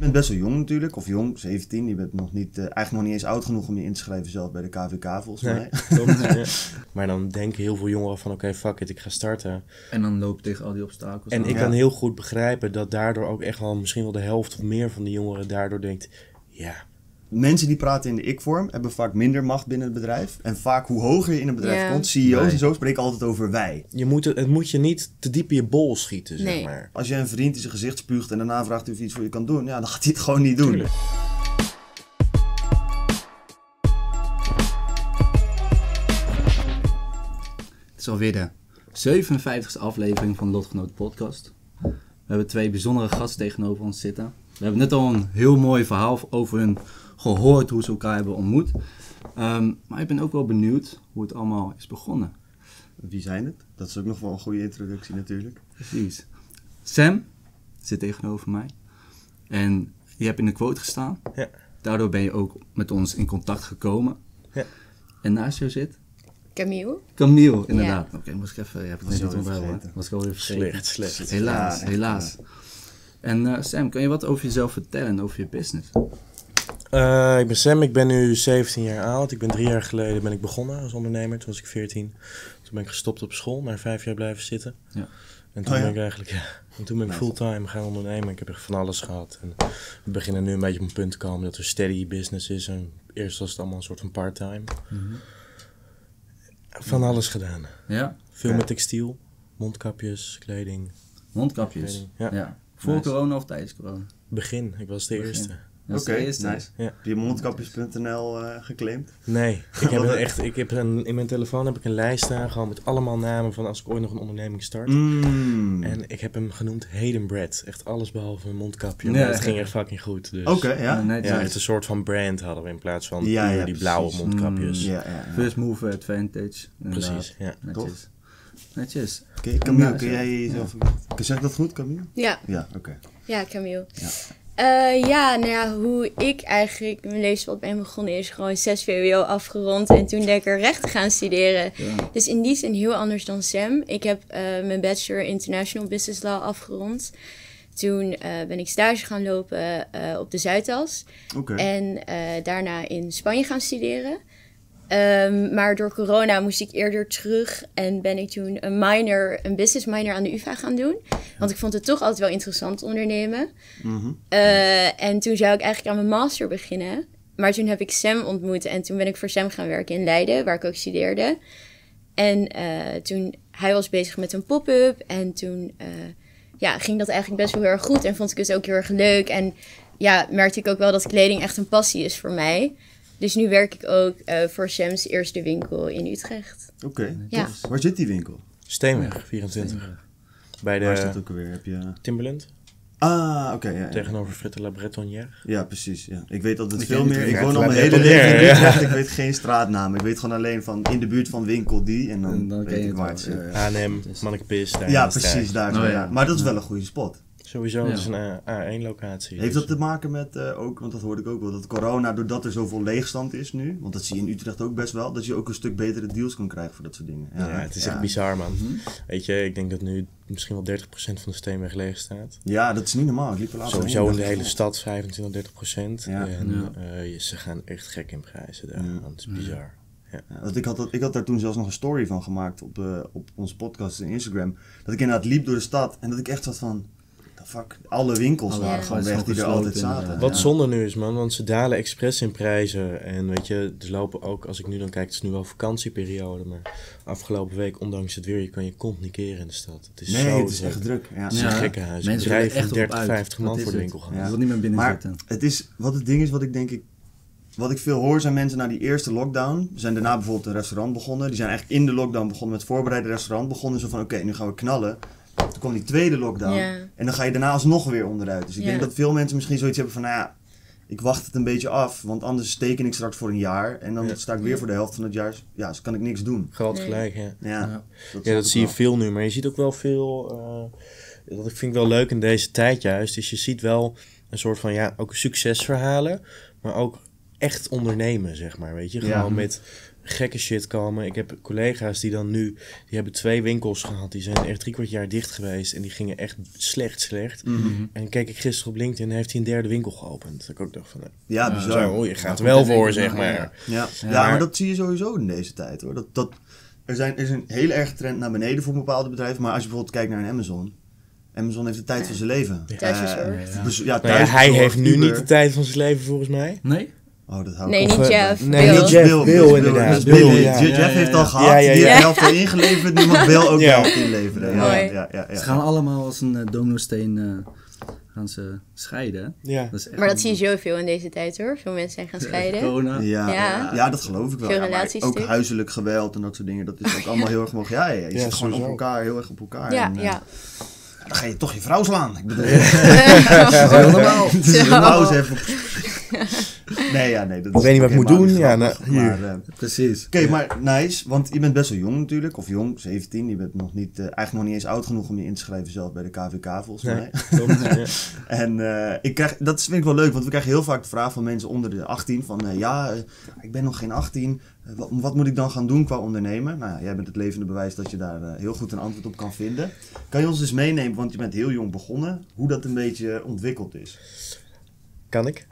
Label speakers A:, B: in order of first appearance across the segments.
A: bent best wel jong natuurlijk, of jong, 17. Je bent nog niet, eigenlijk nog niet eens oud genoeg om je in te schrijven zelf bij de KVK volgens mij.
B: Klopt, ja. Maar dan denken heel veel jongeren van oké, fuck it, ik ga starten.
C: En dan loop je tegen al die obstakels.
B: En ik kan heel goed begrijpen dat daardoor ook echt wel misschien wel de helft of meer van de jongeren daardoor denkt, ja.
A: Mensen die praten in de ik-vorm hebben vaak minder macht binnen het bedrijf. En vaak hoe hoger je in een bedrijf komt, CEO's en zo spreken altijd over wij.
B: Het moet je niet te diep in je bol schieten, zeg maar.
A: Als je een vriend in zijn gezicht spuugt en daarna vraagt of je iets voor je kan doen, ja, dan gaat hij het gewoon niet doen.
B: Tuurlijk.
C: Het is alweer de 57e aflevering van de Lotgenoten podcast. We hebben 2 bijzondere gasten tegenover ons zitten. We hebben net al een heel mooi verhaal over hun gehoord, hoe ze elkaar hebben ontmoet. Maar ik ben ook wel benieuwd hoe het allemaal is begonnen.
A: Wie zijn het? Dat is ook nog wel een goede introductie natuurlijk.
C: Precies. Sam zit tegenover mij. En je hebt in de quote gestaan.
B: Ja.
C: Daardoor ben je ook met ons in contact gekomen.
B: Ja.
C: En naast jou zit...
D: Camille,
C: inderdaad. Ja. Oké, moest ik even... Je hebt het net niet onthouden. Was ik alweer vergeten.
B: Slecht.
C: Helaas. En Sam, kan je wat over jezelf vertellen, over je business?
B: Ik ben Sam, ik ben nu 17 jaar oud. Ik ben 3 jaar geleden ben ik begonnen als ondernemer. Toen was ik 14. Toen ben ik gestopt op school, na 5 jaar blijven zitten.
C: Ja.
B: En toen ben ik eigenlijk, fulltime gaan ondernemen. Ik heb echt van alles gehad. En we beginnen nu een beetje op een punt te komen dat er steady business is. En eerst was het allemaal een soort van part-time.
C: Mm-hmm.
B: Van alles gedaan.
C: Ja?
B: Veel met textiel, mondkapjes, kleding.
C: Mondkapjes?
B: Kleding, ja.
C: Voor corona of tijdens corona?
B: Begin, ik was de eerste.
A: Oké, nice.
B: Ja.
A: Heb je mondkapjes.nl geclaimd?
B: Nee, in mijn telefoon heb ik een lijst staan, gewoon met allemaal namen van als ik ooit nog een onderneming start. En ik heb hem genoemd Hayden Bread. Echt alles behalve een mondkapje. Maar het ging echt fucking goed. Dus.
A: Oké, ja.
B: Het is een soort van brand hadden we in plaats van die blauwe mondkapjes.
C: First mover advantage.
B: Precies, ja.
C: Netjes.
A: Camille, kun jij jezelf... Zeg ik dat goed, Camille?
D: Ja.
A: Ja, oké.
D: Ja, Camille. Hoe ik eigenlijk mijn leespad ben begonnen is gewoon 6 VWO afgerond en toen lekker rechten gaan studeren. Ja. Dus in die zin heel anders dan Sam. Ik heb mijn bachelor International Business Law afgerond. Toen ben ik stage gaan lopen op de Zuidas.
A: Okay.
D: En daarna in Spanje gaan studeren. Maar door corona moest ik eerder terug en ben ik toen een business minor aan de UvA gaan doen. Want ik vond het toch altijd wel interessant ondernemen. Mm-hmm. En toen zou ik eigenlijk aan mijn master beginnen. Maar toen heb ik Sam ontmoet en toen ben ik voor Sam gaan werken in Leiden, waar ik ook studeerde. En toen hij was bezig met een pop-up en toen ging dat eigenlijk best wel heel erg goed. En vond ik het ook heel erg leuk. En merkte ik ook wel dat kleding echt een passie is voor mij. Dus nu werk ik ook voor Sam's eerste winkel in Utrecht.
A: Oké. Waar zit die winkel?
B: Steenweg, 24. Bij de...
A: Waar is dat ook alweer? Heb je...
B: Timberland.
A: Oké. Ja.
B: Tegenover Fritte La Bretonnière.
A: Ja, precies. Ja. Ik weet altijd veel meer. Ik woon al mijn hele leven in Utrecht. Ik weet geen straatnaam. Ik weet gewoon alleen van in de buurt van winkel die. En dan weet ik waar het zit.
B: H&M, Mannekepis.
A: Ja, precies. Daar. Maar dat is wel een goede spot.
B: Sowieso, het is een A1-locatie.
A: Heeft dat te maken met ook, want dat hoorde ik ook wel, dat corona, doordat er zoveel leegstand is nu, want dat zie je in Utrecht ook best wel, dat je ook een stuk betere deals kan krijgen voor dat soort dingen.
B: Ja, het is echt bizar, man. Mm-hmm. Weet je, ik denk dat nu misschien wel 30% van de Steenweg leeg staat.
A: Ja, dat is niet normaal. Ik liep er laatst
B: sowieso in de hele stad 25-30%. Ja. En ze gaan echt gek in prijzen daar, man. Het is bizar. Ja.
A: Want ik had daar toen zelfs nog een story van gemaakt op onze podcast en Instagram, dat ik inderdaad liep door de stad en dat ik echt zat van... Fuck, alle winkels waren gewoon weg die er altijd zaten.
B: Wat zonde nu is, man, want ze dalen expres in prijzen. En weet je, er lopen ook, als ik nu dan kijk, het is nu wel vakantieperiode, maar afgelopen week, ondanks het weer, je kan je kont niet keren in de stad. Het is
A: het is echt druk. Ja.
B: Het is een gekkenhuis. Bedrijven van 30, 50 man voor de winkel gaan.
C: Je wil niet meer binnen zitten.
A: Het is, wat het ding is, wat ik veel hoor, zijn mensen na die eerste lockdown, zijn daarna bijvoorbeeld een restaurant begonnen. Die zijn eigenlijk in de lockdown begonnen met voorbereide restaurant, begonnen zo van oké, nu gaan we knallen. Toen kwam die tweede lockdown en dan ga je daarna alsnog weer onderuit. Dus ik denk dat veel mensen misschien zoiets hebben van, ik wacht het een beetje af, want anders teken ik straks voor een jaar en dan sta ik weer voor de helft van het jaar, dus kan ik niks doen.
B: Groot gelijk,
A: ja.
B: Dat zie je veel nu, maar je ziet ook wel veel, dat vind ik wel leuk in deze tijd juist, is je ziet wel een soort van, ook succesverhalen, maar ook echt ondernemen, zeg maar, weet je. Gewoon met gekke shit komen. Ik heb collega's die dan nu, die hebben 2 winkels gehad. Die zijn echt 3/4 jaar dicht geweest. En die gingen echt slecht. En keek ik gisteren op LinkedIn en heeft hij een 3e winkel geopend. Dat ik ook dacht van,
A: ja, bizar.
B: Zo, je gaat er wel voor, zeg maar.
A: Ja, maar dat zie je sowieso in deze tijd, hoor. Er is een hele erge trend naar beneden voor bepaalde bedrijven. Maar als je bijvoorbeeld kijkt naar een Amazon. Amazon heeft de tijd van zijn leven.
D: Thuisbezorgd.
B: Hij heeft nu niet de tijd van zijn leven, volgens mij.
C: Nee?
A: Oh, dat hou
D: Nee,
A: ik
D: niet Jeff.
B: Nee,
D: Bill.
B: niet Jeff. Bill, inderdaad.
A: Jeff heeft al gehad. Die heeft de helft al ingeleverd. Nu mag Bill ook de helft inleveren.
D: Mooi.
A: Ze
C: gaan allemaal als een domino-steen gaan ze scheiden.
B: Ja.
D: Maar dat zie je zoveel in deze tijd, hoor. Veel mensen zijn gaan scheiden.
C: Corona.
A: Ja, dat geloof ik wel.
D: Veel
A: Maar
D: relaties
A: ook
D: stuk.
A: huiselijk geweld en dat soort dingen. Dat is ook allemaal heel erg mogelijk. Ja, je zit gewoon op elkaar, heel erg op elkaar.
D: Ja,
A: en,
D: ja.
A: Dan ga je toch je vrouw slaan. Ik bedoel,
C: Dat is heel normaal.
A: het is normaal eens even... Nee, dat is
B: ik weet niet wat ik moet doen. Ja,
C: Precies.
A: Oké, maar nice, want je bent best wel jong natuurlijk, of jong, 17. Je bent nog niet, eigenlijk nog niet eens oud genoeg om je in te schrijven zelf bij de KVK volgens mij.
B: Klopt, ja.
A: En dat vind ik wel leuk, want we krijgen heel vaak de vraag van mensen onder de 18 van ik ben nog geen 18, wat moet ik dan gaan doen qua ondernemen? Nou ja, jij bent het levende bewijs dat je daar heel goed een antwoord op kan vinden. Kan je ons dus meenemen, want je bent heel jong begonnen, hoe dat een beetje ontwikkeld is?
B: Kan ik?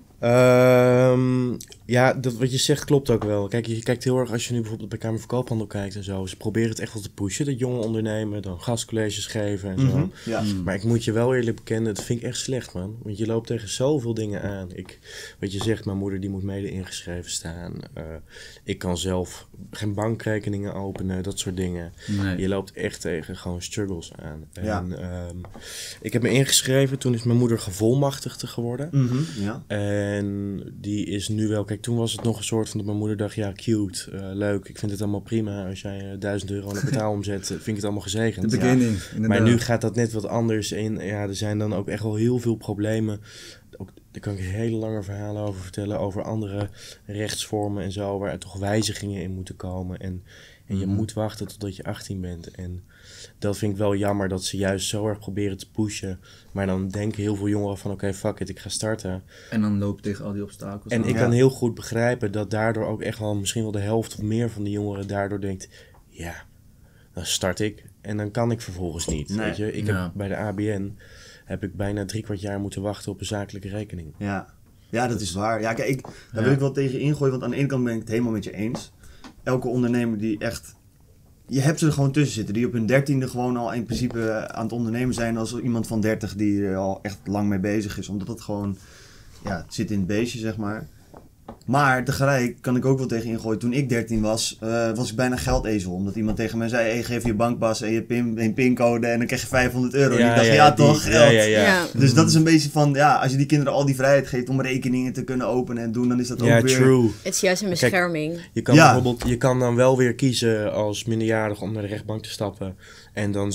B: Ja, dat wat je zegt klopt ook wel. Kijk, je kijkt heel erg als je nu bijvoorbeeld bij Kamer van Koophandel kijkt en zo. Ze proberen het echt wel te pushen, dat jonge ondernemen, dan gastcolleges geven en zo.
A: Ja.
B: Maar ik moet je wel eerlijk bekennen, dat vind ik echt slecht, man. Want je loopt tegen zoveel dingen aan. Wat je zegt, mijn moeder die moet mede ingeschreven staan. Ik kan zelf geen bankrekeningen openen, dat soort dingen.
C: Nee.
B: Je loopt echt tegen gewoon struggles aan.
A: Ja.
B: En ik heb me ingeschreven, toen is mijn moeder gevolmachtigde geworden.
A: Ja.
B: En die is nu wel... Kijk, toen was het nog een soort van dat mijn moeder dacht... Ja, cute, leuk, ik vind het allemaal prima. Als jij €1000 in een kwartaal omzet, vind ik het allemaal gezegend.
C: De beginning,
B: ja. Maar nu gaat dat net wat anders. En ja, er zijn dan ook echt wel heel veel problemen. Ook, daar kan ik hele lange verhalen over vertellen. Over andere rechtsvormen en zo. Waar er toch wijzigingen in moeten komen. En je moet wachten totdat je 18 bent. En dat vind ik wel jammer dat ze juist zo erg proberen te pushen. Maar dan denken heel veel jongeren van oké, fuck it, ik ga starten.
C: En dan loop je tegen al die obstakels
B: En
C: aan.
B: ik kan heel goed begrijpen dat daardoor ook echt wel misschien wel de helft of meer van de jongeren daardoor denkt... Ja, dan start ik en dan kan ik vervolgens niet.
A: Nee.
B: Weet je? Ik heb bij de ABN heb ik bijna 3/4 jaar moeten wachten op een zakelijke rekening.
A: Ja, dat is waar. Ja, kijk, daar wil ik wel tegen ingooien, want aan de ene kant ben ik het helemaal met je eens. Elke ondernemer die echt... Je hebt ze er gewoon tussen zitten, die op hun 13e gewoon al in principe aan het ondernemen zijn als iemand van 30 die er al echt lang mee bezig is. Omdat het gewoon, het zit in het beestje, zeg maar. Maar tegelijk kan ik ook wel tegen ingooien. Toen ik 13 was, was ik bijna geldezel. Omdat iemand tegen mij zei, hey, geef je bankpas en je pincode en dan krijg je €500. En ik dacht, toch, geld.
D: Ja.
A: Dus dat is een beetje van, als je die kinderen al die vrijheid geeft om rekeningen te kunnen openen en doen, dan is dat ook weer...
B: True.
D: Het is juist een bescherming.
B: Kijk, je kan bijvoorbeeld, je kan dan wel weer kiezen als minderjarige om naar de rechtbank te stappen. En dan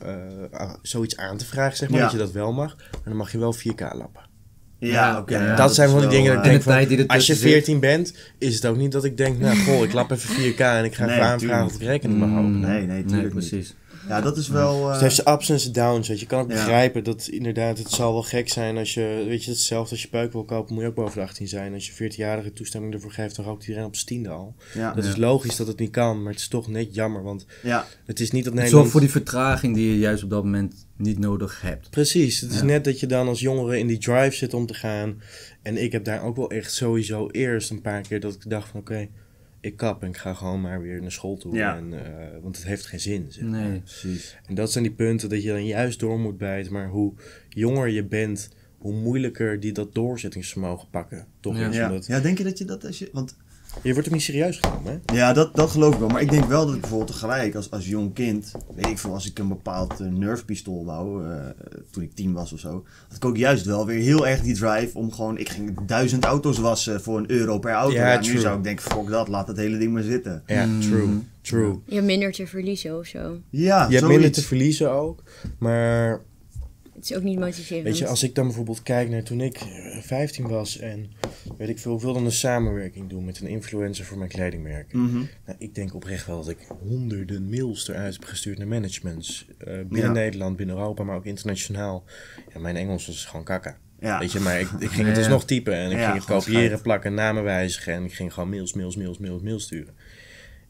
B: zoiets aan te vragen, zeg maar, dat je dat wel mag. Maar dan mag je wel 4K lappen.
A: Ja, oké.
B: Ja, dat zijn van die dingen dat ik denk van, als je 14
C: zit.
B: bent, is het ook niet dat ik denk, ik lap even 4K en ik ga even aanvragen of ik rekening mag openen.
A: Nee, tuurlijk
C: precies.
A: niet. Ja, dat is wel...
B: Dus het heeft zijn ups en zijn downs, weet je. Je kan ook begrijpen dat inderdaad, het zal wel gek zijn als je, weet je, hetzelfde als je peuk wil kopen, moet je ook boven de 18 zijn. Als je 14-jarige toestemming ervoor geeft, dan rookt iedereen op zijn 10e al.
A: Ja.
B: Dat is logisch dat het niet kan, maar het is toch net jammer, want het is niet dat
C: Het
B: Nederland...
C: zorgt voor die vertraging die je juist op dat moment niet nodig hebt.
B: Precies, het is net dat je dan als jongere in die drive zit om te gaan. En ik heb daar ook wel echt sowieso eerst een paar keer dat ik dacht van oké, ik kap en ik ga gewoon maar weer naar school toe.
A: Ja.
B: En, want het heeft geen zin. Zeg maar.
C: Nee, precies.
B: En dat zijn die punten dat je dan juist door moet bijten. Maar hoe jonger je bent, hoe moeilijker die dat doorzettingsvermogen pakken. Toch is omdat...
A: Ja, denk je dat je dat als je... Want...
B: Je wordt ook niet serieus genomen, hè?
A: Ja, dat geloof ik wel. Maar ik denk wel dat ik bijvoorbeeld tegelijk als jong kind... Weet ik veel, als ik een bepaald Nerf-pistool wou... toen ik 10 was of zo... had ik ook juist wel weer heel erg die drive om gewoon... Ik ging 1000 auto's wassen voor €1 per auto.
B: Ja,
A: nu zou ik denken, fuck dat, laat het hele ding maar zitten.
B: Ja, true.
D: Je hebt minder te verliezen of zo.
A: Ja,
B: je hebt minder te verliezen ook. Maar...
D: Het is ook niet motiverend.
B: Weet je, als ik dan bijvoorbeeld kijk naar toen ik 15 was en weet ik veel, ik wilde een samenwerking doen met een influencer voor mijn kledingmerk. Nou, ik denk oprecht wel dat ik honderden mails eruit heb gestuurd naar managements. Binnen Nederland, binnen Europa, maar ook internationaal. Ja, mijn Engels was gewoon kakka.
A: Ja.
B: Weet je, maar ik ging het dus nog typen en ik ging het kopiëren,
A: schijt.
B: plakken, namen wijzigen en ik ging gewoon mails sturen.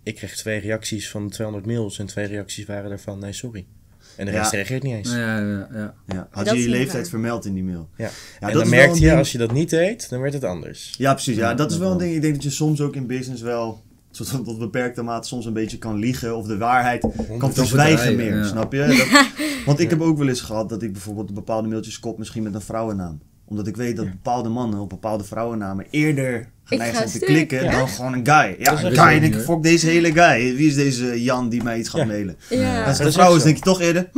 B: ik kreeg 2 reacties van 200 mails en 2 reacties waren daarvan nee, sorry. En de rest reageert niet eens.
A: Ja. Had je leeftijd vermeld in die mail?
B: Ja.
A: Ja,
B: En
A: dat
B: dan
A: is
B: merkte
A: wel
B: je, als je dat niet deed, dan werd het anders.
A: Ja, precies. Ja, dat is wel een ding. Ik denk dat je soms ook in business wel tot beperkte mate soms een beetje kan liegen of de waarheid kan verzwijgen meer, snap je? Want ik heb ook wel eens gehad dat ik bijvoorbeeld bepaalde mailtjes kop misschien met een vrouwennaam. Omdat ik weet dat bepaalde mannen op bepaalde vrouwennamen eerder geneigd zijn te klikken dan gewoon een guy. Ja, een guy. Denk ik, fuck deze hele guy. Wie is deze Jan die mij iets gaat mailen?
D: Ja.
A: Als het een vrouw is, denk je toch eerder,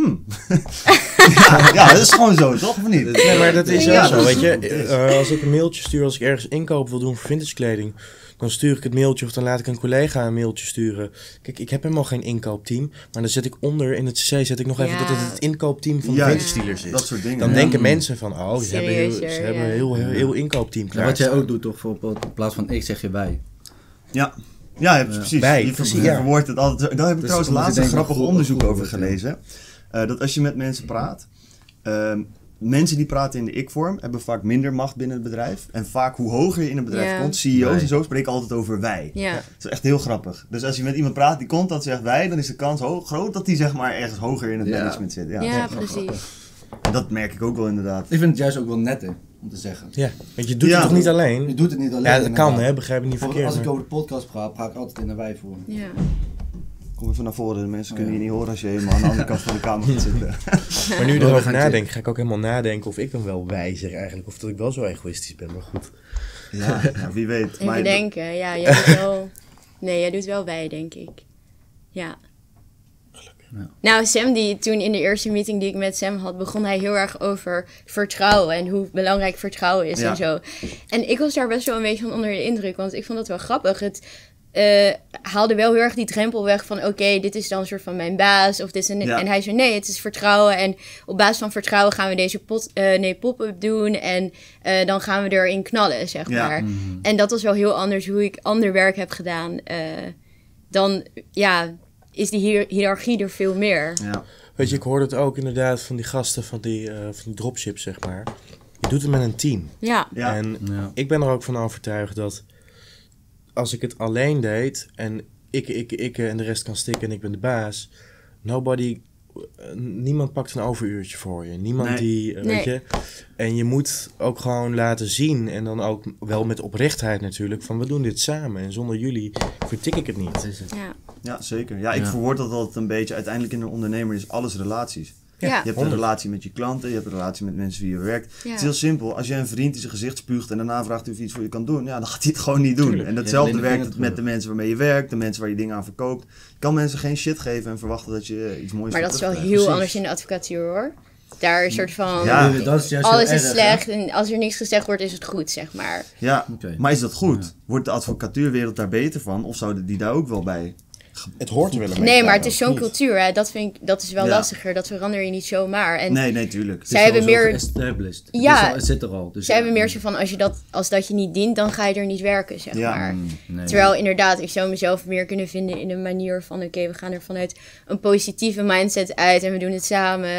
A: ja, dat is gewoon zo, toch? Of niet?
B: Nee, maar dat is wel zo, weet je. Als ik een mailtje stuur, als ik ergens inkoop wil doen voor vintage kleding, dan stuur ik het mailtje of dan laat ik een collega een mailtje sturen. Kijk, ik heb helemaal geen inkoopteam, maar dan zet ik onder in het cc zet ik nog even dat het inkoopteam van de vintage dealers is.
A: Dat soort dingen.
B: Dan denken mensen van, ze hebben een heel inkoopteam klaar.
C: Wat jij ook doet, toch? Bijvoorbeeld in plaats van ik zeg je wij.
A: Ja, precies. Je verwoordt het altijd. Daar heb ik trouwens laatst een grappig onderzoek over gelezen. Dat als je met mensen praat, mensen die praten in de ik-vorm hebben vaak minder macht binnen het bedrijf. En vaak hoe hoger je in het bedrijf komt, CEO's en zo spreken altijd over wij.
D: Ja.
A: Dat is echt heel grappig. Dus als je met iemand praat die constant zegt wij, dan is de kans groot dat die zeg maar ergens hoger in het management zit.
D: Ja, precies.
A: En dat merk ik ook wel inderdaad.
C: Ik vind het juist ook wel netter om te zeggen.
B: Ja, want je doet het toch niet alleen?
C: Je doet het niet alleen.
B: Ja, dat kan, hè? Begrijp ik niet verkeerd.
C: Als ik over de podcast praat ik altijd in een wij-vorm.
D: Ja.
A: Kom even naar voren, de mensen kunnen je niet horen als je helemaal aan de andere kant van de kamer gaat zitten.
B: Maar nu erover nadenken, ga ik ook helemaal nadenken of ik dan wel wij zeg eigenlijk. Of dat ik wel zo egoïstisch ben, maar goed.
A: Ja, wie weet.
D: Even denken, ja, jij doet wel... Nee, jij doet wel wij, denk ik. Ja. Ja. Nou, Sam, die toen in de eerste meeting die ik met Sam had, begon hij heel erg over vertrouwen en hoe belangrijk vertrouwen is en zo. En ik was daar best wel een beetje van onder de indruk, want ik vond dat wel grappig. Het haalde wel heel erg die drempel weg van oké, dit is dan een soort van mijn baas. Of dit is en hij zei nee, het is vertrouwen. En op basis van vertrouwen gaan we deze pop-up doen. En dan gaan we erin knallen, zeg maar. Mm-hmm. En dat was wel heel anders hoe ik ander werk heb gedaan. Dan is die hiërarchie er veel meer.
B: Ja. Weet je, ik hoorde het ook inderdaad van die gasten van die dropship, zeg maar. Je doet het met een team.
D: Ja.
B: En ik ben er ook van overtuigd dat als ik het alleen deed en ik en de rest kan stikken en ik ben de baas, niemand pakt een overuurtje voor je. Niemand weet je. En je moet ook gewoon laten zien en dan ook wel met oprechtheid natuurlijk van we doen dit samen en zonder jullie vertik ik het niet.
A: Ja, zeker. Ja, ik verwoord dat altijd een beetje. Uiteindelijk in een ondernemer is alles relaties.
D: Ja.
A: Je hebt een relatie met je klanten, je hebt een relatie met mensen wie je werkt. Ja. Het is heel simpel. Als je een vriend in zijn gezicht spuugt en daarna vraagt of hij iets voor je kan doen, dan gaat hij het gewoon niet doen. Tuurlijk. En datzelfde werkt het met de mensen waarmee je werkt, de mensen waar je dingen aan verkoopt. Je kan mensen geen shit geven en verwachten dat je iets moois
D: Maar dat is wel heel anders in de advocatuur, hoor. Daar is een soort van,
C: dat is juist
D: alles is slecht en als er niks gezegd wordt is het goed, zeg maar.
A: Ja, maar is dat goed? Ja. Wordt de advocatuurwereld daar beter van of zouden die daar ook wel bij?
B: Het hoort er wel een
D: Nee, maar het is zo'n cultuur, hè. Dat is wel lastiger. Dat verander je niet zomaar. En
A: nee, tuurlijk.
D: Zij hebben meer
C: established.
D: Het
C: zit er al. Dus
D: zij hebben meer zo van als dat je niet dient, dan ga je er niet werken, zeg maar. Terwijl inderdaad, ik zou mezelf meer kunnen vinden in een manier van oké, we gaan er vanuit een positieve mindset uit en we doen het samen.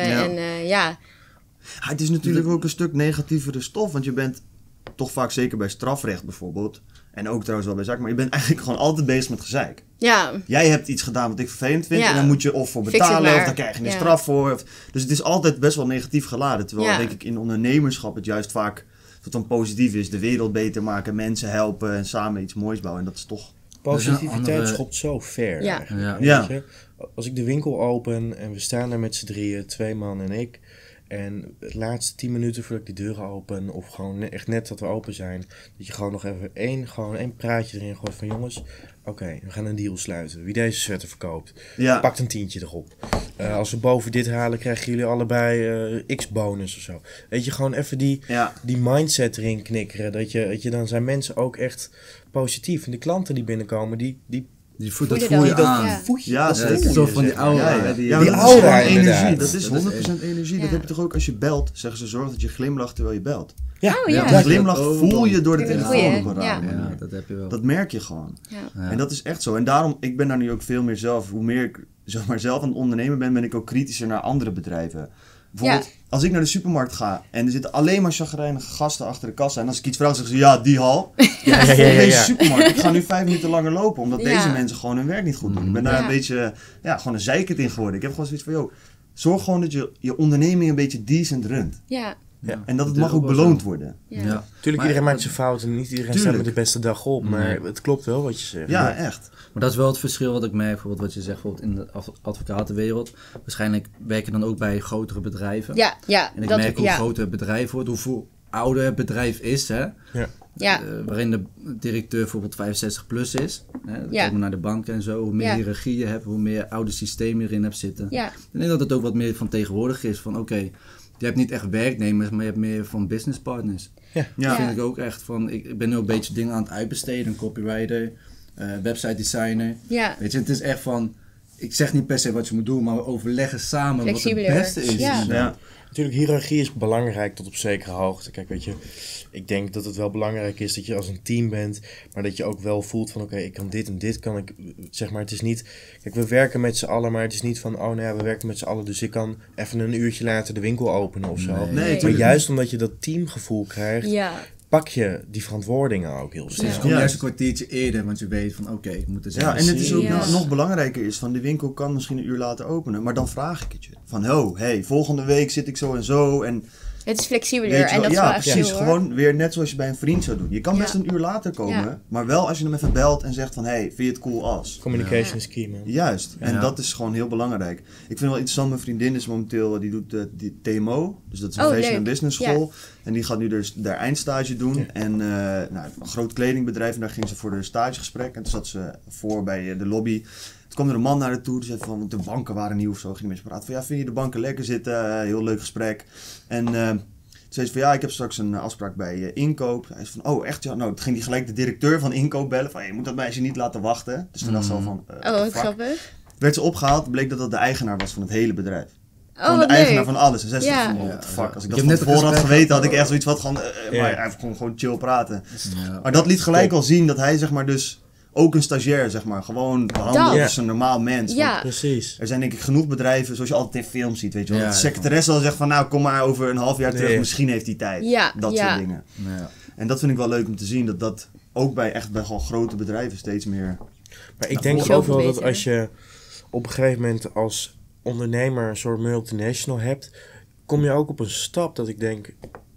A: Het is natuurlijk ook een stuk negatievere stof, want je bent toch vaak, zeker bij strafrecht bijvoorbeeld, en ook trouwens wel bij zaken, maar je bent eigenlijk gewoon altijd bezig met gezeik.
D: Ja.
A: Jij hebt iets gedaan wat ik vervelend vind en dan moet je of voor betalen of dan krijg je een straf voor. Dus het is altijd best wel negatief geladen, terwijl denk ik in ondernemerschap het juist vaak wat dan positief is, de wereld beter maken, mensen helpen en samen iets moois bouwen en dat is toch...
B: Positiviteit schopt zo ver eigenlijk.
A: Ja.
B: Als ik de winkel open en we staan daar met z'n drieën, 2 man en ik, en de laatste 10 minuten voordat ik de deuren open, of gewoon echt net dat we open zijn, dat je gewoon nog even één praatje erin gooit van jongens, oké, we gaan een deal sluiten. Wie deze sweater verkoopt, pakt een tientje erop. Als we boven dit halen, krijgen jullie allebei x-bonus of zo. Weet je, gewoon even die mindset erin knikkeren. Dat je dan zijn mensen ook echt positief. En de klanten die binnenkomen,
C: dat voel je aan.
A: Ja,
C: dat is zo van die aura.
A: Die aura, energie. Dat is 100% energie. Dat heb je toch ook als je belt. Zeggen ze, zorg dat je glimlacht terwijl je belt.
D: Ja.
A: Die glimlach voel je door de telefoon.
C: Dat heb je wel.
A: Dat merk je gewoon. Ja. En dat is echt zo. En daarom, ik ben daar nu ook veel meer zelf. Hoe meer ik zelf aan het ondernemen ben ik ook kritischer naar andere bedrijven. Bijvoorbeeld, als ik naar de supermarkt ga en er zitten alleen maar chagrijnige gasten achter de kassa. En als ik iets vraag, zeggen ze, ja, die hal. Deze supermarkt, ik ga nu 5 minuten langer lopen. Omdat deze mensen gewoon hun werk niet goed doen. Ik ben daar een beetje, gewoon een zeikert in geworden. Ik heb gewoon zoiets van, joh, zorg gewoon dat je onderneming een beetje decent runt.
D: Ja.
A: Ja. En dat het mag ook beloond worden.
B: Ja. Tuurlijk, iedereen maakt zijn fouten. Niet iedereen staat met de beste dag op. Maar het klopt wel wat je zegt.
A: Ja, echt.
C: Maar dat is wel het verschil wat ik merk. Bijvoorbeeld wat je zegt bijvoorbeeld in de advocatenwereld. Waarschijnlijk werk je dan ook bij grotere bedrijven.
D: Ja.
C: En ik merk hoe groter het bedrijf wordt. Hoeveel ouder het bedrijf is. Hè?
D: Ja.
C: Waarin de directeur bijvoorbeeld 65 plus is. Hè? Dan komen we naar de banken en zo. Hoe meer hiërarchie je hebt. Hoe meer oude systemen erin hebt zitten.
D: Ja.
C: Ik denk dat het ook wat meer van tegenwoordig is. Van oké, je hebt niet echt werknemers, maar je hebt meer van business partners. Ja. Dat vind ik ook echt van, ik ben nu ook een beetje dingen aan het uitbesteden. Een copywriter, website designer.
D: Ja.
C: Weet je, het is echt van, ik zeg niet per se wat je moet doen, maar we overleggen samen wat het beste is.
D: Ja.
B: Natuurlijk, hiërarchie is belangrijk tot op zekere hoogte. Kijk, weet je, ik denk dat het wel belangrijk is dat je als een team bent, maar dat je ook wel voelt van, oké, ik kan dit en dit kan ik, zeg maar, het is niet, kijk, we werken met z'n allen, maar het is niet van, oh nou ja, we werken met z'n allen, dus ik kan even een uurtje later de winkel openen of zo.
A: Nee,
B: maar juist omdat je dat teamgevoel krijgt, pak je die verantwoordingen ook heel sterk.
C: Dus kom juist een kwartiertje eerder, want je weet van oké, ik moet er zijn.
A: Ja, en het is ook nog belangrijker is van de winkel kan misschien een uur later openen, maar dan vraag ik het je. Van volgende week zit ik zo en zo en...
D: Het is flexibeler en dat is wel echt
A: precies. Gewoon weer net zoals je bij een vriend zou doen. Je kan best een uur later komen, maar wel als je hem even belt en zegt van, vind je het cool als?
B: Communication is key, man.
A: Juist, en dat is gewoon heel belangrijk. Ik vind het wel interessant, mijn vriendin is momenteel, die doet die TMO, dus dat is een fashion en business school. En die gaat nu dus haar eindstage doen. En een groot kledingbedrijf, en daar ging ze voor de stagegesprek. En toen zat ze voor bij de lobby. Toen kwam er een man naar haar toe, die zei van, de banken waren nieuw of zo. Ging mensen praten van, vind je de banken lekker zitten? Heel leuk gesprek. En toen zei ze van, ik heb straks een afspraak bij Inkoop. Hij zei van, echt? Ja, nou, toen ging hij gelijk de directeur van Inkoop bellen. Van, je moet dat meisje niet laten wachten. Dus toen dacht ze al van,
D: wat grappig.
A: Werd ze opgehaald, bleek dat dat de eigenaar was van het hele bedrijf. Gewoon de eigenaar van alles. En zij zei van, what the fuck. Als ik dat van tevoren had geweten, had ik echt zoiets van, maar hij heeft gewoon chill praten. Maar dat liet gelijk al zien dat hij, zeg maar, dus... Ook een stagiair, zeg maar, gewoon behandeld als een normaal mens.
D: Ja,
B: precies.
A: Er zijn denk ik genoeg bedrijven, zoals je altijd in films ziet, weet je wel. Dat de secretaresse al zegt van, nou, kom maar over een half jaar terug, misschien heeft hij tijd. Dat soort dingen. Ja. En dat vind ik wel leuk om te zien, dat ook bij gewoon grote bedrijven steeds meer...
B: Maar ik denk ook wel dat als je op een gegeven moment als ondernemer een soort multinational hebt, kom je ook op een stap dat ik denk...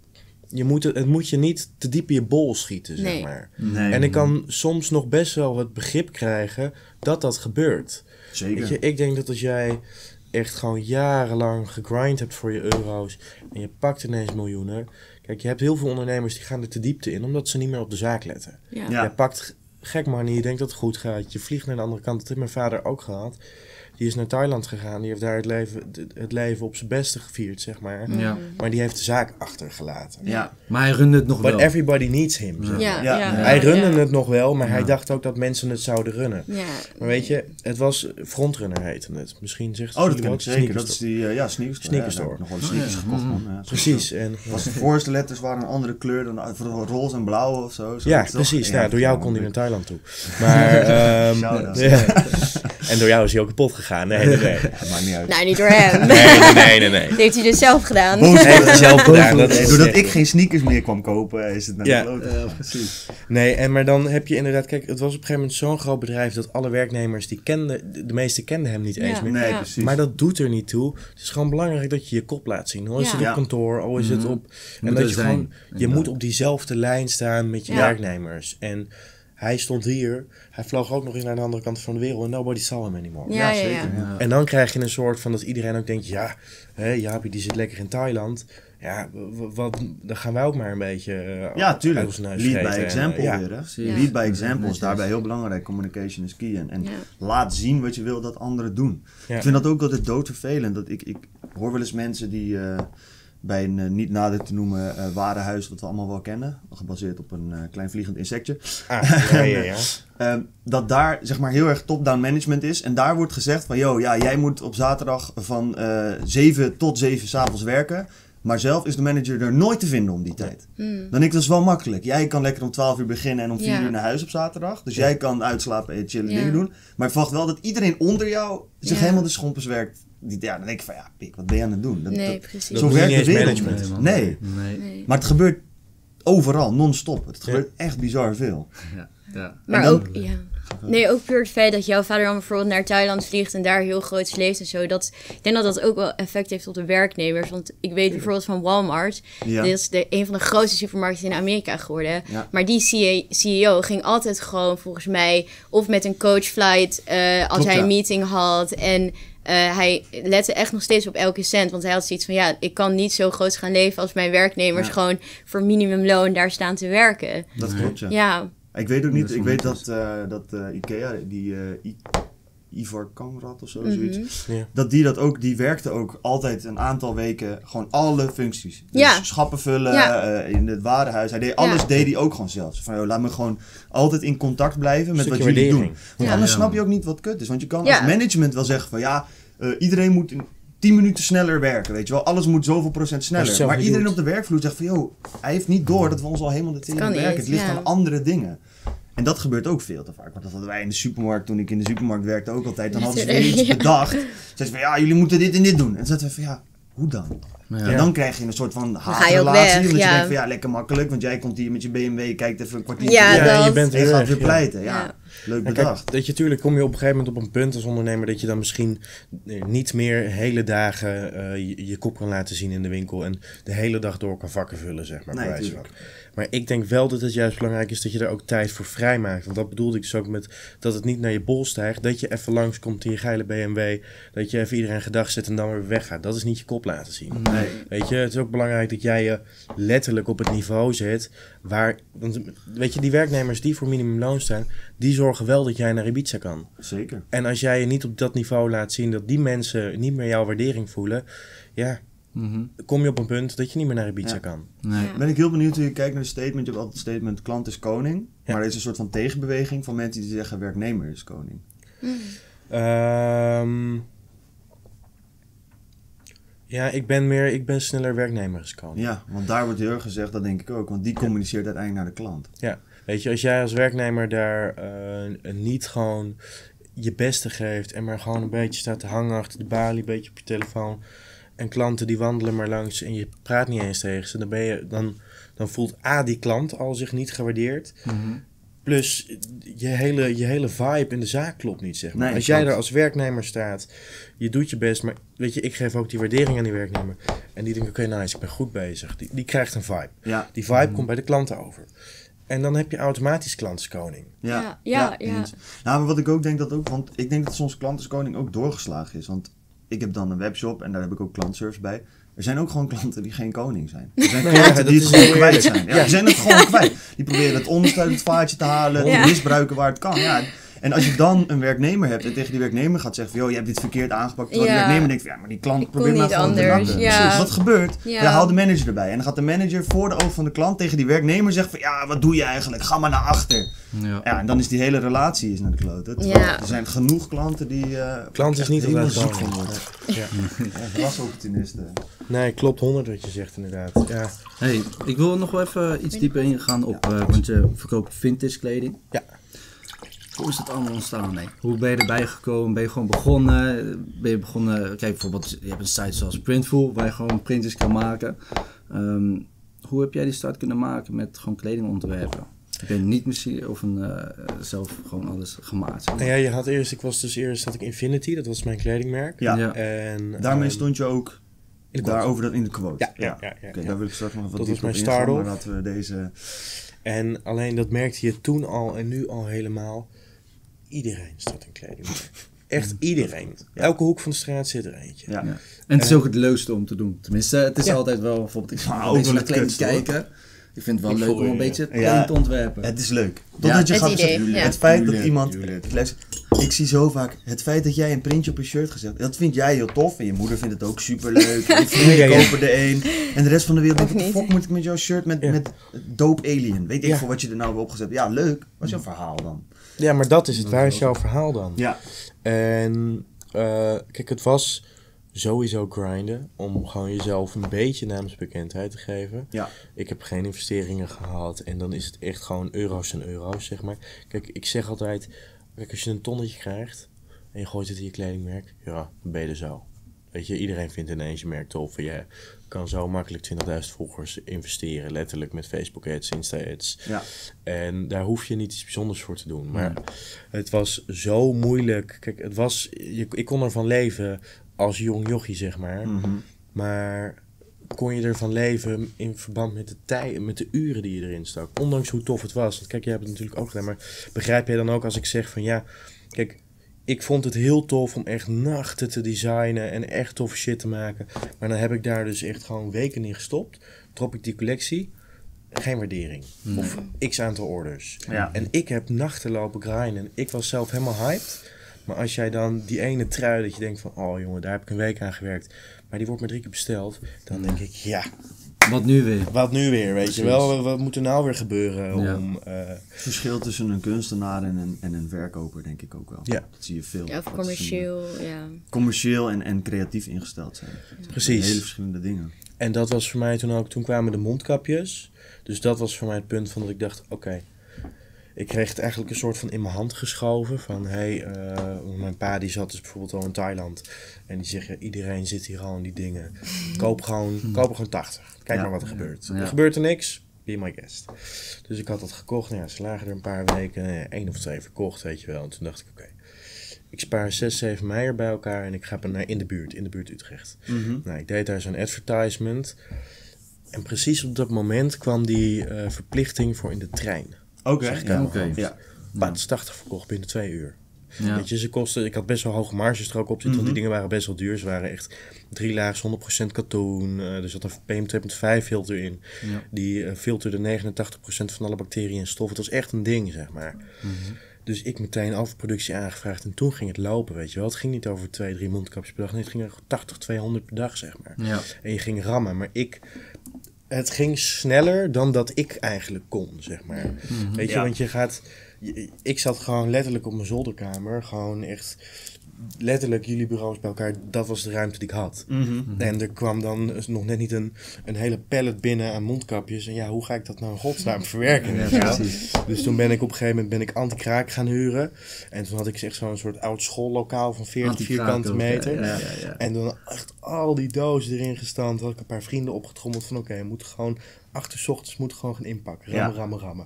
B: Het moet je niet te diep in je bol schieten, zeg maar. Nee. En ik kan soms nog best wel het begrip krijgen dat gebeurt.
A: Zeker.
B: Weet je, ik denk dat als jij echt gewoon jarenlang gegrind hebt voor je euro's en je pakt ineens miljoenen. Kijk, je hebt heel veel ondernemers die gaan er te diepte in omdat ze niet meer op de zaak letten. Ja. Je pakt gek money, je denkt dat het goed gaat. Je vliegt naar de andere kant. Dat heeft mijn vader ook gehad. Die is naar Thailand gegaan. Die heeft daar het leven op zijn beste gevierd, zeg maar. Ja. Maar die heeft de zaak achtergelaten.
C: Ja. Maar hij runde het nog wel.
B: But everybody needs him. Zeg maar. Hij runde het nog wel, maar hij dacht ook dat mensen het zouden runnen. Ja. Maar weet je, het was Frontrunner heette het. Misschien zegt het
A: dat ken ik zeker. Dat is die Sneaker Store.
B: Nog
A: wel sneakers gekocht, man. Ja,
B: precies. En
A: de voorste letters waren een andere kleur dan roze en blauw of zo.
B: Ja, precies. Nou, door jou kon hij naar Thailand toe. Maar en door jou is hij ook kapot gegaan. Nee.
A: Maakt niet uit.
D: Nou, niet door hem.
B: Nee.
D: Dat heeft hij dus zelf gedaan.
A: Doordat ik geen sneakers meer kwam kopen, is het naar de klote.
C: Precies.
B: Nee, maar dan heb je inderdaad... Kijk, het was op een gegeven moment zo'n groot bedrijf dat alle werknemers die kenden... De meeste kenden hem niet eens meer.
A: Nee, precies.
B: Maar dat doet er niet toe. Het is gewoon belangrijk dat je je kop laat zien. Al is het op kantoor, al is het op... En dat je gewoon... Je moet op diezelfde lijn staan met je werknemers. En... Hij stond hier, hij vloog ook nog eens naar de andere kant van de wereld en nobody saw him anymore.
D: Ja, zeker.
B: Ja. En dan krijg je een soort van dat iedereen ook denkt, Jaapie die zit lekker in Thailand. Ja, dan gaan wij ook maar een beetje
A: tuurlijk. Lead by example weer. Lead by example is daarbij heel belangrijk. Communication is key. En laat zien wat je wil dat anderen doen. Ja. Ik vind dat ook altijd doodvervelend. Dat ik hoor wel eens mensen die... bij een niet nader te noemen warenhuis, wat we allemaal wel kennen. Gebaseerd op een klein vliegend insectje. Dat daar zeg maar heel erg top-down management is. En daar wordt gezegd van, jij moet op zaterdag van 7 tot 7 s'avonds werken. Maar zelf is de manager er nooit te vinden om die tijd. Dan denk ik, dat is wel makkelijk. Jij kan lekker om 12 uur beginnen en om 4 uur naar huis op zaterdag. Dus jij kan uitslapen en chillen dingen doen. Maar ik verwacht wel dat iedereen onder jou zich helemaal de schompers werkt dan denk ik van, ja, pik, wat ben je aan het doen?
D: Nee, precies.
A: Zo
B: Dat
A: werkt
B: is
A: de
B: niet eens
A: wereld
B: management.
A: niet. Nee. Maar het gebeurt overal, non-stop. Het gebeurt echt bizar veel.
C: Ja.
D: Maar
A: dan-
D: ook, ook puur het feit dat jouw vader dan bijvoorbeeld naar Thailand vliegt en daar heel groot leeft en zo. Ik denk dat dat ook wel effect heeft op de werknemers. Want ik weet bijvoorbeeld van Walmart, dit is een van de grootste supermarkten in Amerika geworden.
A: Ja.
D: Maar die CEO ging altijd gewoon volgens mij of met een coachflight als
A: Klopt,
D: hij
A: ja.
D: een meeting had. En hij lette echt nog steeds op elke cent. Want hij had zoiets van, ik kan niet zo groot gaan leven als mijn werknemers gewoon voor minimumloon daar staan te werken.
A: Dat klopt, ja.
D: Ja.
A: Ik weet ook
C: Dat
A: niet,
C: is
A: ik
C: wel
A: weet dat Ikea, die Ivar Kamprad of zo, zoiets,
B: Ja.
A: die werkte ook altijd een aantal weken gewoon alle functies. Dus
D: Ja.
A: schappen vullen,
D: Ja.
A: in het warenhuis, hij deed alles, deed hij ook gewoon zelf. Van, joh, laat me gewoon altijd in contact blijven met wat
B: Stukje
A: jullie doen.
B: waardering.
A: Want
D: Ja.
A: anders snap je ook niet wat kut is. Want je kan
D: Ja.
A: als management wel zeggen van, iedereen moet in 10 minuten sneller werken, weet je wel. Alles moet zoveel procent
B: Als je
A: sneller.
B: het zelf
A: Maar
B: niet
A: iedereen
B: doet.
A: op de werkvloer zegt van, joh, hij heeft niet door dat we ons al helemaal de tering
D: kan
A: werken.
D: niet,
A: Het ligt
D: ja.
A: aan andere dingen. En dat gebeurt ook veel te vaak. Want dat hadden wij in de supermarkt, toen ik in de supermarkt werkte, ook altijd. Dan hadden ze weer iets
D: Ja.
A: bedacht. Zeiden ze van, jullie moeten dit en dit doen. En dan zeiden we van, hoe dan?
C: Ja.
A: En dan krijg je een soort van
D: ga je ook
A: haatrelatie.
D: weg,
A: Omdat je
D: ja.
A: denkt van, lekker makkelijk. Want jij komt hier met je BMW, kijkt even een kwartier.
D: Ja,
B: Ja,
D: dat.
B: je bent
A: En je
B: weer
A: gaat
B: weg,
A: weer
B: ja.
A: pleiten.
D: Ja.
A: Leuk
B: Ja,
A: bedacht.
B: kijk, dat je tuurlijk kom je op een gegeven moment op een punt als ondernemer dat je dan misschien niet meer hele dagen je kop kan laten zien in de winkel en de hele dag door kan vakken vullen, zeg maar.
A: Nee,
B: bij wijze
A: tuurlijk.
B: van. Maar ik denk wel dat het juist belangrijk is dat je er ook tijd voor vrij maakt. Want dat bedoelde ik dus ook met dat het niet naar je bol stijgt, dat je even langskomt in je geile BMW, dat je even iedereen gedag zet en dan weer weggaat. Dat is niet je kop laten zien.
A: Nee.
B: Weet je, het is ook belangrijk dat jij je letterlijk op het niveau zet waar, want weet je, die werknemers die voor minimumloon staan, die zorgen wel dat jij naar Ibiza kan.
A: Zeker.
B: En als jij je niet op dat niveau laat zien dat die mensen niet meer jouw waardering voelen, kom je op een punt dat je niet meer naar Ibiza
A: Ja.
B: kan.
C: Nee.
D: Ja.
A: Ben ik heel benieuwd hoe je kijkt naar de statement. Je hebt altijd het statement klant is koning.
B: Ja.
A: Maar er is een soort van tegenbeweging van mensen die zeggen werknemer is koning.
B: Ja, ik ben sneller werknemer als koning.
A: Ja, want daar wordt heel erg gezegd, dat denk ik ook. Want die communiceert uiteindelijk naar de klant.
B: Ja, weet je, als jij als werknemer daar niet gewoon je beste geeft en maar gewoon een beetje staat te hangen achter de balie, een beetje op je telefoon en klanten die wandelen maar langs en je praat niet eens tegen ze, dan voelt die klant al zich niet gewaardeerd. Plus, je hele vibe in de zaak klopt niet, zeg maar.
A: Nee,
B: als jij
A: klopt.
B: er als werknemer staat, je doet je best, maar weet je, ik geef ook die waardering aan die werknemer. En die denkt, oké, nice, ik ben goed bezig. Die krijgt een vibe.
A: Ja.
B: Die vibe komt bij de klanten over. En dan heb je automatisch klantenskoning.
D: Ja.
A: eens. Nou, maar wat ik ook denk want ik denk dat soms klantenskoning ook doorgeslagen is. Want ik heb dan een webshop en daar heb ik ook klantservice bij. Er zijn ook gewoon klanten die geen koning zijn. Er zijn
B: Nou ja,
A: klanten
B: dat
A: die
B: is
A: het gewoon
B: heel
A: kwijt
B: eerlijk.
A: zijn. Ja,
B: Ja.
A: die zijn het gewoon kwijt. Die proberen het onderste uit het vaatje te halen,
D: Ja.
A: te misbruiken waar het kan. Ja. En als je dan een werknemer hebt en tegen die werknemer gaat zeggen van, joh, je hebt dit verkeerd aangepakt. Terwijl die
D: Ja.
A: werknemer denkt van, maar die klant
D: Ik
A: probeert
D: kon
A: maar
D: niet
A: gewoon te
D: anders,
A: nakken.
D: ja.
A: Precies, wat gebeurt?
D: Ja.
A: Ja, haal de manager erbij. En dan gaat de manager voor de ogen van de klant tegen die werknemer zeggen van, wat doe je eigenlijk? Ga maar naar achter.
C: Ja.
A: Ja, en dan is die hele relatie naar de klote.
D: Ja.
A: Er zijn genoeg klanten die...
B: Klant is niet
A: helemaal
B: altijd
A: ziek van
B: koning.
A: worden.
B: Ja.
A: Rasopportunisten.
B: Nee, klopt 100 wat je zegt inderdaad. Ja.
C: Hey, ik wil nog wel even iets dieper ingaan op, want je verkoopt vintage kleding.
B: Ja.
C: Hoe is dat allemaal ontstaan? Nee? Hoe ben je erbij gekomen? Ben je gewoon begonnen? Kijk, bijvoorbeeld, je hebt een site zoals Printful, waar je gewoon printjes kan maken. Hoe heb jij die start kunnen maken met gewoon kleding ontwerpen? Ik ben niet misschien of zelf gewoon alles gemaakt. Zeg maar.
B: Nou ja, had ik Infinity, dat was mijn kledingmerk.
A: Ja.
C: Ja.
B: En,
A: Daarmee stond je ook
B: in de quote.
A: daarover dat in de quote.
B: Ja.
A: Oké, daar wil ik straks nog wat
B: Dat
A: dieper
B: was
A: op
B: mijn
A: ingaan,
B: start-off.
A: maar laten we deze...
B: En alleen dat merkte je toen al en nu al helemaal. Iedereen staat in kledingmerk. Echt iedereen. Elke hoek van de straat zit er eentje.
A: Ja.
C: Ja. En het is ook het leukste om te doen. Tenminste, het is
B: Ja.
C: altijd wel, bijvoorbeeld, ik
A: Maar
C: ga
A: ook
C: ook
A: wel
C: naar
A: het
C: kleding
A: kutste, hoor.
C: kijken. Ik vind het wel
B: Ik
C: leuk
B: voel
C: om een
B: je.
C: beetje
A: Ja.
C: kleding te ontwerpen.
A: Het is leuk. Totdat je
D: Het
A: gaat
D: idee,
A: zeggen,
D: ja.
A: het feit dat
C: Tuurlijk,
A: iemand...
C: tuurlijk.
A: Ik zie zo vaak, het feit dat jij een printje op je shirt gezet, dat vind jij heel tof. En je moeder vindt het ook superleuk. En je vrienden
B: Ja, ja.
A: kopen er een. En de rest van de wereld denkt,
D: Of
A: wat de
D: niet.
A: fuck moet ik met jouw shirt met,
B: Ja.
A: met Dope Alien? Weet ik
B: Ja.
A: voor wat je er nou hebt opgezet. Ja, leuk. Wat is jouw verhaal dan?
B: Ja, maar dat is het. Waar is jouw verhaal dan?
A: Ja.
B: En kijk, het was sowieso grinden om gewoon jezelf een beetje naamsbekendheid te geven.
A: Ja.
B: Ik heb geen investeringen gehad en dan is het echt gewoon euro's en euro's, zeg maar. Kijk, ik zeg altijd, kijk, als je een tonnetje krijgt en je gooit het in je kledingmerk, ja, dan ben je er zo. Weet je, iedereen vindt ineens je merk tof. En je kan zo makkelijk 20.000 volgers investeren. Letterlijk met Facebook ads, Insta ads.
A: Ja.
B: En daar hoef je niet iets bijzonders voor te doen. Maar het was zo moeilijk. Kijk, ik kon ervan leven als jong jochie, zeg maar. Maar kon je ervan leven in verband met met de uren die je erin stak. Ondanks hoe tof het was. Want kijk, jij hebt het natuurlijk ook gedaan. Maar begrijp jij dan ook als ik zeg van ja, kijk, ik vond het heel tof om echt nachten te designen en echt toffe shit te maken. Maar dan heb ik daar dus echt gewoon weken in gestopt. Drop ik die collectie, geen waardering. Of x aantal orders.
A: Ja.
B: En ik heb nachten lopen grinden. Ik was zelf helemaal hyped. Maar als jij dan die ene trui dat je denkt van, oh jongen, daar heb ik een week aan gewerkt. Maar die wordt maar 3 keer besteld. Dan denk ik, ja.
C: Wat nu weer?
B: Wat nu weer, weet je wel? Wat moet er nou weer gebeuren?
A: Het verschil tussen een kunstenaar en een verkoper denk ik ook wel.
B: Ja.
A: Dat zie je veel.
D: Ja, of commercieel,
A: Commercieel en creatief ingesteld zijn.
B: Precies.
A: Hele verschillende dingen.
B: En dat was voor mij toen ook, toen kwamen de mondkapjes. Dus dat was voor mij het punt van dat ik dacht, oké. Ik kreeg het eigenlijk een soort van in mijn hand geschoven. Van, mijn pa die zat dus bijvoorbeeld al in Thailand. En die zegt, ja, iedereen zit hier al in die dingen. Koop er gewoon 80. Kijk maar wat er gebeurt.
C: Ja.
B: Er gebeurt er niks, be my guest. Dus ik had dat gekocht. Nou ja, ze lagen er een paar weken. 1 of 2 verkocht, weet je wel. En toen dacht ik, oké. Ik spaar 6, 7 meijer bij elkaar. En ik ga naar in de buurt Utrecht. Nou, ik deed daar zo'n advertisement. En precies op dat moment kwam die verplichting voor in de trein.
A: Oké. Ja.
B: Paats 80 verkocht binnen 2 uur.
C: Ja.
B: Weet je, ze kosten, ik had best wel hoge marges er ook op zitten, want die dingen waren best wel duur. Ze waren echt 3 laags, 100% katoen. Er zat een PM2.5 filter in.
C: Ja.
B: Die filterde 89% van alle bacteriën en stoffen. Het was echt een ding, zeg maar. Dus ik meteen overproductie aangevraagd en toen ging het lopen, weet je wel. Het ging niet over 2, 3 mondkapjes per dag. Nee, het ging er 80, 200 per dag, zeg maar.
C: Ja.
B: En je ging rammen, maar het ging sneller dan dat ik eigenlijk kon, zeg maar. Weet je, want ik zat gewoon letterlijk op mijn zolderkamer, gewoon echt letterlijk jullie bureaus bij elkaar, dat was de ruimte die ik had. En er kwam dan nog net niet een hele pallet binnen aan mondkapjes. En ja, hoe ga ik dat nou in godsnaam verwerken? Ja, dus toen ben ik op een gegeven moment anti-kraak gaan huren. En toen had ik echt zo'n soort oud schoollokaal van 40 vierkante meter. Ja. En dan echt al die dozen erin gestampt. Had ik een paar vrienden opgetrommeld van oké, we moeten gewoon 8 uur 's ochtends gaan inpakken. Rammen.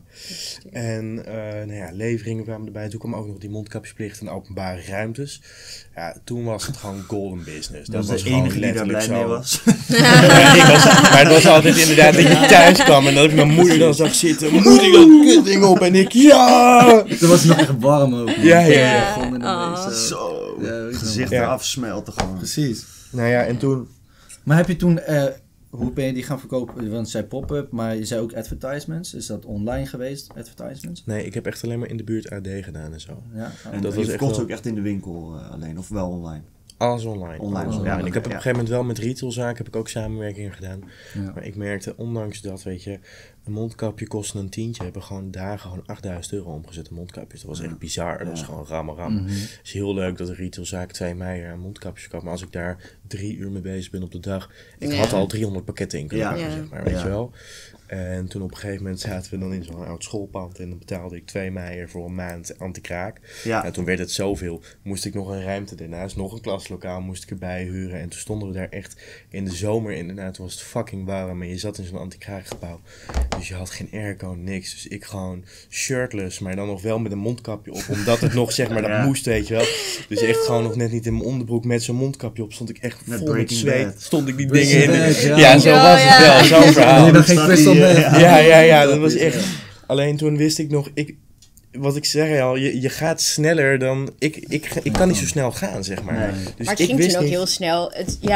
B: En leveringen kwamen erbij. Toen kwam ook nog die mondkapjesplicht en openbare ruimtes. Ja, toen was het gewoon golden business.
A: Dat was de enige die daar blij mee was.
B: Maar het was altijd inderdaad dat je thuis kwam en dat ik mijn moeder dan zag zitten. Moet ik dat kutding op? En ik, ja!
C: Toen was het nog echt warm ook.
B: Ja.
A: Zo. Gezicht eraf smelten gewoon.
C: Precies.
B: Nou ja, en toen...
C: Maar heb je toen... hoe ben je die gaan verkopen? Want zij pop-up, maar je zei ook advertisements. Is dat online geweest, advertisements?
B: Nee, ik heb echt alleen maar in de buurt AD gedaan en zo.
C: Ja.
A: En
B: dat
A: je
B: was
A: verkocht
B: echt
A: ook echt in de winkel alleen, of wel online?
B: Alles online.
A: Ja,
B: en ik heb op een gegeven moment wel met retailzaken heb ik ook samenwerking gedaan.
C: Ja.
B: Maar ik merkte, ondanks dat, weet je, een mondkapje kostte een tientje. Hebben gewoon dagen gewoon €8.000 omgezette mondkapjes. Dat was echt bizar. Dat was gewoon ram. Het is heel leuk dat een retailzaak 2 mei aan mondkapjes verkoopt. Maar als ik daar 3 uur mee bezig ben op de dag. Ik had al 300 pakketten in kunnen pakken, zeg maar. Weet je wel. En toen op een gegeven moment zaten we dan in zo'n oud schoolpand. En dan betaalde ik 2 mei voor een maand anti-kraak.
A: Ja.
B: En toen werd het zoveel. Moest ik nog een ruimte daarnaast, nog een klaslokaal moest ik erbij huren. En toen stonden we daar echt in de zomer inderdaad. Toen was het fucking warm. En je zat in zo'n anti-kraakgebouw. Dus je had geen airco, niks. Dus ik gewoon shirtless, maar dan nog wel met een mondkapje op. Omdat het nog, zeg maar, dat moest, weet je wel. Dus echt gewoon nog net niet in mijn onderbroek met zo'n mondkapje op. Stond ik echt vol met zweet. Stond ik die dingen in. Ja, zo was het wel. Zo'n verhaal.
C: Je bent geen crystal meth.
B: Ja, dat was echt... Alleen toen wist ik nog... Wat ik zeg al, je gaat sneller dan... Ik kan niet zo snel gaan, zeg maar.
A: Nee.
B: Dus
D: Maar het
B: ik
D: ging
B: wist
D: toen ook
B: niet,
D: heel snel.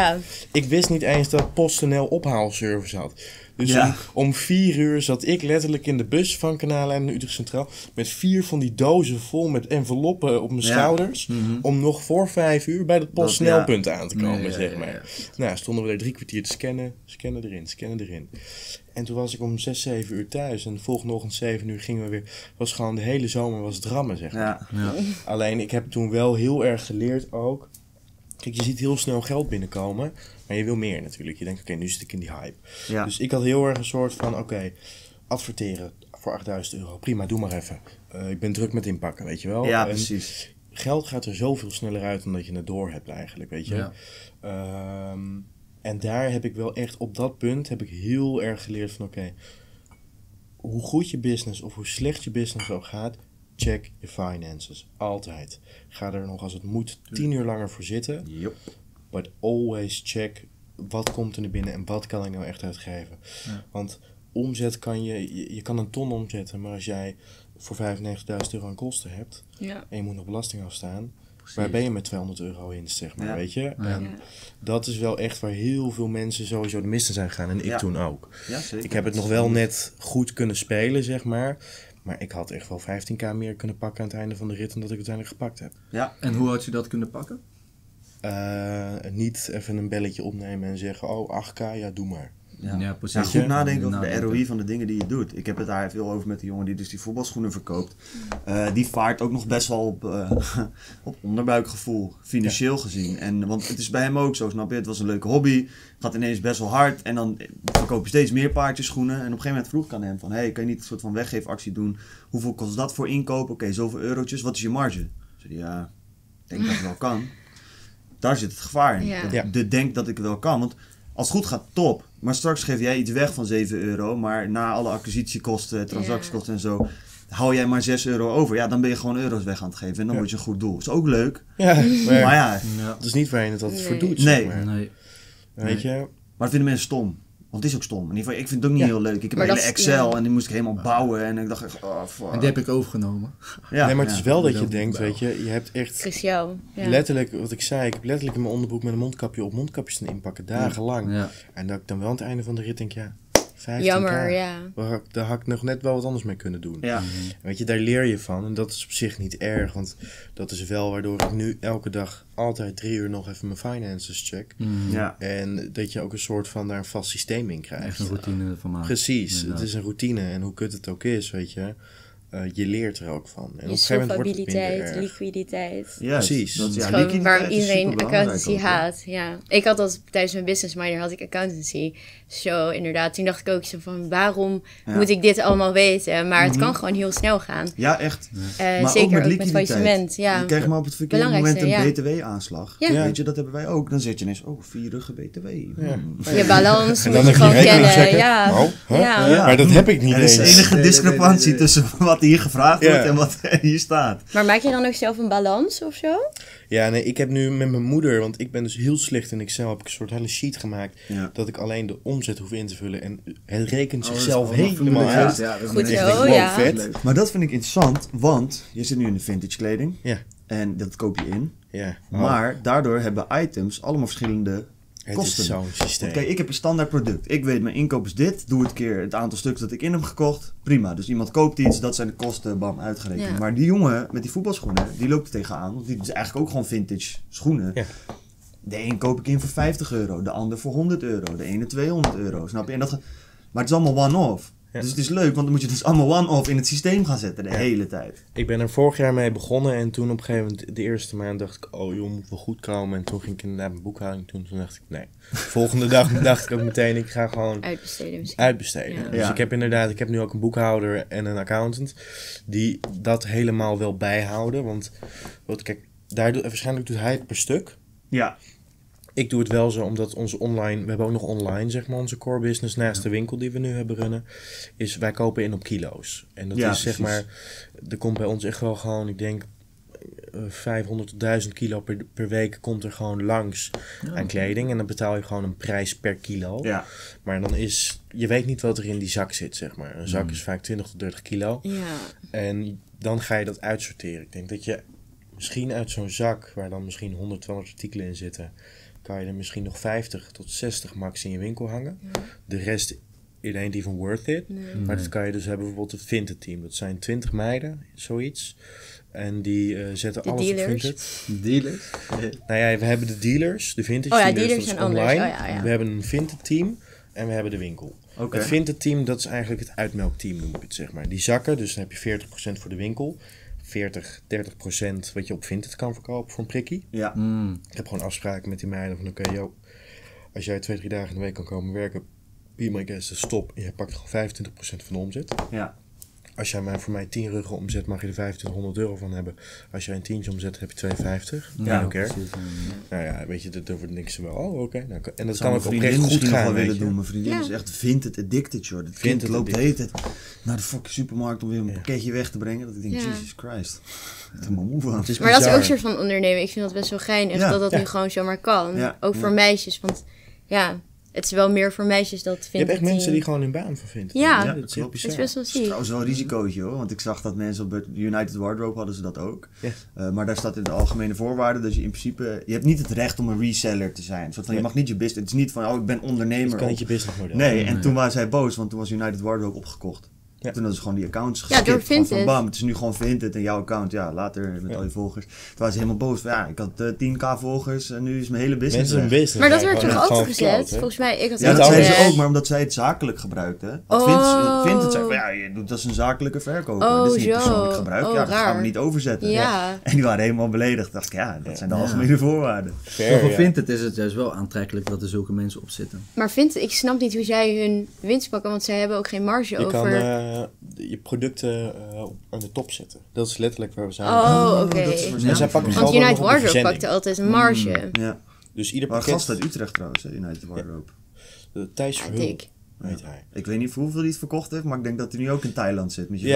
B: ik wist niet eens dat PostNL ophaalservice had. Dus om 4 uur zat ik letterlijk in de bus van Kanaallijn naar Utrecht Centraal. Met 4 van die dozen vol met enveloppen op mijn schouders. Om nog voor 5 uur bij dat PostNL-punt aan te komen, zeg maar. Nou, stonden we er 3 kwartier te scannen erin. En toen was ik om 6, 7 uur thuis. En de volgende ochtend 7 uur gingen we weer. Was gewoon de hele zomer was het rammen, zeg maar.
C: Ja.
B: Alleen ik heb toen wel heel erg geleerd ook. Kijk, je ziet heel snel geld binnenkomen. Maar je wil meer natuurlijk. Je denkt, oké, nu zit ik in die hype.
A: Ja.
B: Dus ik had heel erg een soort van, oké, adverteren voor €8.000. Prima, doe maar even. Ik ben druk met inpakken, weet je wel.
A: Ja,
B: En
A: precies.
B: geld gaat er zoveel sneller uit dan dat je het door hebt eigenlijk, weet je.
C: Ja.
B: En daar heb ik wel echt, op dat punt heb ik heel erg geleerd van oké, hoe goed je business of hoe slecht je business ook gaat, check je finances. Altijd. Ga er nog als het moet 10 uur langer voor zitten.
A: Yep.
B: But always check, wat komt er nu binnen en wat kan ik nou echt uitgeven.
C: Ja.
B: Want omzet kan je kan een ton omzetten, maar als jij voor €95.000 aan kosten hebt
D: Ja.
B: en je moet nog belasting afstaan, waar ben je met €200 winst, zeg maar,
A: Ja.
B: weet je?
C: Ja.
B: En dat is wel echt waar heel veel mensen sowieso de mist in zijn gegaan en ik
A: Ja.
B: toen ook.
A: Ja, zeker.
B: Ik heb het nog wel net goed kunnen spelen, zeg maar ik had echt wel 15k meer kunnen pakken aan het einde van de rit dan dat ik uiteindelijk gepakt heb.
A: Ja.
C: En hoe had je dat kunnen pakken?
B: Niet even een belletje opnemen en zeggen, oh 8k, ja doe maar.
A: Ja.
C: precies.
A: Ja, goed nadenken over
C: Nadenken.
A: de ROI van de dingen die je doet. Ik heb het daar veel over met de jongen die dus die voetbalschoenen verkoopt. Die vaart ook nog best wel op onderbuikgevoel, financieel gezien. Want het is bij hem ook zo, snap je? Het was een leuke hobby, gaat ineens best wel hard. En dan verkoop je steeds meer paardjes schoenen. En op een gegeven moment vroeg ik aan hem van, hey, kan je niet een soort van weggeefactie doen? Hoeveel kost dat voor inkoop? Oké, zoveel eurotjes, wat is je marge? Zei hij, ja, ik denk dat het wel kan. Daar zit het gevaar in.
D: Ja.
A: De denk dat ik het wel kan, want als het goed gaat, top. Maar straks geef jij iets weg van €7, maar na alle acquisitiekosten, transactiekosten en zo, hou jij maar €6 over. Ja, dan ben je gewoon euro's weg aan het geven en dan word je een goed doel. Is ook leuk,
B: Ja,
A: maar ja,
C: Ja.
B: dat is niet waar je het altijd voor
D: Nee.
B: doet,
A: Nee.
B: zeg maar.
C: Nee.
B: Weet je?
A: maar dat vinden mensen stom. Want het is ook stom. In ieder geval, ik vind het ook niet heel leuk. Ik heb
D: Maar
A: een
D: dat
A: hele
D: is-
A: Excel
D: ja.
A: en die moest ik helemaal bouwen en ik dacht echt, oh fuck.
C: En die heb ik overgenomen.
A: Ja,
B: nee, maar het is wel dat je
C: dat
B: denkt,
C: wel.
B: weet je hebt echt
D: Cruciaal. Ja.
B: letterlijk, wat ik zei, ik heb letterlijk in mijn onderbroek met een mondkapje op mondkapjes te inpakken, dagenlang.
C: Ja.
B: En dat ik dan wel aan het einde van de rit denk, ja, 15k.
D: Jammer, ja.
B: Daar had ik nog net wel wat anders mee kunnen doen.
A: Ja.
B: Weet je, daar leer je van. En dat is op zich niet erg, want dat is wel waardoor ik nu elke dag altijd 3 uur nog even mijn finances check.
A: Ja.
B: En dat je ook een soort van daar een vast systeem in krijgt.
C: Echt een routine van maken.
B: Precies,
C: Inderdaad.
B: het is een routine en hoe kut het ook is, weet je. Je leert er ook van. En op
D: Je
B: een gegeven moment wordt het minder
D: solvabiliteit,
B: erg.
D: liquiditeit.
A: Juist.
B: Precies.
A: Dat is,
D: Het
A: ja,
D: is gewoon
A: liquiditeit
D: waarom
A: is
D: iedereen
A: superbelangrijk
D: accountancy
A: ook, hè.
D: haat. Ja. Ik had dat tijdens mijn business minor had ik accountancy. Zo inderdaad. Toen dacht ik ook zo van waarom
A: Ja.
D: moet ik dit allemaal weten? Maar het kan gewoon heel snel gaan.
A: Ja, echt.
D: Zeker
A: met
D: ook met
A: liquiditeit.
D: faillissement. Ja.
A: Je krijgt maar op het verkeerde moment
D: Belangrijkste,
A: een BTW-aanslag.
D: Ja.
A: Weet je, dat hebben wij ook. Dan zit je ineens, oh, 4 BTW.
D: Je balans
B: En
D: moet
B: dan
D: je
B: heb je
D: gewoon
B: rekening
D: kennen.
B: checken.
D: Ja.
B: Oh, huh?
D: Ja.
A: Ja.
B: Maar dat heb ik niet
A: Er is
B: eens.
A: enige
C: Nee,
A: discrepantie
C: nee.
A: tussen wat hier gevraagd
B: Ja.
A: wordt en wat hier staat.
D: Maar maak je dan ook zelf een balans of zo?
B: Ja, nee, ik heb nu met mijn moeder, want ik ben dus heel slecht in Excel, heb ik een soort hele sheet gemaakt.
A: Ja.
B: Dat ik alleen de omzet hoef in te vullen. En het rekent
C: Oh, dat is
B: zichzelf
C: allemaal
B: helemaal
C: vriendelijk.
B: uit.
C: Ja, dat is
D: Goed
C: echt
D: zo,
C: leuk.
B: Wow,
D: ja.
B: vet.
A: Maar dat vind ik interessant, want je zit nu in de vintage kleding.
B: Ja,
A: En dat koop je in.
B: ja.
A: Maar daardoor hebben items allemaal verschillende
B: Het
A: kosten.
B: is zo'n systeem.
A: Want kijk, ik heb een standaard product. Ik weet, mijn inkoop is dit. Doe het keer het aantal stuks dat ik in heb gekocht. Prima. Dus iemand koopt iets, dat zijn de kosten, bam, uitgerekend.
D: Ja.
A: Maar die jongen met die voetbalschoenen, die loopt er tegenaan. Want die is eigenlijk ook gewoon vintage schoenen.
B: Ja.
A: De een koop ik in voor €50, de ander voor €100, de ene €200. Snap je? Maar het is allemaal one-off.
B: Ja.
A: Dus het is leuk, want dan moet je dus allemaal one-off in het systeem gaan zetten de hele tijd.
B: Ik ben er vorig jaar mee begonnen en toen op een gegeven moment, de eerste maand dacht ik, oh joh, moet wel goed komen. En toen ging ik inderdaad mijn boekhouding doen. Toen dacht ik, nee. Volgende dag dacht ik ook meteen, ik ga gewoon
D: Uitbesteden misschien.
B: uitbesteden.
D: Ja.
B: Dus
A: Ja.
B: ik heb nu ook een boekhouder en een accountant die dat helemaal wel bijhouden. Want kijk, waarschijnlijk doet hij het per stuk.
A: Ja.
B: Ik doe het wel zo, omdat we hebben ook nog online, zeg maar, onze core business naast de winkel die we nu hebben runnen, is wij kopen in op kilo's. En dat
A: Ja,
B: is zeg
A: precies.
B: maar, er komt bij ons echt wel gewoon, ik denk 500 tot 1000 kilo per week komt er gewoon langs aan kleding. En dan betaal je gewoon een prijs per kilo.
A: Ja.
B: Maar dan je weet niet wat er in die zak zit, zeg maar. Een zak is vaak 20 tot 30 kilo.
D: Ja.
B: En dan ga je dat uitsorteren. Ik denk dat je misschien uit zo'n zak, waar dan misschien 100, 200 artikelen in zitten, kan je er misschien nog 50 tot 60 max in je winkel hangen. De rest in ain't even worth it. Maar dat kan je dus hebben, bijvoorbeeld het Vinted team. Dat zijn 20 meiden, zoiets. En die zetten
D: De
B: alles
D: dealers.
B: op Vinted.
C: Dealers.
B: Nou ja, we hebben de dealers, de vintage
D: Oh ja,
B: dealers,
D: dealers
B: dat is
D: zijn anders.
B: online.
D: Oh ja, ja.
B: We hebben een Vinted team en we hebben de winkel.
A: Oké.
B: Het Vinted team, dat is eigenlijk het uitmelkteam, noem ik het, zeg maar. Die zakken, dus dan heb je 40% voor de winkel. 30% wat je op Vinted kan verkopen voor een prikkie.
A: Ja.
B: Ik heb gewoon afspraken met die meiden van oké, joh, als jij 2-3 dagen in de week kan komen werken, be my guest, stop. En jij pakt gewoon 25% van de omzet.
A: Ja.
B: Als jij voor mij 10 ruggen omzet, mag je er 2500 euro van hebben. Als jij een tientje omzet, heb je 52.
C: Ja,
B: precies. Nou ja, weet je, dat wordt niks wel. Oh, oké. Nou, en dat kan ook oprecht
A: goed
B: goed gaan,
A: wel
B: weet
A: willen
B: je.
A: doen. Mijn vriendin is echt vintage addicted, joh. Dat kind loopt de hele tijd naar de fucking supermarkt om weer een pakketje weg te brengen. Dat ik denk, Jesus Christ. Ik ben helemaal moe van.
D: Maar dat is ook een soort van ondernemen. Ik vind dat best wel geinig dat nu gewoon zomaar kan.
A: Ja.
D: Ook voor meisjes, want het is wel meer voor meisjes dat vinden.
B: Je hebt echt mensen die gewoon hun baan vervinden.
D: Ja,
B: dat is heel bizar.
D: Dat is best wel ziek.
A: Trouwens wel een risicootje hoor, want ik zag dat mensen op United Wardrobe hadden ze dat ook. Maar daar staat in de algemene voorwaarden dat je in principe, je hebt niet het recht om een reseller te zijn. Soort van, je mag niet je business, het is niet van, ik ben ondernemer.
B: Het kan niet je businessmodel.
A: Nee, en toen waren zij boos, want toen was United Wardrobe opgekocht. Toen hadden ze gewoon die accounts geskipt.
D: door Vinted.
A: Van bam, het is nu gewoon Vinted en jouw account. Ja, later met al je volgers. Toen waren ze helemaal boos. Ik had 10k volgers en nu is mijn hele business weg.
B: Business.
D: Maar dat werd toch ook gezet? Volgens mij, ik had
A: dat zeiden ze ook, maar omdat zij het zakelijk gebruikten. Vinted zei van, je doet dat is een zakelijke verkoper. Dat is niet persoonlijk gebruik. Dat gaan we niet overzetten.
D: Ja.
A: En die waren helemaal beledigd. Dacht ik, dat zijn de algemene voorwaarden.
C: Voor Vinted is het juist wel aantrekkelijk dat er zulke mensen op zitten.
D: Maar ik snap niet hoe zij hun winst pakken, want zij hebben ook geen marge over.
B: Je producten aan de top zetten. Dat is letterlijk waar we zijn.
D: Oké. Want United Wardrobe pakte altijd een marge.
A: Ja.
B: Dus ieder
A: pakket...
B: gast
A: uit Utrecht trouwens, United Wardrobe.
B: Thijs Verhul heet hij.
A: Ik weet niet hoeveel hij het verkocht heeft, maar ik denk dat hij nu ook in Thailand zit. Met je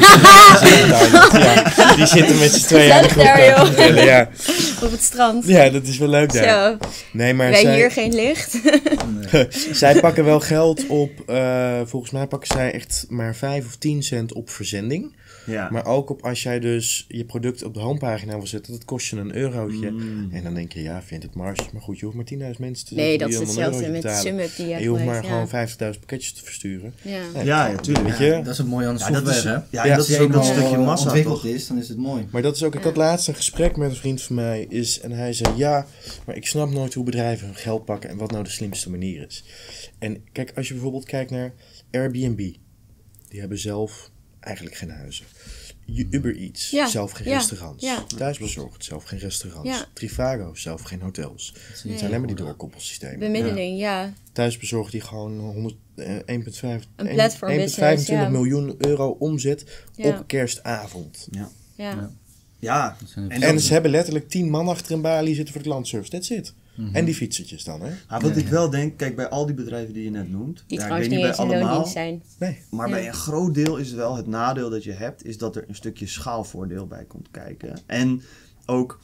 B: die zitten met z'n tweeën aan de
D: groep. Op het strand.
B: Ja, dat is wel leuk daar.
D: Zo.
B: Nee, maar
D: wij hier geen licht.
B: Zij pakken wel geld op, volgens mij pakken zij echt maar 5 of 10 cent op verzending.
A: Ja.
B: Maar ook op als jij dus je product op de homepagina wil zetten, dat kost je een eurotje. En dan denk je, vindt het marge. Maar goed, je hoeft maar 10.000 mensen te
D: nee, dat is hetzelfde met de SumUp die je
B: en je hoeft maar gewoon 50.000 pakketjes te versturen.
A: Ja, tuurlijk.
C: Weet je? Dat is het mooie aan de software, hè?
A: Ja, dat is ook dat stukje massa
C: ontwikkeld is, dan is het mooi.
B: Maar dat is ook, ik had laatst een gesprek met een vriend van mij en hij zei, maar ik snap nooit hoe bedrijven hun geld pakken en wat nou de slimste manier is. En kijk, als je bijvoorbeeld kijkt naar Airbnb, die hebben zelf eigenlijk geen huizen. Uber Eats, zelf geen restaurants. Thuisbezorgd, zelf geen restaurants. Trivago, zelf geen hotels. Het zijn alleen maar die doorkoppelsystemen.
D: Bemiddeling,
B: Thuisbezorgd die gewoon
D: 1,25
B: miljoen euro omzet op kerstavond.
A: Ja.
B: En ze hebben letterlijk 10 man achter een balie zitten voor de klantservice. That's it. En die fietsertjes dan, hè?
A: Wat ik wel denk, kijk, bij al die bedrijven die je net noemt...
D: Die trouwens niet eens in loondienst zijn.
A: Nee. Maar bij een groot deel is het wel het nadeel dat je hebt... is dat er een stukje schaalvoordeel bij komt kijken. En ook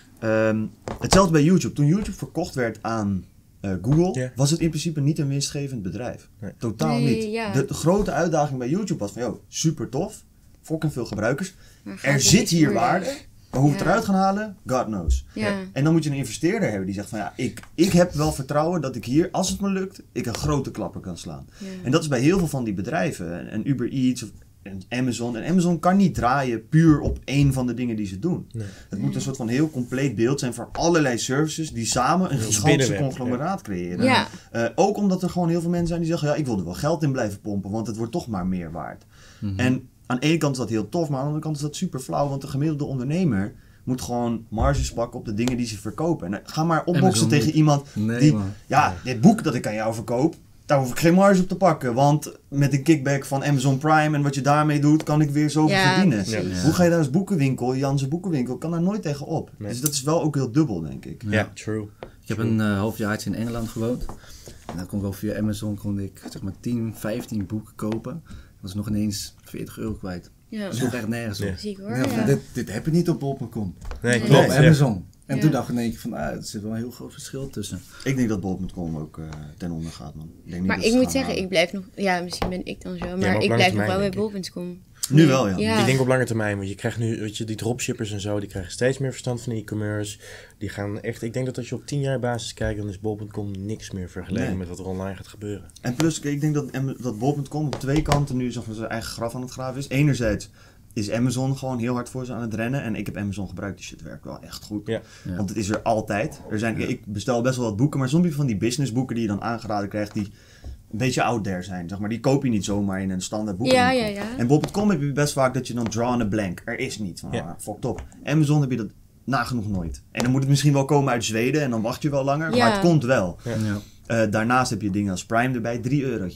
A: hetzelfde bij YouTube. Toen YouTube verkocht werd aan Google... was het in principe niet een winstgevend bedrijf. Nee. Totaal niet. Ja. De grote uitdaging bij YouTube was van... super tof, fucking veel gebruikers. Er zit hier waarde... Maar hoe we het eruit gaan halen, God knows.
D: Ja.
A: En dan moet je een investeerder hebben die zegt van ik heb wel vertrouwen dat ik hier, als het me lukt, ik een grote klapper kan slaan. Ja. En dat is bij heel veel van die bedrijven. En Uber Eats of Amazon. En Amazon kan niet draaien puur op één van de dingen die ze doen. Nee. Het moet een soort van heel compleet beeld zijn voor allerlei services die samen een gigantische conglomeraat creëren.
D: Ja.
A: Ook omdat er gewoon heel veel mensen zijn die zeggen, ik wil er wel geld in blijven pompen, want het wordt toch maar meer waard. En aan de ene kant is dat heel tof, maar aan de andere kant is dat super flauw. Want de gemiddelde ondernemer moet gewoon marges pakken op de dingen die ze verkopen. En ga maar opboksen tegen iemand die... Man. Dit boek dat ik aan jou verkoop, daar hoef ik geen marge op te pakken. Want met een kickback van Amazon Prime en wat je daarmee doet, kan ik weer zoveel verdienen. Ja. Hoe ga je daar als boekenwinkel, Janse boekenwinkel, kan daar nooit tegen op. Nee. Dus dat is wel ook heel dubbel, denk ik.
B: Ja, true.
C: Ik heb een halfjaartje in Engeland gewoond. En dan kon ik wel via Amazon ik 10, 15 boeken kopen. Dat is nog ineens €40 kwijt. Ja. Dat sloeg echt nergens op.
D: Ziek hoor.
C: Dit heb je niet op bol.com.
B: Nee, klopt.
C: Op Amazon. En toen dacht ik van, er zit wel een heel groot verschil tussen.
A: Ik denk dat bol.com ook ten onder gaat, man.
D: Maar ik moet zeggen, ik blijf nog... Ja, misschien ben ik dan zo. Maar ik blijf nog wel bij bol.com.
A: Nu wel, ja.
B: Ik denk op lange termijn, want je krijgt nu, die dropshippers en zo, die krijgen steeds meer verstand van e-commerce. Die gaan echt, ik denk dat als je op 10 jaar basis kijkt, dan is bol.com niks meer vergeleken met wat er online gaat gebeuren.
A: En plus, ik denk dat bol.com op twee kanten nu zijn eigen graf aan het graven is. Enerzijds is Amazon gewoon heel hard voor ze aan het rennen. En ik heb Amazon gebruikt, die shit werkt wel echt goed. Ja. Want het is er altijd. Ik bestel best wel wat boeken, maar soms van die businessboeken die je dan aangeraden krijgt, die een beetje out there zijn, zeg maar. Die koop je niet zomaar in een standaard boekenwinkel.
D: Ja.
A: En bol.com heb je best vaak dat je dan draw on a blank. Er is niet. Fucked op. Amazon heb je dat nagenoeg nooit. En dan moet het misschien wel komen uit Zweden en dan wacht je wel langer. Ja. Maar het komt wel. Ja. Daarnaast heb je dingen als Prime erbij, €3.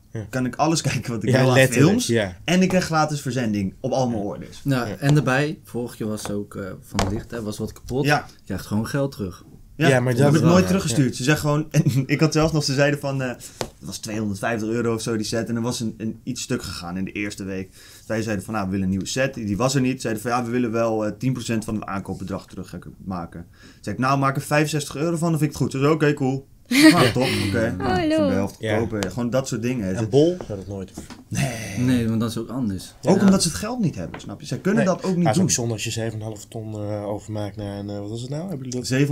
A: kan ik alles kijken wat ik wil aan films. Ja. En ik krijg gratis verzending op al mijn orders.
C: Nou, en daarbij, vorig jaar was ook van het licht, was wat kapot. Je krijgt gewoon geld terug.
A: Ja, maar dat heb ik nooit teruggestuurd. Ze zeggen gewoon, en ik had zelfs nog, ze zeiden van, het was €250 of zo die set. En er was een iets stuk gegaan in de eerste week. Zij zeiden van, we willen een nieuwe set. Die was er niet. Zeiden van, we willen wel 10% van het aankoopbedrag terugmaken. Zei ik, maak er €65 van, dan vind ik het goed. Ze zei, oké, cool. Top, oké. Voor de helft kopen. Gewoon dat soort dingen.
B: En Bol zou dat nooit doen.
C: Nee, want dat is ook anders.
A: Ook omdat ze het geld niet hebben, snap je? Zij kunnen dat ook niet doen. Het is
B: ook zonde als je 7,5 ton overmaakt naar een, wat was het nou?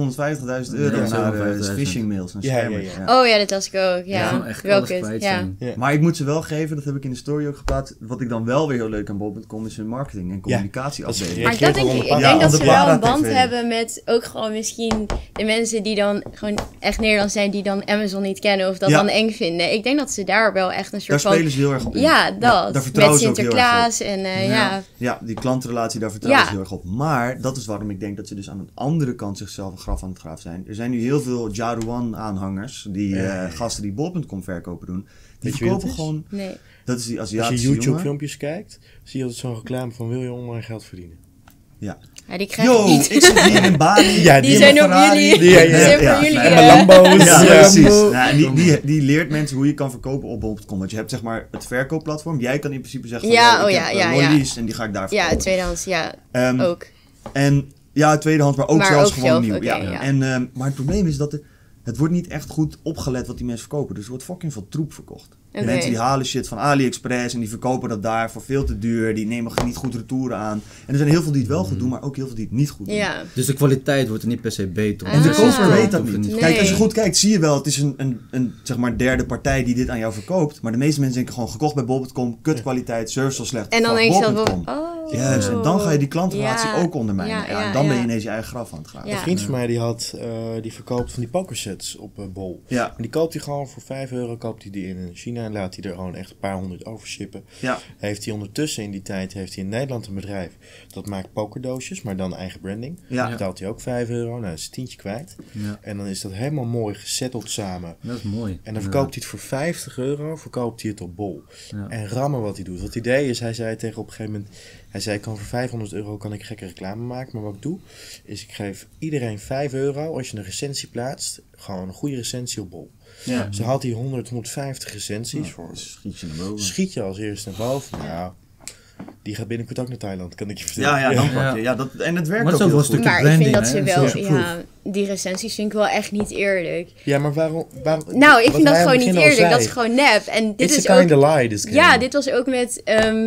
A: €750.000 naar phishing mails en scammers.
D: Oh ja, dat was ik ook. Ja,
C: echt alles kwijt zijn.
A: Maar ik moet ze wel geven, dat heb ik in de story ook geplaatst. Wat ik dan wel weer heel leuk aan bol.com is hun marketing en communicatieafdeling.
D: Maar dat denk ik denk dat ze wel een band hebben met ook gewoon misschien de mensen die dan gewoon echt Nederlands zijn, die dan Amazon niet kennen of dat dan eng vinden. Ik denk dat ze daar wel echt een soort
A: daar spelen ze heel erg op in.
D: Ja, dat.
A: Daar vertrouwen
D: met Sinterklaas en
A: Ja, die klantrelatie, daar vertrouwen ze heel erg op. Maar dat is waarom ik denk dat ze dus aan de andere kant zichzelf een graf aan het graaf zijn. Er zijn nu heel veel Jaruan-aanhangers, die gasten die bol.com verkopen doen. Die verkopen gewoon...
D: Nee.
A: Dat is die Aziatische
B: Als je YouTube-filmpjes kijkt, zie je altijd zo'n reclame van wil je online geld verdienen.
A: Ja.
D: Ja, die krijgen
A: niet. Ik zit hier in Bali.
D: Ja, die zijn op jullie.
B: Die zijn
D: voor jullie.
B: En mijn Lambo's.
A: Ja, precies. Nou, die leert mensen hoe je kan verkopen op bol.com. Want je hebt zeg maar het verkoopplatform. Jij kan in principe zeggen van, ik heb lollies en die ga ik daar verkopen.
D: Ja, tweedehands, ook.
A: En tweedehands, maar ook zelfs gewoon nieuw.
D: Okay,
A: maar het probleem is dat het wordt niet echt goed opgelet wat die mensen verkopen. Dus er wordt fucking veel troep verkocht. Okay. Mensen die halen shit van AliExpress en die verkopen dat daar voor veel te duur. Die nemen niet goed retouren aan. En er zijn heel veel die het wel goed doen, maar ook heel veel die het niet goed doen.
D: Ja.
C: Dus de kwaliteit wordt er niet per se beter.
A: En de koper weet dat niet.
D: Nee.
A: Kijk, als je goed kijkt, zie je wel, het is een zeg maar derde partij die dit aan jou verkoopt. Maar de meeste mensen denken gewoon gekocht bij bol.com, kut kwaliteit, service was slecht.
D: En dan denk je zelf,
A: Juist, en dan ga je die klantrelatie ook ondermijnen. En dan ben je ineens je eigen graf aan het graven.
B: Een vriend van mij die verkoopt van die pokersets op Bol.
A: Ja.
B: En die koopt hij gewoon voor €5, koopt hij die in China en laat hij er gewoon echt een paar honderd overshippen.
A: Ja.
B: Heeft hij ondertussen in die tijd in Nederland een bedrijf dat maakt pokerdoosjes, maar dan eigen branding.
A: Ja.
B: Betaalt hij ook €5, nou dat is €10 kwijt. Ja. En dan is dat helemaal mooi gesetteld samen.
C: Dat is mooi.
B: En dan verkoopt hij het voor €50, verkoopt hij het op Bol. Ja. En rammen wat hij doet. Wat het idee is, hij zei tegen op een gegeven moment, ik kan voor €500 kan ik gekke reclame maken, maar wat ik doe, is ik geef iedereen €5 als je een recensie plaatst, gewoon een goede recensie op Bol. Ja. Zo haalt hij 150 recensies voor. Schiet je als eerste naar boven. Nou, die gaat binnenkort ook naar Thailand, kan ik je vertellen.
A: Ja, dan pak je. En het werkt
C: maar
A: ook heel goed.
D: Maar ik vind dat ze wel, die recensies vind ik wel echt niet eerlijk.
B: Ja, maar waarom
D: nou, ik vind dat gewoon niet eerlijk. Dat is gewoon nep. En dit
B: It's
D: is
B: a
D: ook.
B: Lie, this game.
D: Ja, dit was ook met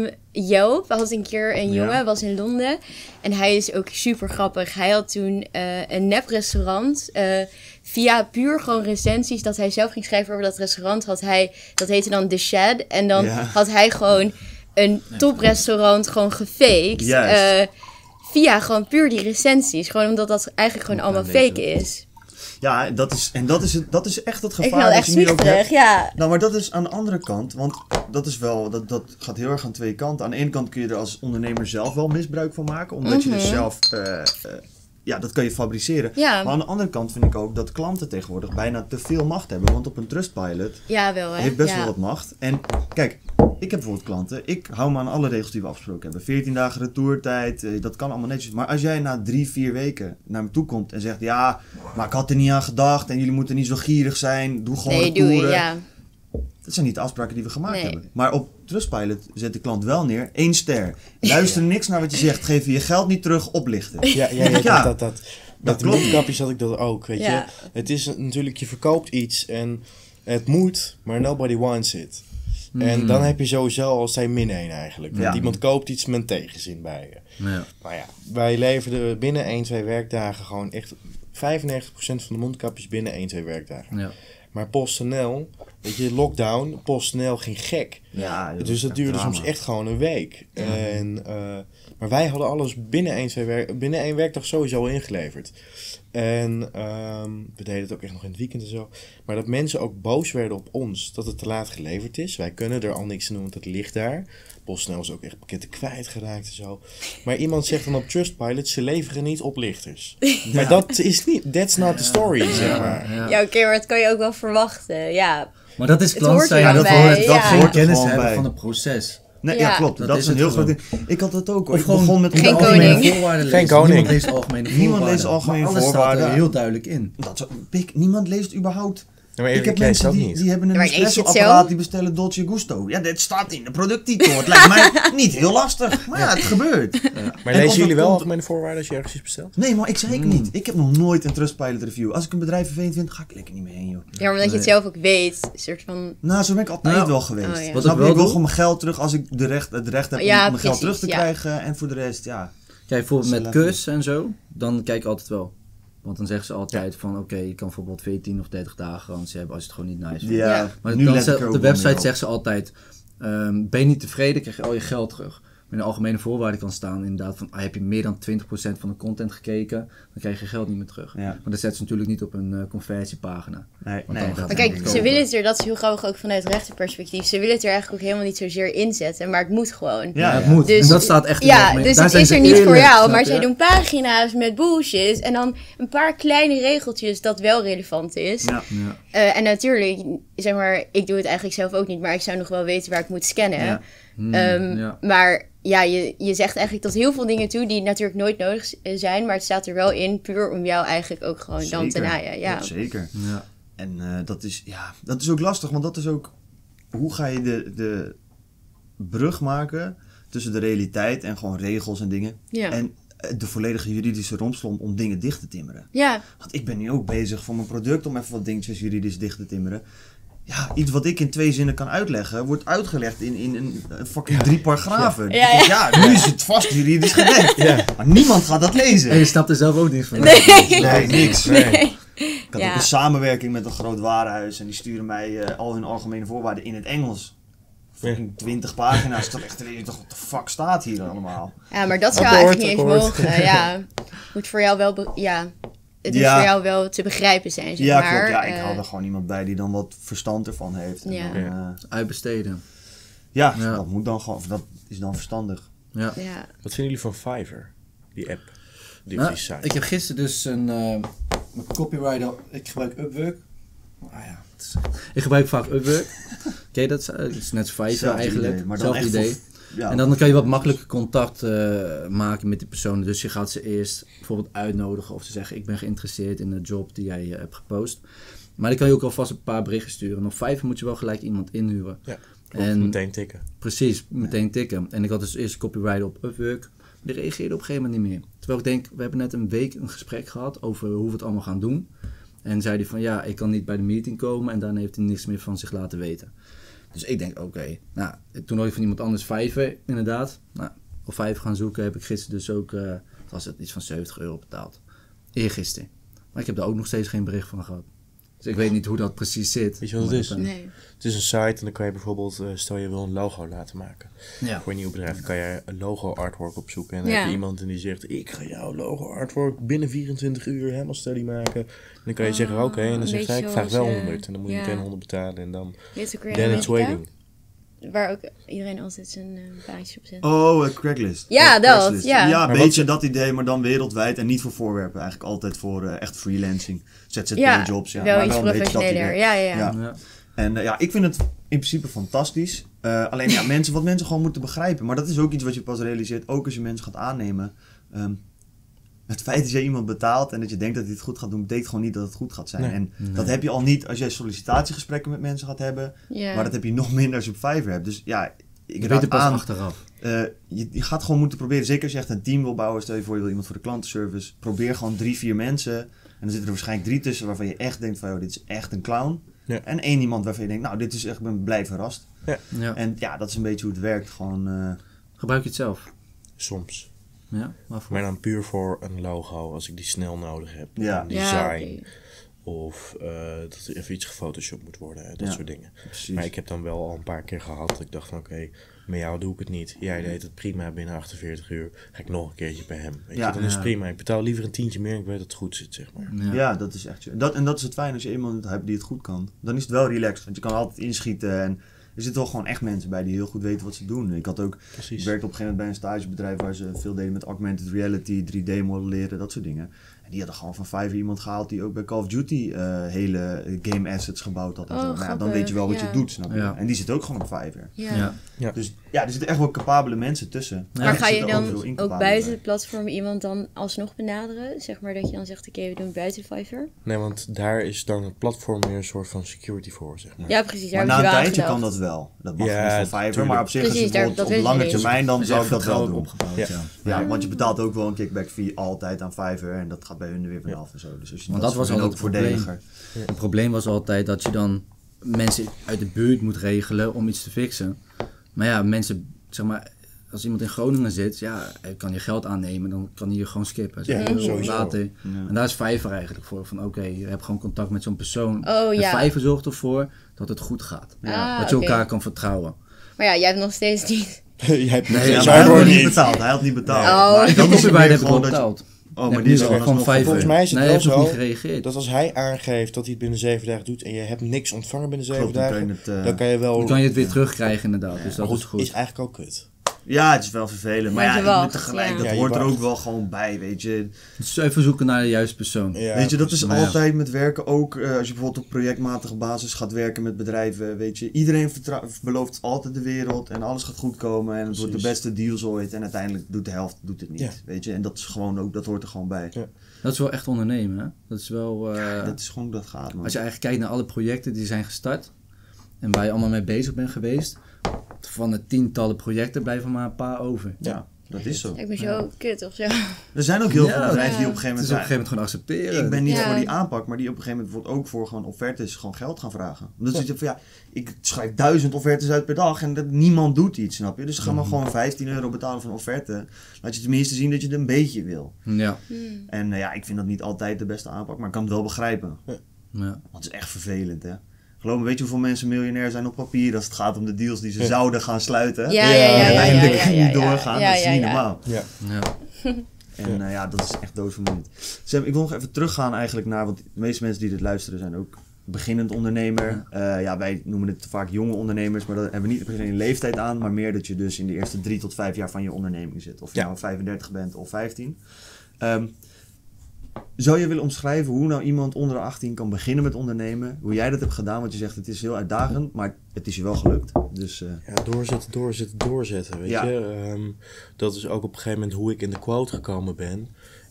D: Joop. We hadden een keer een jongen, was in Londen. En hij is ook super grappig. Hij had toen een nep restaurant. Via puur gewoon recensies dat hij zelf ging schrijven over dat restaurant. Dat heette dan The Shed. En dan had hij gewoon een toprestaurant gewoon gefaked. Via gewoon puur die recensies. Gewoon omdat dat eigenlijk gewoon allemaal fake is.
A: Ja, dat is echt het gevaar.
D: Ik vind het echt zwichterig, ja.
A: Nou, maar dat is aan de andere kant, want dat is wel, dat gaat heel erg aan twee kanten. Aan de ene kant kun je er als ondernemer zelf wel misbruik van maken, omdat je dus zelf, dat kan je fabriceren. Ja. Maar aan de andere kant vind ik ook dat klanten tegenwoordig bijna te veel macht hebben, want op een Trustpilot heeft best wel wat macht. En kijk, ik heb bijvoorbeeld klanten, ik hou me aan alle regels die we afgesproken hebben. 14 dagen retourtijd, dat kan allemaal netjes. Maar als jij na 3-4 weken naar me toe komt en zegt, ja, maar ik had er niet aan gedacht en jullie moeten niet zo gierig zijn, doe gewoon retouren. Dat zijn niet de afspraken die we gemaakt hebben. Maar op Trustpilot zet de klant wel neer, 1 ster. Luister niks naar wat je zegt, geef je geld niet terug, oplichten.
B: Dat mondkapjes had ik dat ook, weet je. Het is natuurlijk, je verkoopt iets en het moet, maar nobody wants it. En dan heb je sowieso al zijn -1 eigenlijk. Want iemand koopt iets met tegenzin bij je. Ja. Maar ja, wij leverden binnen 1-2 werkdagen gewoon echt 95% van de mondkapjes binnen 1-2 werkdagen. Ja. Maar PostNL, weet je, lockdown, PostNL ging gek. Ja, dus dat duurde soms echt gewoon een week. Ja. Maar wij hadden alles binnen 1 werkdag sowieso ingeleverd. En we deden het ook echt nog in het weekend en zo. Maar dat mensen ook boos werden op ons dat het te laat geleverd is. Wij kunnen er al niks aan doen, want het ligt daar. PostNL is ook echt pakketten kwijtgeraakt en zo. Maar iemand zegt dan op Trustpilot, ze leveren niet oplichters. Ja. Maar dat is niet, that's not the story, zeg maar.
D: Ja, oké, maar dat kan je ook wel verwachten, ja.
C: Maar dat is
D: Het hoort
C: klant zijn.
D: er
C: Dat
D: bij,
C: hoort
D: ja.
C: geen kennis
A: gewoon
C: hebben
A: bij.
C: van het proces.
A: Nee,
D: Ja.
A: ja, klopt.
C: Dat
A: Dat
C: is
A: is een
C: het
A: heel groot
C: gewoon.
A: ding. Ik had het ook hoor.
C: Of
A: Ik
C: gewoon
A: begon met
D: Geen
C: de algemene
D: koning.
C: voorwaarden
B: Geen
C: lezen.
B: koning.
C: Niemand leest de algemene voorwaarden.
A: Niemand leest de algemene
C: Maar alles
A: voorwaarden.
C: staat er heel duidelijk in.
A: Niemand leest überhaupt.
B: Ja, maar
A: Ik heb
B: lees
A: mensen
B: ook
A: die,
B: niet.
A: die hebben een
D: Ja, maar lees je het
A: espresso-apparaat,
D: zelf?
A: die bestellen Dolce Gusto. Ja, dit staat in de producttitel. Het lijkt mij niet heel lastig. Maar ja, het gebeurt.
B: Maar
A: En
B: lezen
A: omdat
B: jullie wel
A: komt-
B: algemene voorwaarden als je ergens iets bestelt?
A: Nee, maar ik zei ik niet. Ik heb nog nooit een Trustpilot review. Als ik een bedrijf vervelend vind, ga ik lekker niet meer heen, joh.
D: Ja, omdat je het zelf ook weet. Een soort van...
A: Nou, zo ben ik altijd
C: Nou,
A: wel geweest.
D: oh ja.
C: Wat
A: Snap
C: ik
A: je?
C: wel
A: Ik wil
C: doe-
A: gewoon mijn geld terug als ik het recht heb
D: Ja,
A: om mijn geld
D: precies,
A: terug te
D: ja.
A: krijgen. En voor de rest, ja.
C: Kijk, bijvoorbeeld met
A: Lekker.
C: kus en zo, dan kijk ik altijd wel. Want dan zeggen ze altijd van, oké, je kan bijvoorbeeld 14 of 30 dagen garantie hebben als je het gewoon niet nice vindt.
A: Ja,
D: Ja.
C: Maar
A: nu
C: dan
A: let ik er
C: op
A: ook
C: de
A: wel
C: website
A: meer op.
C: zeggen ze altijd, ben je niet tevreden, krijg je al je geld terug. Maar in de algemene voorwaarden kan staan inderdaad van, heb je meer dan 20% van de content gekeken, dan krijg je geld niet meer terug.
A: Ja.
C: Maar dat zetten ze natuurlijk niet op een conversiepagina.
A: Nee,
C: dan
A: nee.
C: gaat
D: Maar
C: het
D: kijk,
C: niet
D: ze
C: kopen.
D: willen het er, dat is heel grappig ook vanuit rechterperspectief. Ze willen het er eigenlijk ook helemaal niet zozeer inzetten, maar het moet gewoon.
A: Ja,
C: het moet.
D: Dus-
C: en dat staat echt in de
D: Ja,
C: algemene-
D: dus
C: daar
D: het
C: zijn
D: is
C: ze
D: er niet voor
C: eerlijk,
D: jou,
C: snap
D: maar
C: je?
D: zij doen pagina's met bullshit en dan een paar kleine regeltjes dat wel relevant is.
A: Ja.
C: Ja.
D: En natuurlijk, zeg maar, ik doe het eigenlijk zelf ook niet, maar ik zou nog wel weten waar ik moet scannen.
A: Ja.
C: Ja.
D: Maar ja, je zegt eigenlijk tot heel veel dingen toe die natuurlijk nooit nodig zijn, maar het staat er wel in puur om jou eigenlijk ook gewoon dan te
A: Zeker.
D: naaien. Ja.
A: Zeker.
C: Ja.
A: En dat is ook lastig, want dat is ook... Hoe ga je de brug maken tussen de realiteit en gewoon regels en dingen...
D: Ja.
A: en de volledige juridische rompslomp om dingen dicht te timmeren.
D: Ja,
A: Want ik ben nu ook bezig voor mijn product om even wat dingetjes juridisch dicht te timmeren. Ja, iets wat ik in 2 zinnen kan uitleggen, wordt uitgelegd in een fucking 3 paragrafen.
D: Ja.
A: Dus nu is het vast juridisch gedekt. Maar niemand gaat dat lezen.
C: En je snapt er zelf ook niks van.
A: Nee, niks.
B: Nee.
A: Ik had
D: Ja.
A: ook een samenwerking met een groot warenhuis en die sturen mij al hun algemene voorwaarden in het Engels. Fucking 20 pagina's. Ik dacht echt, ik dacht, wat de fuck staat hier allemaal?
D: ja, maar dat zou
B: Akkoord,
D: eigenlijk niet eens
B: akkoord.
D: mogen. Ja, moet voor jou wel, het moet
A: Ja.
D: voor jou wel te begrijpen zijn, zeg
A: Ja,
D: maar.
A: klopt. Ja, ik haal er gewoon iemand bij die dan wat verstand ervan heeft. En
D: Ja.
A: dan,
C: Uitbesteden.
A: ja,
C: Ja.
A: dat moet dan gewoon, of dat is dan verstandig.
C: Ja.
D: Ja.
B: Wat vinden jullie van Fiverr? Die app. Die
C: Nou,
B: site.
C: ik heb gisteren dus een copywriter. Ik gebruik Upwork. Ik gebruik vaak Upwork. Ken je dat? Het is net Fiverr
A: Hetzelfde
C: eigenlijk.
A: idee, maar dan
C: Hetzelfde
A: echt
C: idee.
A: Ja,
C: En dan kan je wat makkelijker contact maken met die personen. Dus je gaat ze eerst bijvoorbeeld uitnodigen of ze zeggen ik ben geïnteresseerd in de job die jij hebt gepost. Maar dan kan je ook alvast een paar berichten sturen. Op Fiverr moet je wel gelijk iemand inhuren.
B: Ja.
C: En-
B: Meteen tikken.
C: Precies, meteen tikken. En ik had dus eerst een copywriter op Upwork. Die reageerde op een gegeven moment niet meer. Terwijl ik denk, we hebben net een week een gesprek gehad over hoe we het allemaal gaan doen. En zei hij van ja, ik kan niet bij de meeting komen. En daarna heeft hij niks meer van zich laten weten. Dus ik denk, oké. Nou, toen hoorde ik van iemand anders Fiverr, inderdaad. Nou, op Fiverr gaan zoeken heb ik gisteren dus ook, was het iets van €70 betaald. Eergisteren. Maar ik heb daar ook nog steeds geen bericht van gehad. Dus ik weet niet hoe dat precies zit.
B: Weet je wat het
C: Maar
B: is?
C: dat,
D: Nee.
B: Het is een site en dan kan je bijvoorbeeld, stel je wil een logo laten maken.
C: Ja.
B: Voor een nieuw bedrijf kan je een logo artwork opzoeken. En dan
D: Ja.
B: heb je iemand en die zegt, ik ga jouw logo artwork binnen 24 uur helemaal steady maken. En dan kan je zeggen, oké. En dan
D: een
B: zegt hij, ik
D: beetje
B: vraag wel
D: zoals,
B: 100. En dan moet je
D: ja.
B: meteen 100 betalen. En dan,
D: Weet je ook weer
B: then
D: in
B: it's
D: Amerika?
B: waiting.
D: Waar ook iedereen altijd zijn baantje op zet.
A: Oh, Craigslist.
D: Ja, dat,
A: Craigslist.
D: ja.
A: Ja, een
B: Maar
A: beetje dat idee, maar dan wereldwijd en niet voor voorwerpen. Eigenlijk altijd voor echt freelancing. ZZP-jobs. Ja,
D: wel
A: maar
D: iets
A: een beetje dat
D: professioneler.
A: idee.
D: Ja.
C: Ja.
A: En ik vind het in principe fantastisch. Alleen ja, wat mensen gewoon moeten begrijpen. Maar dat is ook iets wat je pas realiseert, ook als je mensen gaat aannemen. Het feit dat je iemand betaalt en dat je denkt dat hij het goed gaat doen, betekent gewoon niet dat het goed gaat zijn.
B: Nee.
A: En dat heb je al niet als jij sollicitatiegesprekken met mensen gaat hebben.
D: Ja.
A: Maar dat heb je nog minder als je op Fiverr hebt. Dus ja, ik
C: Je weet
A: raad
C: het pas
A: aan.
C: achteraf.
A: Je gaat gewoon moeten proberen, zeker als je echt een team wil bouwen, stel je voor je wil iemand voor de klantenservice, probeer gewoon 3-4 mensen en dan zitten er waarschijnlijk 3 tussen waarvan je echt denkt van, dit is echt een clown.
B: Ja.
A: En 1 iemand waarvan je denkt, nou dit is echt, ik ben blij verrast.
C: Ja.
A: En ja, dat is een beetje hoe het werkt, gewoon...
C: Gebruik je het zelf?
B: Soms.
C: Ja, waarvoor?
B: Maar dan puur voor een logo, als ik die snel nodig heb.
A: Ja.
B: Een
D: Ja,
B: design.
D: oké.
B: Of dat er even iets gefotoshopt moet worden. Dat
A: Ja.
B: soort dingen.
A: Precies.
B: Maar ik heb dan wel al een paar keer gehad dat ik dacht van oké, met jou doe ik het niet. Jij deed het prima binnen 48 uur. Ga ik nog een keertje bij hem. Weet
A: Ja.
B: je, dan is het
C: Ja.
B: prima. Ik betaal liever een tientje meer en ik weet dat het goed zit, zeg maar.
A: Ja, dat is echt zo. Dat is het fijn als je iemand hebt die het goed kan. Dan is het wel relaxed, want je kan altijd inschieten en er zitten wel gewoon echt mensen bij die heel goed weten wat ze doen. Ik werkte op een gegeven moment bij een stagebedrijf waar ze veel deden met augmented reality, 3D modelleren, dat soort dingen. En Die hadden gewoon van Fiverr iemand gehaald die ook bij Call of Duty hele game assets gebouwd had. En zo. Nou, dan weet je wel wat je doet, snap je? Ja. En die zit ook gewoon op Fiverr.
C: Ja.
A: Dus ja, er zitten echt wel capabele mensen tussen.
D: Maar ga je dan ook buiten het platform iemand dan alsnog benaderen? Zeg maar dat je dan zegt, oké, we doen het buiten Fiverr?
B: Nee, want daar is dan het platform meer een soort van security voor, zeg maar.
D: Ja, precies.
A: Maar na een tijdje kan dat wel. Dat mag niet van Fiverr, maar op zich
D: precies,
A: als je bijvoorbeeld op lange termijn, dan zou ik dat wel doen. Ja, want je betaalt ook wel een kickback fee altijd aan Fiverr en dat gaat bij hun er weer vanaf en zo. Dus als je
C: dat was altijd ook voordeliger. Het probleem was altijd dat je dan mensen uit de buurt moet regelen om iets te fixen. Maar ja, mensen, zeg maar, als iemand in Groningen zit, ja, hij kan je geld aannemen, dan kan hij je gewoon skippen. Later. En daar is Fiverr eigenlijk voor. Van oké, je hebt gewoon contact met zo'n persoon. En Fiverr zorgt ervoor dat het goed gaat. Dat je elkaar kan vertrouwen.
D: Maar ja, jij hebt nog steeds niet...
A: hij had niet betaald. Hij had niet betaald.
C: Maar dat is erbij gewoon betaald.
A: Maar die is
C: van Fiverr.
B: Volgens mij is het wel zo
C: niet gereageerd.
B: Dat als hij aangeeft dat hij het binnen 7 dagen doet en je hebt niks ontvangen binnen 7 dagen, dan kan je wel...
C: Dan kan je het weer terugkrijgen inderdaad. Dus dat is goed.
B: Is eigenlijk ook kut.
A: Ja, het is wel vervelend. Maar ja, tegelijk, dat hoort er ook wel gewoon bij, weet je.
C: Dus even zoeken naar de juiste persoon.
A: Ja, weet je, dat is altijd met werken ook. Als je bijvoorbeeld op projectmatige basis gaat werken met bedrijven, weet je. Iedereen belooft altijd de wereld en alles gaat goed komen. En het wordt de beste deals ooit. En uiteindelijk doet de helft het niet, weet je. En dat is gewoon ook, dat hoort er gewoon bij.
C: Ja. Dat is wel echt ondernemen, hè. Dat is wel...
A: dat is gewoon hoe dat gaat, man.
C: Als je eigenlijk kijkt naar alle projecten die zijn gestart en waar je allemaal mee bezig bent geweest, van de tientallen projecten blijven maar een paar over.
A: Ja, dat is zo.
D: Ik ben zo kut of zo.
A: Er zijn ook heel veel bedrijven die op een gegeven moment...
C: Het is op een gegeven moment gewoon accepteren.
A: Ik ben niet voor die aanpak, maar die op een gegeven moment bijvoorbeeld ook voor gewoon offertes gewoon geld gaan vragen. Omdat ze zeggen van ik schrijf 1000 offertes uit per dag en niemand doet iets, snap je? Dus ga maar gewoon €15 betalen voor een offerte. Laat je tenminste zien dat je het een beetje wil.
C: Ja.
A: En ik vind dat niet altijd de beste aanpak, maar ik kan het wel begrijpen.
C: Ja.
A: Want het is echt vervelend, hè. Geloof me, weet je hoeveel mensen miljonair zijn op papier als het gaat om de deals die ze zouden gaan sluiten?
D: En uiteindelijk
A: niet doorgaan, dat is niet normaal.
C: Ja.
A: En dat is echt doodvermoeiend. Sam, ik wil nog even teruggaan eigenlijk naar, want de meeste mensen die dit luisteren zijn ook beginnend ondernemer. Wij noemen het vaak jonge ondernemers, maar dat hebben we niet per se een leeftijd aan, maar meer dat je dus in de eerste 3 tot 5 jaar van je onderneming zit. Of je nou 35 bent of 15. Zou je willen omschrijven hoe nou iemand onder de 18 kan beginnen met ondernemen? Hoe jij dat hebt gedaan? Want je zegt het is heel uitdagend, maar het is je wel gelukt. Dus, doorzetten, weet je. Dat is ook op een gegeven moment hoe ik in de quote gekomen ben.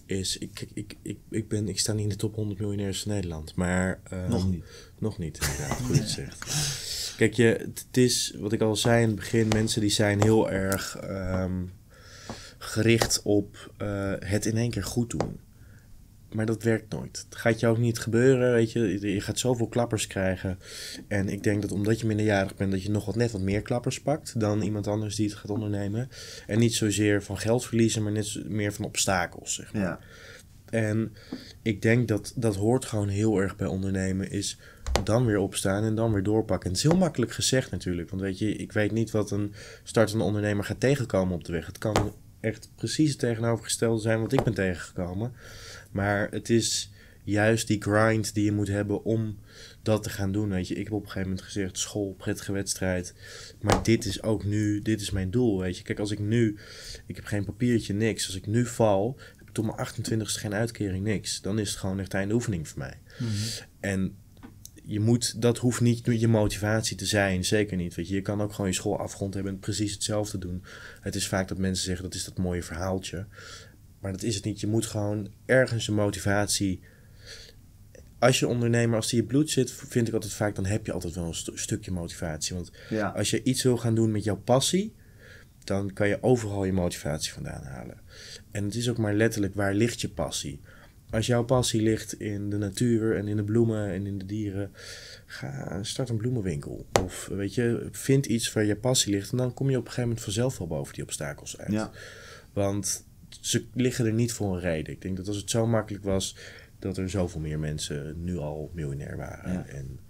A: Ik sta niet in de top 100 miljonairs van Nederland. Maar, Nog niet, inderdaad. Goed gezegd. Kijk, het is, wat ik al zei in het begin, mensen die zijn heel erg gericht op het in één keer goed doen. Maar dat werkt nooit. Het gaat je ook niet gebeuren, weet je. Je gaat zoveel klappers krijgen. En ik denk dat omdat je minderjarig bent, dat je nog net wat meer klappers pakt dan iemand anders die het gaat ondernemen. En niet zozeer van geld verliezen, maar net meer van obstakels, zeg maar. Ja. En ik denk dat hoort gewoon heel erg bij ondernemen, is dan weer opstaan en dan weer doorpakken. En het is heel makkelijk gezegd natuurlijk. Want weet je, ik weet niet wat een startende ondernemer gaat tegenkomen op de weg. Het kan echt precies het tegenovergestelde zijn wat ik ben tegengekomen. Maar het is juist die grind die je moet hebben om dat te gaan doen. Weet je, ik heb op een gegeven moment gezegd, school, prettige wedstrijd. Maar dit is ook nu, dit is mijn doel, weet je. Kijk, als ik heb geen papiertje, niks. Als ik nu val, heb ik tot mijn 28ste geen uitkering, niks. Dan is het gewoon echt einde oefening voor mij. Mm-hmm. En dat hoeft niet je motivatie te zijn, zeker niet. Weet je, je kan ook gewoon je school afgerond hebben en precies hetzelfde doen. Het is vaak dat mensen zeggen, dat is dat mooie verhaaltje. Maar dat is het niet. Je moet gewoon ergens een motivatie. Als je ondernemer, als die in je bloed zit, vind ik altijd vaak, dan heb je altijd wel een stukje motivatie. Want als je iets wil gaan doen met jouw passie, dan kan je overal je motivatie vandaan halen. En het is ook maar letterlijk, waar ligt je passie? Als jouw passie ligt in de natuur en in de bloemen en in de dieren, start een bloemenwinkel. Of weet je, vind iets waar je passie ligt en dan kom je op een gegeven moment vanzelf wel boven die obstakels uit. Ja. Want ze liggen er niet voor een reden. Ik denk dat als het zo makkelijk was, dat er zoveel meer mensen nu al miljonair waren. Ja. En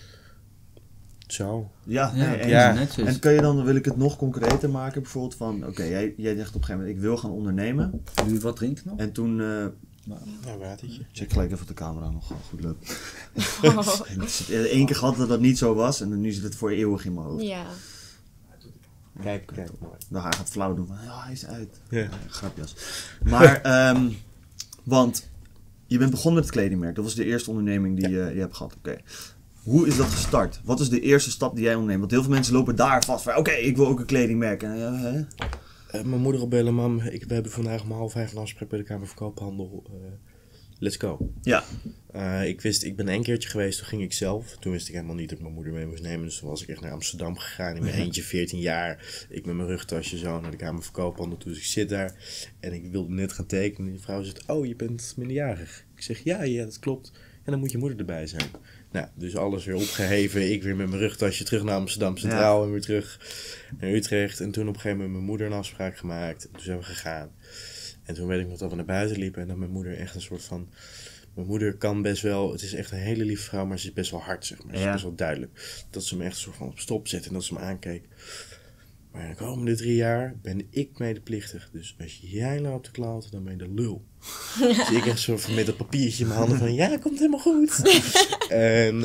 A: zo. En kan je dan, wil ik het nog concreter maken, bijvoorbeeld van, oké, jij zegt op een gegeven moment, ik wil gaan ondernemen.
C: Doe je wat drinken nog?
A: En toen,
B: watertje.
A: Check gelijk even op de camera nog goed leuk. Eén keer gehad dat niet zo was en nu zit het voor eeuwig in mijn hoofd.
D: Ja.
B: Kijk.
A: Dan hij gaat flauw doen van, hij is uit. Ja. Grapjas. Maar, want je bent begonnen met het kledingmerk. Dat was de eerste onderneming die je hebt gehad. Oké. Hoe is dat gestart? Wat is de eerste stap die jij onderneemt? Want heel veel mensen lopen daar vast van... Oké, ik wil ook een kledingmerk. En,
B: mijn moeder opbellen, mam. We hebben vandaag om 4:30 een afspraak bij de Kamer van Koophandel. Let's go.
A: Ja.
B: Ik ben 1 keertje geweest, toen ging ik zelf. Toen wist ik helemaal niet dat ik mijn moeder mee moest nemen. Dus toen was ik echt naar Amsterdam gegaan in mijn eentje, 14 jaar. Ik met mijn rugtasje zo naar de Kamer van Koophandel. Dus ik zit daar en ik wilde net gaan tekenen. En die vrouw zegt, oh, je bent minderjarig. Ik zeg, ja, dat klopt. En dan moet je moeder erbij zijn. Nou, dus alles weer opgeheven. Ik weer met mijn rugtasje terug naar Amsterdam Centraal en weer terug naar Utrecht. En toen op een gegeven moment met mijn moeder een afspraak gemaakt. En toen zijn we gegaan. En toen weet ik nog dat we naar buiten liepen en dat mijn moeder echt een soort van... Mijn moeder kan best wel... Het is echt een hele lieve vrouw, maar ze is best wel hard, zeg maar. Ze is best wel duidelijk. Dat ze me echt een soort van op stop zet en dat ze me aankeek. Maar de komende 3 jaar ben ik medeplichtig. Dus als jij loopt te klauten, dan ben je de lul. Dus ik echt zo met dat papiertje in mijn handen van... Ja, komt helemaal goed. En...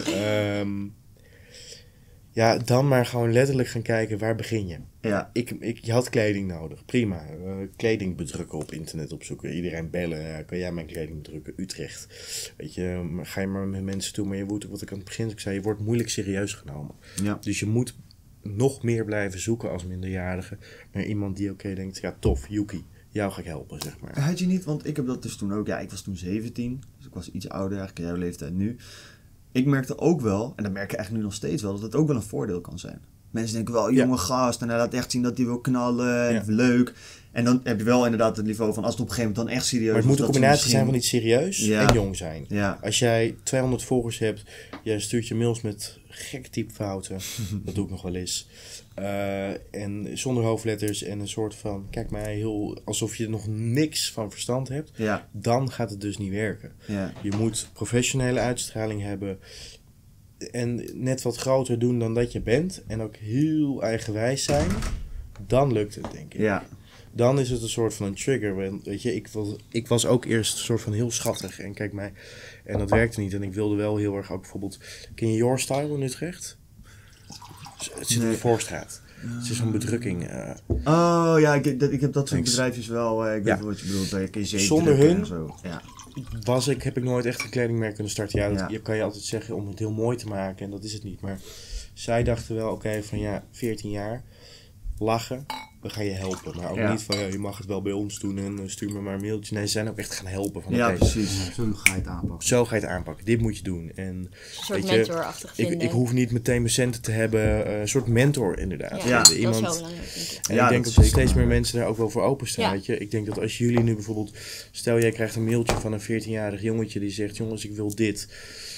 B: ja, dan maar gewoon letterlijk gaan kijken, waar begin je?
A: Ja.
B: Je had kleding nodig, prima. Kleding bedrukken op internet opzoeken. Iedereen bellen, kan jij mijn kleding bedrukken? Utrecht. Weet je, ga je maar met mensen toe. Maar je moet, wat ik aan het begin zei, je wordt moeilijk serieus genomen. Ja. Dus je moet nog meer blijven zoeken als minderjarige. Naar iemand die denkt, ja tof, Yuki. Jou ga ik helpen, zeg maar.
A: Had je niet, want ik heb dat dus toen ook, ik was toen 17. Dus ik was iets ouder eigenlijk, jouw leeftijd nu. Ik merkte ook wel, en dat merk ik eigenlijk nu nog steeds wel, dat het ook wel een voordeel kan zijn. Mensen denken wel, jonge gast, en hij laat echt zien dat hij wil knallen, en leuk. En dan heb je wel inderdaad het niveau van, als het op een gegeven moment dan echt serieus is.
B: Maar het moet een combinatie zijn van iets serieus en jong zijn.
A: Ja.
B: Als jij 200 volgers hebt, jij stuurt je mails met gekke typfouten, dat doe ik nog wel eens. En zonder hoofdletters en een soort van, kijk mij heel, alsof je er nog niks van verstand hebt, dan gaat het dus niet werken. Ja. Je moet professionele uitstraling hebben en net wat groter doen dan dat je bent en ook heel eigenwijs zijn, dan lukt het, denk ik. Ja. Dan is het een soort van een trigger. Weet je, ik was ook eerst een soort van heel schattig en kijk mij, en dat werkte niet en ik wilde wel heel erg ook bijvoorbeeld, ken je Your Style in Utrecht? Het zit in de Voorstraat. Het is zo'n bedrukking.
A: Oh ja, ik heb dat soort bedrijfjes wel. Ik weet wat je bedoelt. Waar je
B: zonder hun
A: en zo. Ja.
B: heb ik nooit echt een kledingmerk kunnen starten. Ja, dat kan je altijd zeggen om het heel mooi te maken. En dat is het niet. Maar zij dachten wel, oké, van 14 jaar. Lachen. We gaan je helpen. Maar ook niet van, je mag het wel bij ons doen en stuur me maar een mailtje. Nee, ze zijn ook echt gaan helpen. Van,
A: precies.
C: Zo ga je het aanpakken.
B: Zo ga je het aanpakken. Dit moet je doen. En,
D: een soort mentorachtig vinden.
B: Ik hoef niet meteen mijn centen te hebben. Een soort mentor inderdaad.
D: Ja, iemand, dat is wel belangrijk, denk ik.
B: En ik denk dat steeds meer mensen daar ook wel voor openstaan. Ja. Weet je? Ik denk dat als jullie nu bijvoorbeeld... Stel, jij krijgt een mailtje van een 14-jarig jongetje die zegt... Jongens, ik wil dit...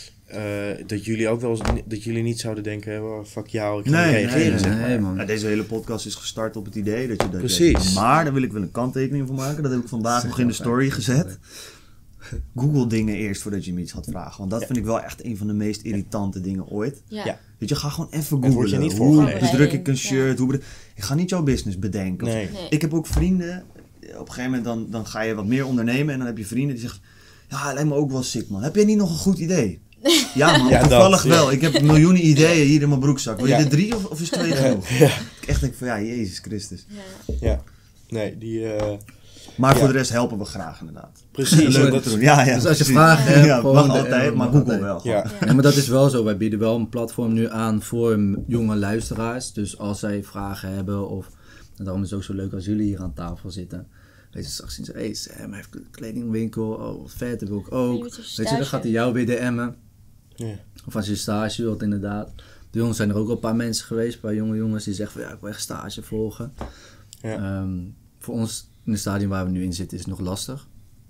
B: dat jullie ook wel dat jullie niet zouden denken, oh, fuck jou, ik ga reageren. Zeg maar.
A: Man. Deze hele podcast is gestart op het idee dat je dat
B: precies.
A: Maar daar wil ik wel een kanttekening voor maken. Dat heb ik vandaag nog in de story gezet. Google dingen eerst voordat je me iets gaat vragen. Want dat vind ik wel echt een van de meest irritante dingen ooit.
D: Ja.
A: Weet je, ga gewoon even googlen. Hoe bedruk ik een shirt? Ik ga niet jouw business bedenken.
B: Nee.
A: Ik heb ook vrienden. Op een gegeven moment dan ga je wat meer ondernemen. En dan heb je vrienden die zeggen, ja, lijkt me ook wel sick, man. Heb jij niet nog een goed idee? Ja man, toevallig wel. Ik heb miljoenen ideeën hier in mijn broekzak. Wil je er 3 of is 2 genoeg? Ik echt denk van, Jezus Christus.
B: Ja. Nee, die...
A: Maar voor de rest helpen we graag inderdaad.
B: Precies.
A: Leuk te doen. Ja,
C: dus als je vragen hebt,
A: mag altijd, maar Google wel.
C: Ja, maar dat is wel zo. Wij bieden wel een platform nu aan voor jonge luisteraars. Dus als zij vragen hebben of... En daarom is het ook zo leuk als jullie hier aan tafel zitten. Weet je, straks zien ze, hey Sam heeft een kledingwinkel, oh wat vet, dat wil ik ook. Weet je, dan gaat hij jou weer DM'en.
B: Ja.
C: Of als je stage wilt, inderdaad. De jongens zijn er ook al een paar mensen geweest, een paar jonge jongens die zeggen van, ik wil echt stage volgen. Ja. Voor ons in het stadium waar we nu in zitten is het nog lastig.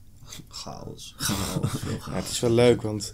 A: Chaos.
B: Ja, het is wel leuk, want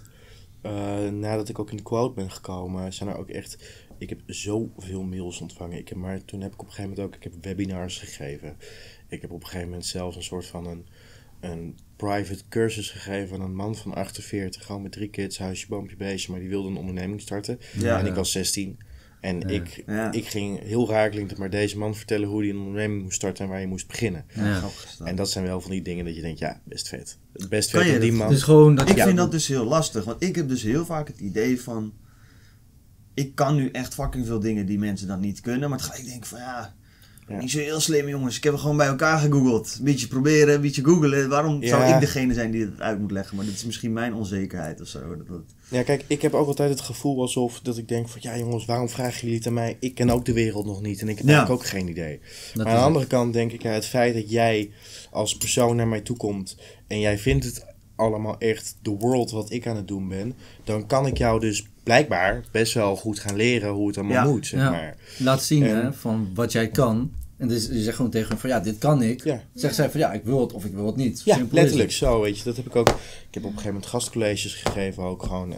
B: nadat ik ook in de quote ben gekomen, zijn er ook echt... Ik heb zoveel mails ontvangen. Maar toen heb ik op een gegeven moment ook... Ik heb webinars gegeven. Ik heb op een gegeven moment zelfs een soort van een private cursus gegeven aan een man van 48. Gewoon met 3 kids, huisje, boompje, beestje. Maar die wilde een onderneming starten. Ja, en ik was 16. En ik ging heel rakelend maar deze man vertellen hoe hij een onderneming moest starten en waar je moest beginnen. Ja. En dat zijn wel van die dingen dat je denkt, best vet. Best vet van die man.
C: Dus gewoon dat
A: ik vind dat dus heel lastig. Want ik heb dus heel vaak het idee van... Ik kan nu echt fucking veel dingen die mensen dan niet kunnen. Maar tegelijk denk ik van Niet zo heel slim, jongens. Ik heb het gewoon bij elkaar gegoogeld. Een beetje proberen, een beetje googelen. Waarom zou ik degene zijn die het uit moet leggen? Maar dit is misschien mijn onzekerheid of zo.
B: Ja, kijk, ik heb ook altijd het gevoel alsof dat ik denk van... Ja, jongens, waarom vragen jullie het aan mij? Ik ken ook de wereld nog niet en ik heb eigenlijk ook geen idee. Maar aan de andere kant denk ik, het feit dat jij als persoon naar mij toe komt... en jij vindt het allemaal echt the world wat ik aan het doen ben... dan kan ik jou dus blijkbaar best wel goed gaan leren hoe het allemaal moet, zeg maar.
C: Laat zien hè, van wat jij kan. En dus je zegt gewoon tegen hem van ja, dit kan ik. Ja. Zegt zij van ja, ik wil het of ik wil het niet.
B: Ja, simpel letterlijk zo, weet je. Dat heb ik ook. Ik heb op een gegeven moment gastcolleges gegeven, ook gewoon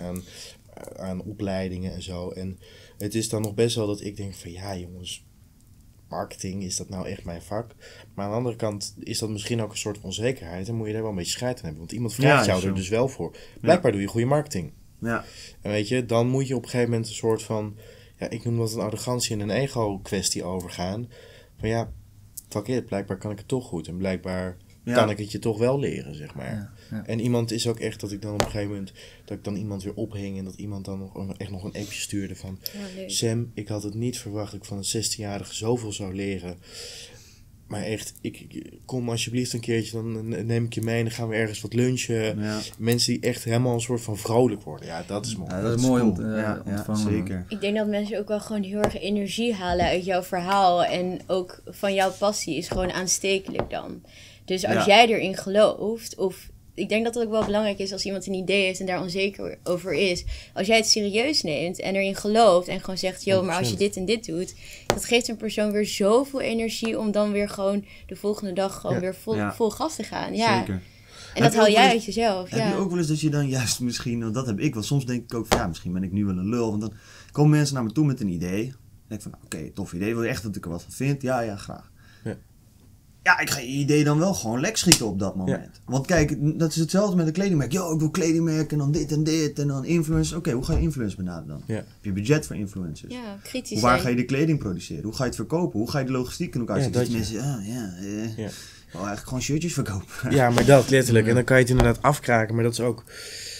B: aan opleidingen en zo. En het is dan nog best wel dat ik denk van ja, jongens, marketing, is dat nou echt mijn vak? Maar aan de andere kant is dat misschien ook een soort onzekerheid en moet je daar wel een beetje scheid aan hebben. Want iemand vraagt jou er dus wel voor. Blijkbaar doe je goede marketing. Ja. En weet je, dan moet je op een gegeven moment een soort van, ja, ik noem dat een arrogantie en een ego kwestie overgaan. Van ja, fuck it, blijkbaar kan ik het toch goed. En blijkbaar kan ik het je toch wel leren, zeg maar. Ja. En iemand is ook echt dat ik dan op een gegeven moment, dat ik dan iemand weer ophing en dat iemand dan nog een appje stuurde van, Sam, ik had het niet verwacht dat ik van een 16-jarige zoveel zou leren. Maar echt, kom alsjeblieft een keertje, dan neem ik je mee en dan gaan we ergens wat lunchen. Ja. Mensen die echt helemaal een soort van vrolijk worden. Ja, dat is mooi.
C: Ja, dat is mooi om te ontvangen.
A: Zeker.
D: Ik denk dat mensen ook wel gewoon heel erg energie halen uit jouw verhaal. En ook van jouw passie is gewoon aanstekelijk dan. Dus als jij erin gelooft, of ik denk dat het ook wel belangrijk is als iemand een idee heeft en daar onzeker over is. Als jij het serieus neemt en erin gelooft en gewoon zegt, joh, maar als je dit en dit doet, dat geeft een persoon weer zoveel energie om dan weer gewoon de volgende dag gewoon weer vol gas te gaan. Ja. Zeker. En dat haal jij uit jezelf.
A: Heb je ook wel eens dat je dan juist misschien, want dat heb ik wel, soms denk ik ook van ja, misschien ben ik nu wel een lul. Want dan komen mensen naar me toe met een idee. Dan denk ik van oké, tof idee, wil je echt dat ik er wat van vind? Ja, graag. Ja, ik ga je idee dan wel gewoon lek schieten op dat moment. Ja. Want kijk, dat is hetzelfde met een kledingmerk. Yo, ik wil kledingmerk en dan dit en dit en dan influencers. Oké, hoe ga je influencers benaderen dan? Ja. Heb je budget voor influencers?
D: Ja, kritisch.
A: Waar ga je de kleding produceren? Hoe ga je het verkopen? Hoe ga je de logistiek in elkaar zetten? Mensen, ik wil eigenlijk gewoon shirtjes verkopen.
B: Ja, maar dat letterlijk. En dan kan je het inderdaad afkraken. Maar dat is ook,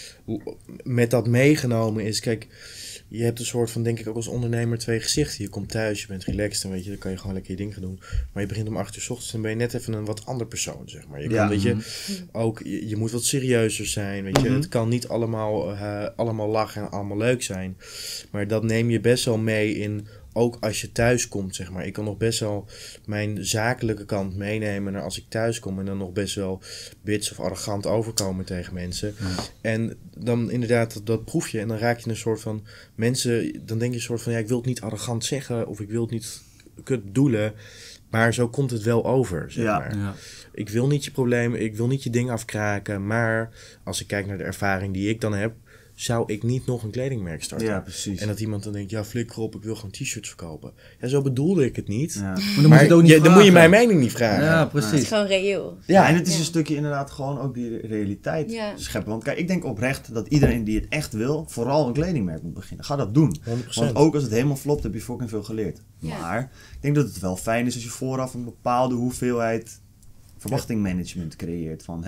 B: met dat meegenomen is, kijk, je hebt een soort van, denk ik ook als ondernemer, twee gezichten. Je komt thuis, je bent relaxed en weet je, dan kan je gewoon lekker je ding gaan doen. Maar je begint om 8 uur 's ochtends en ben je net even een wat ander persoon, zeg maar. Je kan, weet je, ook, je moet wat serieuzer zijn, weet je. Het kan niet allemaal lachen en allemaal leuk zijn. Maar dat neem je best wel mee in, ook als je thuis komt, zeg maar. Ik kan nog best wel mijn zakelijke kant meenemen naar als ik thuis kom en dan nog best wel bits of arrogant overkomen tegen mensen. En dan inderdaad, dat proef je en dan raak je een soort van mensen, dan denk je een soort van, ja, ik wil het niet arrogant zeggen of ik wil het niet kut bedoelen, maar zo komt het wel over, zeg maar. Ja. Ik wil niet je problemen, ik wil niet je ding afkraken, maar als ik kijk naar de ervaring die ik dan heb, zou ik niet nog een kledingmerk starten.
A: Ja, precies.
B: En dat iemand dan denkt, ja, flikker op, ik wil gewoon t-shirts verkopen. Ja, zo bedoelde ik het niet. Ja.
C: Maar dan moet je het ook niet vragen.
B: Dan moet je mijn mening niet vragen.
C: Ja, precies.
D: Het is gewoon reëel.
A: Ja, en het is een stukje inderdaad gewoon ook die realiteit scheppen. Want kijk, ik denk oprecht dat iedereen die het echt wil, vooral een kledingmerk moet beginnen. Ga dat doen. 100%. Want ook als het helemaal flopt, heb je fucking veel geleerd. Ja. Maar ik denk dat het wel fijn is als je vooraf een bepaalde hoeveelheid verwachtingmanagement creëert. Van,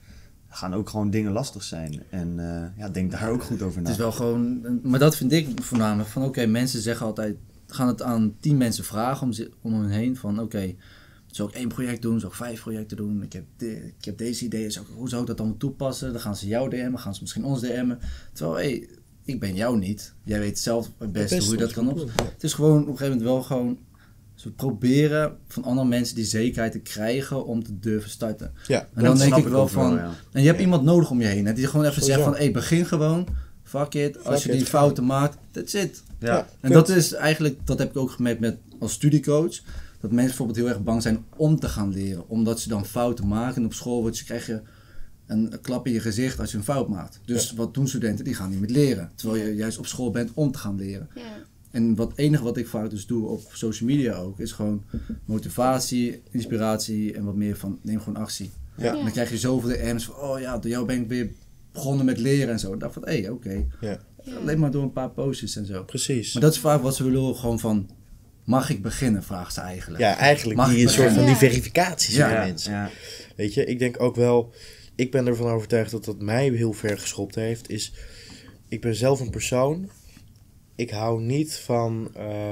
A: gaan ook gewoon dingen lastig zijn. En denk daar ook goed over na.
C: Het is wel gewoon, maar dat vind ik voornamelijk van oké, mensen zeggen altijd, gaan het aan 10 mensen vragen om hen heen van oké, zou ik 1 project doen, zou ik 5 projecten doen, ik heb deze ideeën, hoe zou ik dat dan toepassen? Dan gaan ze jou DM'en, gaan ze misschien ons DM'en. Terwijl ik ben jou niet. Jij weet zelf het beste hoe je dat kan opzetten. Ja. Het is gewoon op een gegeven moment wel gewoon we proberen van andere mensen die zekerheid te krijgen om te durven starten. Ja, en dan denk ik wel van, en je hebt iemand nodig om je heen. Hè, die gewoon even zegt van, begin gewoon, fuck it. Als je die fouten maakt, that's it. Ja, en dat is eigenlijk, dat heb ik ook gemerkt met als studiecoach, dat mensen bijvoorbeeld heel erg bang zijn om te gaan leren. Omdat ze dan fouten maken en op school krijg je een klap in je gezicht als je een fout maakt. Dus wat doen studenten? Die gaan niet meer leren. Terwijl je juist op school bent om te gaan leren. Ja. En het enige wat ik vaak dus doe op social media ook, is gewoon motivatie, inspiratie en wat meer van neem gewoon actie. Ja. En dan krijg je zoveel DM's van, door jou ben ik weer begonnen met leren en zo. En dacht van, oké. Ja. Alleen maar door een paar postjes en zo.
B: Precies.
C: Maar dat is vaak wat ze willen, gewoon van, mag ik beginnen, vraagt ze eigenlijk.
B: Ja, eigenlijk mag die een soort van die verificaties van mensen. Ja. Weet je, ik denk ook wel, ik ben ervan overtuigd dat dat mij heel ver geschopt heeft, is, ik ben zelf een persoon. Ik hou niet van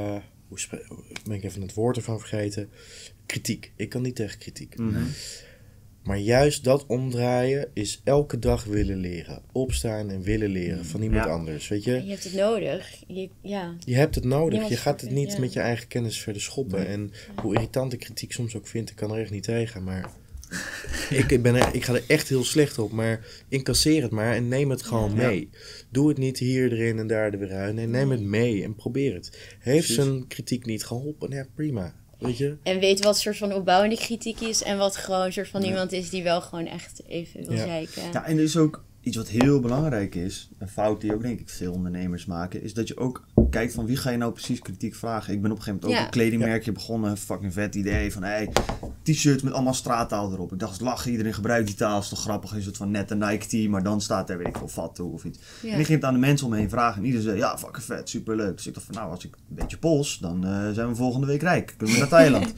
B: ben ik even het woord ervan vergeten. Kritiek. Ik kan niet tegen kritiek.
A: Mhm.
B: Maar juist dat omdraaien is elke dag willen leren. Opstaan en willen leren van iemand anders. Weet je?
D: Je hebt het nodig.
B: Je hebt het nodig.
D: Niemand
B: Je gaat het niet
D: ja.
B: met je eigen kennis verder schoppen.
A: Nee.
B: En hoe irritant ik kritiek soms ook vind, ik kan er echt niet tegen. Maar ik ga er echt heel slecht op. Maar incasseer het maar en neem het gewoon mee. Doe het niet hier, erin en daar er weer uit. Nee, neem het mee en probeer het. Heeft zijn kritiek niet geholpen? Ja, prima. Weet je?
D: En weet wat soort van opbouwende kritiek is. En wat gewoon een soort van iemand is die wel gewoon echt even wil zeiken.
A: Ja, en er is ook iets wat heel belangrijk is. Een fout die ook denk ik veel ondernemers maken. Is dat je ook kijkt van wie ga je nou precies kritiek vragen. Ik ben op een gegeven moment ook een kledingmerkje begonnen. Fucking vet idee van t-shirts met allemaal straattaal erop. Ik dacht lachen, iedereen gebruikt die taal. Is toch grappig, is het van net een Nike tee. Maar dan staat er weet ik veel Fatu of iets. Ja. En ik ging het aan de mensen om me heen vragen. En iedereen zei ja fucking vet, superleuk. Dus ik dacht van nou als ik een beetje Pools. Dan zijn we volgende week rijk. Kunnen we naar Thailand.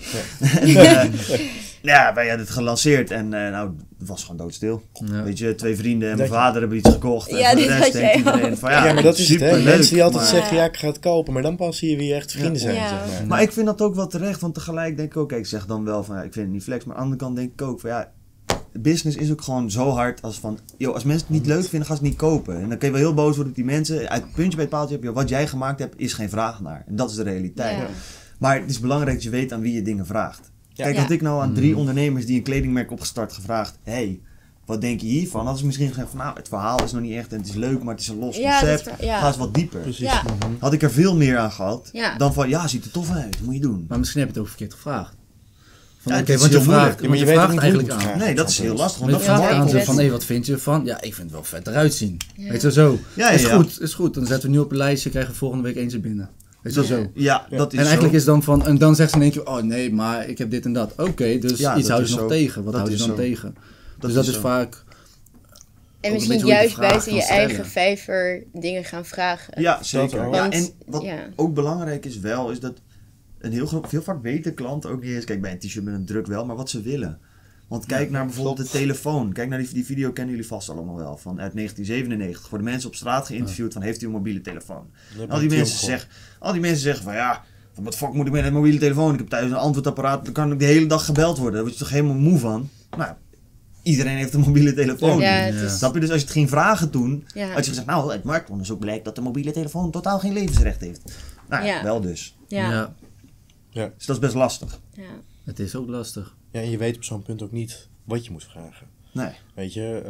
A: Ja, wij hadden het gelanceerd en nou, het was gewoon doodstil. Ja. Weet je, 2 vrienden en mijn vader hebben iets gekocht.
D: Ja,
A: en voor de rest denkt iedereen van
B: ja, maar dat is het, hè.
A: leuk,
B: mensen die altijd zeggen, ja, ik ga het kopen, maar dan pas zie je wie echt vrienden zijn,
D: Ja.
B: zeg maar.
A: Maar ik vind dat ook wel terecht, want tegelijk denk ik ook, kijk, ik zeg dan wel van, ja, ik vind het niet flex, maar aan de andere kant denk ik ook van, ja, business is ook gewoon zo hard als van, joh, als mensen het niet leuk vinden, gaan ze het niet kopen. En dan kun je wel heel boos worden op die mensen, uit het puntje bij het paaltje heb je, wat jij gemaakt hebt, is geen vraag naar. En dat is de realiteit. Ja. Maar het is belangrijk dat je weet aan wie je dingen vraagt. Kijk, had ik nou aan 3 ondernemers die een kledingmerk opgestart gevraagd, hey, wat denk je hiervan? Hadden ze misschien gezegd van, nou, het verhaal is nog niet echt en het is leuk, maar het is een los concept. Ga eens wat dieper.
D: Ja.
A: Had ik er veel meer aan gehad dan van, ja, ziet er tof uit, dat moet je doen.
C: Maar misschien heb je het ook verkeerd gevraagd.
A: Van, ja, want je vraagt,
B: maar je weet vraagt eigenlijk aan.
A: Nee, dat is heel lastig. Want
C: je vraagt aan ze van, hey, wat vind je ervan? Ja, ik vind het wel vet eruit zien. Ja. Weet je zo.
A: Ja,
C: is goed. Dan zetten we nu op een lijstje, krijgen we volgende week eens er binnen. Weet je zo.
A: Ja, dat is
C: en eigenlijk
A: zo.
C: is dan van, en dan zegt ze in één keer, oh nee, maar ik heb dit en dat. Oké, dus iets houden ze nog tegen. Wat houden ze dan tegen? Dus dat is vaak...
D: En misschien juist buiten je eigen vijver dingen gaan vragen.
A: Ja, zeker.
D: Want,
A: ja, en wat ook belangrijk is wel, is dat veel vaak weten klanten ook niet eens, kijk bij een t-shirt met een druk wel, maar wat ze willen. Want kijk naar bijvoorbeeld de telefoon. Kijk naar die video, kennen jullie vast allemaal wel, van uit 1997. Worden mensen op straat geïnterviewd van, heeft u een mobiele telefoon? Al die mensen zeggen van, ja, wat fuck moet ik met een mobiele telefoon? Ik heb thuis een antwoordapparaat, dan kan ik de hele dag gebeld worden. Daar word je toch helemaal moe van? Nou, iedereen heeft een mobiele telefoon. Snap je? Dus als je het ging vragen toen, had je gezegd, nou, uit marktonderzoek blijkt dat de mobiele telefoon totaal geen levensrecht heeft. Nou, wel dus.
D: Ja.
A: Dus dat is best lastig.
D: Ja.
C: Het is ook lastig.
B: Ja, en je weet op zo'n punt ook niet wat je moet vragen.
A: Nee.
B: Weet je,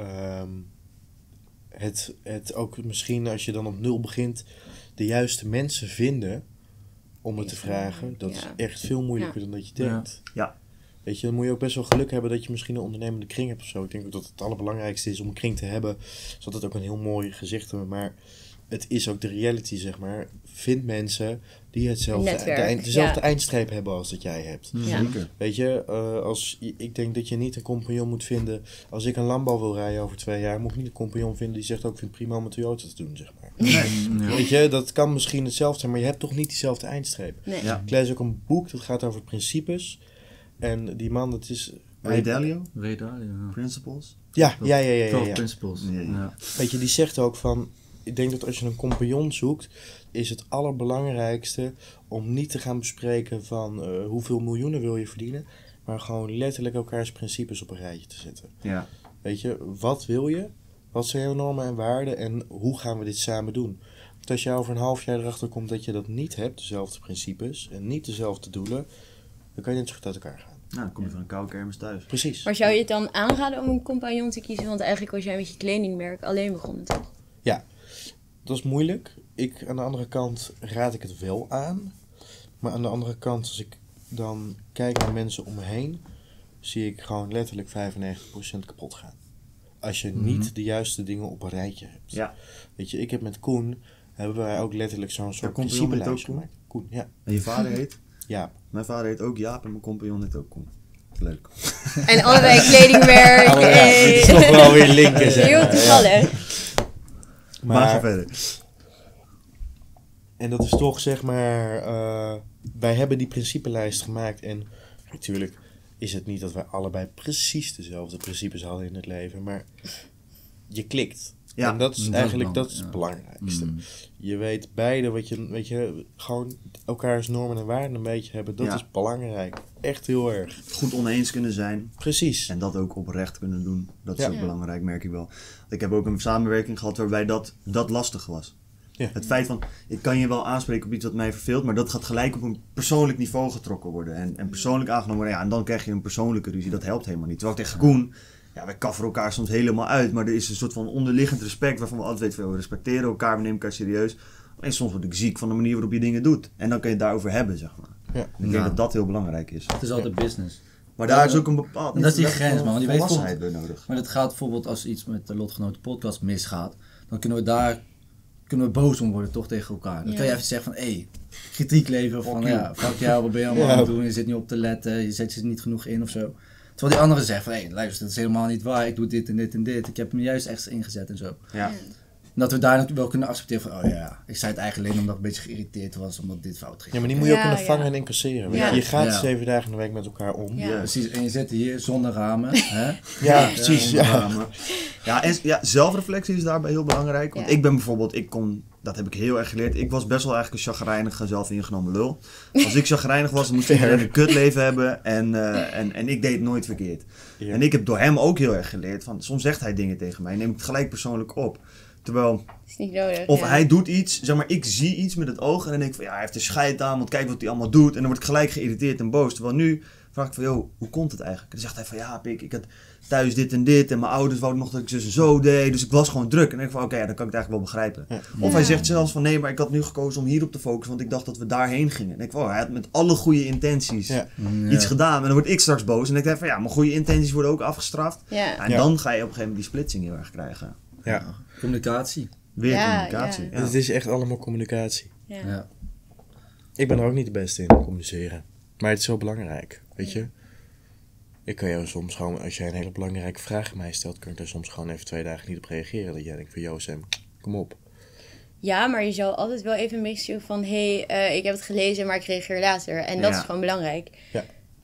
B: het ook misschien als je dan op 0 begint, de juiste mensen vinden om het te vragen, dat is echt veel moeilijker dan dat je denkt.
A: Ja.
B: Weet je, dan moet je ook best wel geluk hebben dat je misschien een ondernemende kring hebt of zo. Ik denk ook dat het allerbelangrijkste is om een kring te hebben, zodat het ook een heel mooi gezicht hebben. Maar het is ook de reality, zeg maar. Vind mensen die dezelfde eindstreep hebben als dat jij hebt.
A: Ja.
B: Weet je, ik denk dat je niet een compagnon moet vinden. Als ik een Lambo wil rijden over 2 jaar, moet ik niet een compagnon vinden die zegt ook, ik vind het prima om een Toyota te doen, zeg maar.
A: Nee.
B: Weet je, dat kan misschien hetzelfde zijn, maar je hebt toch niet diezelfde eindstreep.
D: Nee.
A: Ja.
B: Ik lees ook een boek dat gaat over principes. En die man, dat is...
A: Ray Dalio?
C: Principles?
B: Ja.
C: 12 Principles.
A: Ja.
B: Weet je, die zegt ook van, ik denk dat als je een compagnon zoekt, is het allerbelangrijkste om niet te gaan bespreken van hoeveel miljoenen wil je verdienen, maar gewoon letterlijk elkaars principes op een rijtje te zetten.
A: Ja.
B: Weet je, wat wil je? Wat zijn jouw normen en waarden en hoe gaan we dit samen doen? Want als je over een half jaar erachter komt dat je dat niet hebt, dezelfde principes en niet dezelfde doelen, dan kan je net zo goed uit elkaar gaan.
A: Nou, dan kom je van een koude kermis thuis.
B: Precies.
D: Maar zou je het dan aanraden om een compagnon te kiezen? Want eigenlijk was jij met je kledingmerk alleen begonnen, toch?
B: Ja, dat is moeilijk. Aan de andere kant raad ik het wel aan. Maar aan de andere kant, als ik dan kijk naar mensen om me heen, zie ik gewoon letterlijk 95% kapot gaan. Als je niet de juiste dingen op een rijtje hebt.
A: Ja.
B: Weet je, ik heb met Koen, hebben wij ook letterlijk zo'n soort principelijst gemaakt. Koen, ja.
A: En je vader heet?
B: Jaap.
A: Mijn vader heet ook Jaap en mijn compagnon heet ook Koen. Leuk.
D: En allebei kledingmerk.
B: Het is toch wel weer linken, zeg.
D: Heel toevallig.
A: Maar ga verder.
B: En dat is toch, zeg maar, wij hebben die principelijst gemaakt en natuurlijk is het niet dat wij allebei precies dezelfde principes hadden in het leven, maar je klikt. Ja, en dat is eigenlijk
C: dat
B: het belangrijkste. Je weet beide weet je, gewoon elkaars normen en waarden een beetje hebben. Dat is belangrijk. Echt heel erg.
A: Goed oneens kunnen zijn.
B: Precies.
A: En dat ook oprecht kunnen doen. Dat is ook belangrijk, merk ik wel. Ik heb ook een samenwerking gehad waarbij dat lastig was. Ja. Het feit van, ik kan je wel aanspreken op iets wat mij verveelt, maar dat gaat gelijk op een persoonlijk niveau getrokken worden. En persoonlijk aangenomen worden. Ja, en dan krijg je een persoonlijke ruzie. Dat helpt helemaal niet. Terwijl ik tegen Koen, wij kafferen elkaar soms helemaal uit, maar er is een soort van onderliggend respect waarvan we altijd weten, we respecteren elkaar, we nemen elkaar serieus. En soms word ik ziek van de manier waarop je dingen doet. En dan kun je het daarover hebben, zeg maar. Ja. Ik denk dat dat heel belangrijk is.
C: Het is altijd business.
A: Maar daar is ook een bepaald...
C: En dat is die grens, man. Want je weet
A: bij nodig.
C: Maar dat gaat bijvoorbeeld als iets met de Lotgenoten podcast misgaat, dan kunnen we boos om worden, toch, tegen elkaar. Dan kan je even zeggen van, kritiek leveren van, fuck jou, wat ben je allemaal aan het doen? Je zit niet op te letten, je zet je niet genoeg in of zo. Terwijl die anderen zeggen van, luister, dat is helemaal niet waar, ik doe dit en dit en dit. Ik heb me juist echt ingezet en zo. Ja. En dat we daar natuurlijk wel kunnen accepteren van, ik zei het eigenlijk alleen omdat ik een beetje geïrriteerd was, omdat dit fout ging.
B: Ja, maar die moet je ook kunnen vangen en incasseren. Ja. Je gaat 7 dagen in de week met elkaar om.
C: Ja. Precies, en je zit hier zonder ramen. Hè?
B: Ja, precies.
A: Ja, zelfreflectie is daarbij heel belangrijk. Want ik ben bijvoorbeeld, dat heb ik heel erg geleerd. Ik was best wel eigenlijk een chagrijnige, zelf ingenomen lul. Als ik chagrijnig was, dan moest ik een kutleven hebben. En ik deed het nooit verkeerd. Ja. En ik heb door hem ook heel erg geleerd. Van, soms zegt hij dingen tegen mij, neem ik het gelijk persoonlijk op. Terwijl,
D: is niet nodig,
A: of hij doet iets, zeg maar, ik zie iets met het oog en dan denk ik van, hij heeft er scheid aan, want kijk wat hij allemaal doet. En dan word ik gelijk geïrriteerd en boos. Terwijl nu vraag ik van, hoe komt het eigenlijk? En dan zegt hij van, Pik, ik had thuis dit en dit en mijn ouders wouden nog dat ik zo deed. Dus ik was gewoon druk. En dan denk ik van, dan kan ik het eigenlijk wel begrijpen. Ja. Of hij zegt zelfs van, nee, maar ik had nu gekozen om hierop te focussen, want ik dacht dat we daarheen gingen. En dan denk ik van, hij had met alle goede intenties iets gedaan. En dan word ik straks boos en dan denk ik van, mijn goede intenties worden ook afgestraft. Ja. En dan ga je op een gegeven moment die splitsing heel erg krijgen.
C: Ja. Communicatie.
A: Weer communicatie. Ja.
B: Het is echt allemaal communicatie.
C: Ja.
B: Ik ben er ook niet de beste in communiceren. Maar het is zo belangrijk, weet je. Ik kan jou soms gewoon, als jij een hele belangrijke vraag aan mij stelt, kan ik daar soms gewoon even 2 dagen niet op reageren. Dat jij denkt van, Sam, kom op.
D: Ja, maar je zou altijd wel even mixen van, ik heb het gelezen, maar ik reageer later. En dat is gewoon belangrijk. Ja.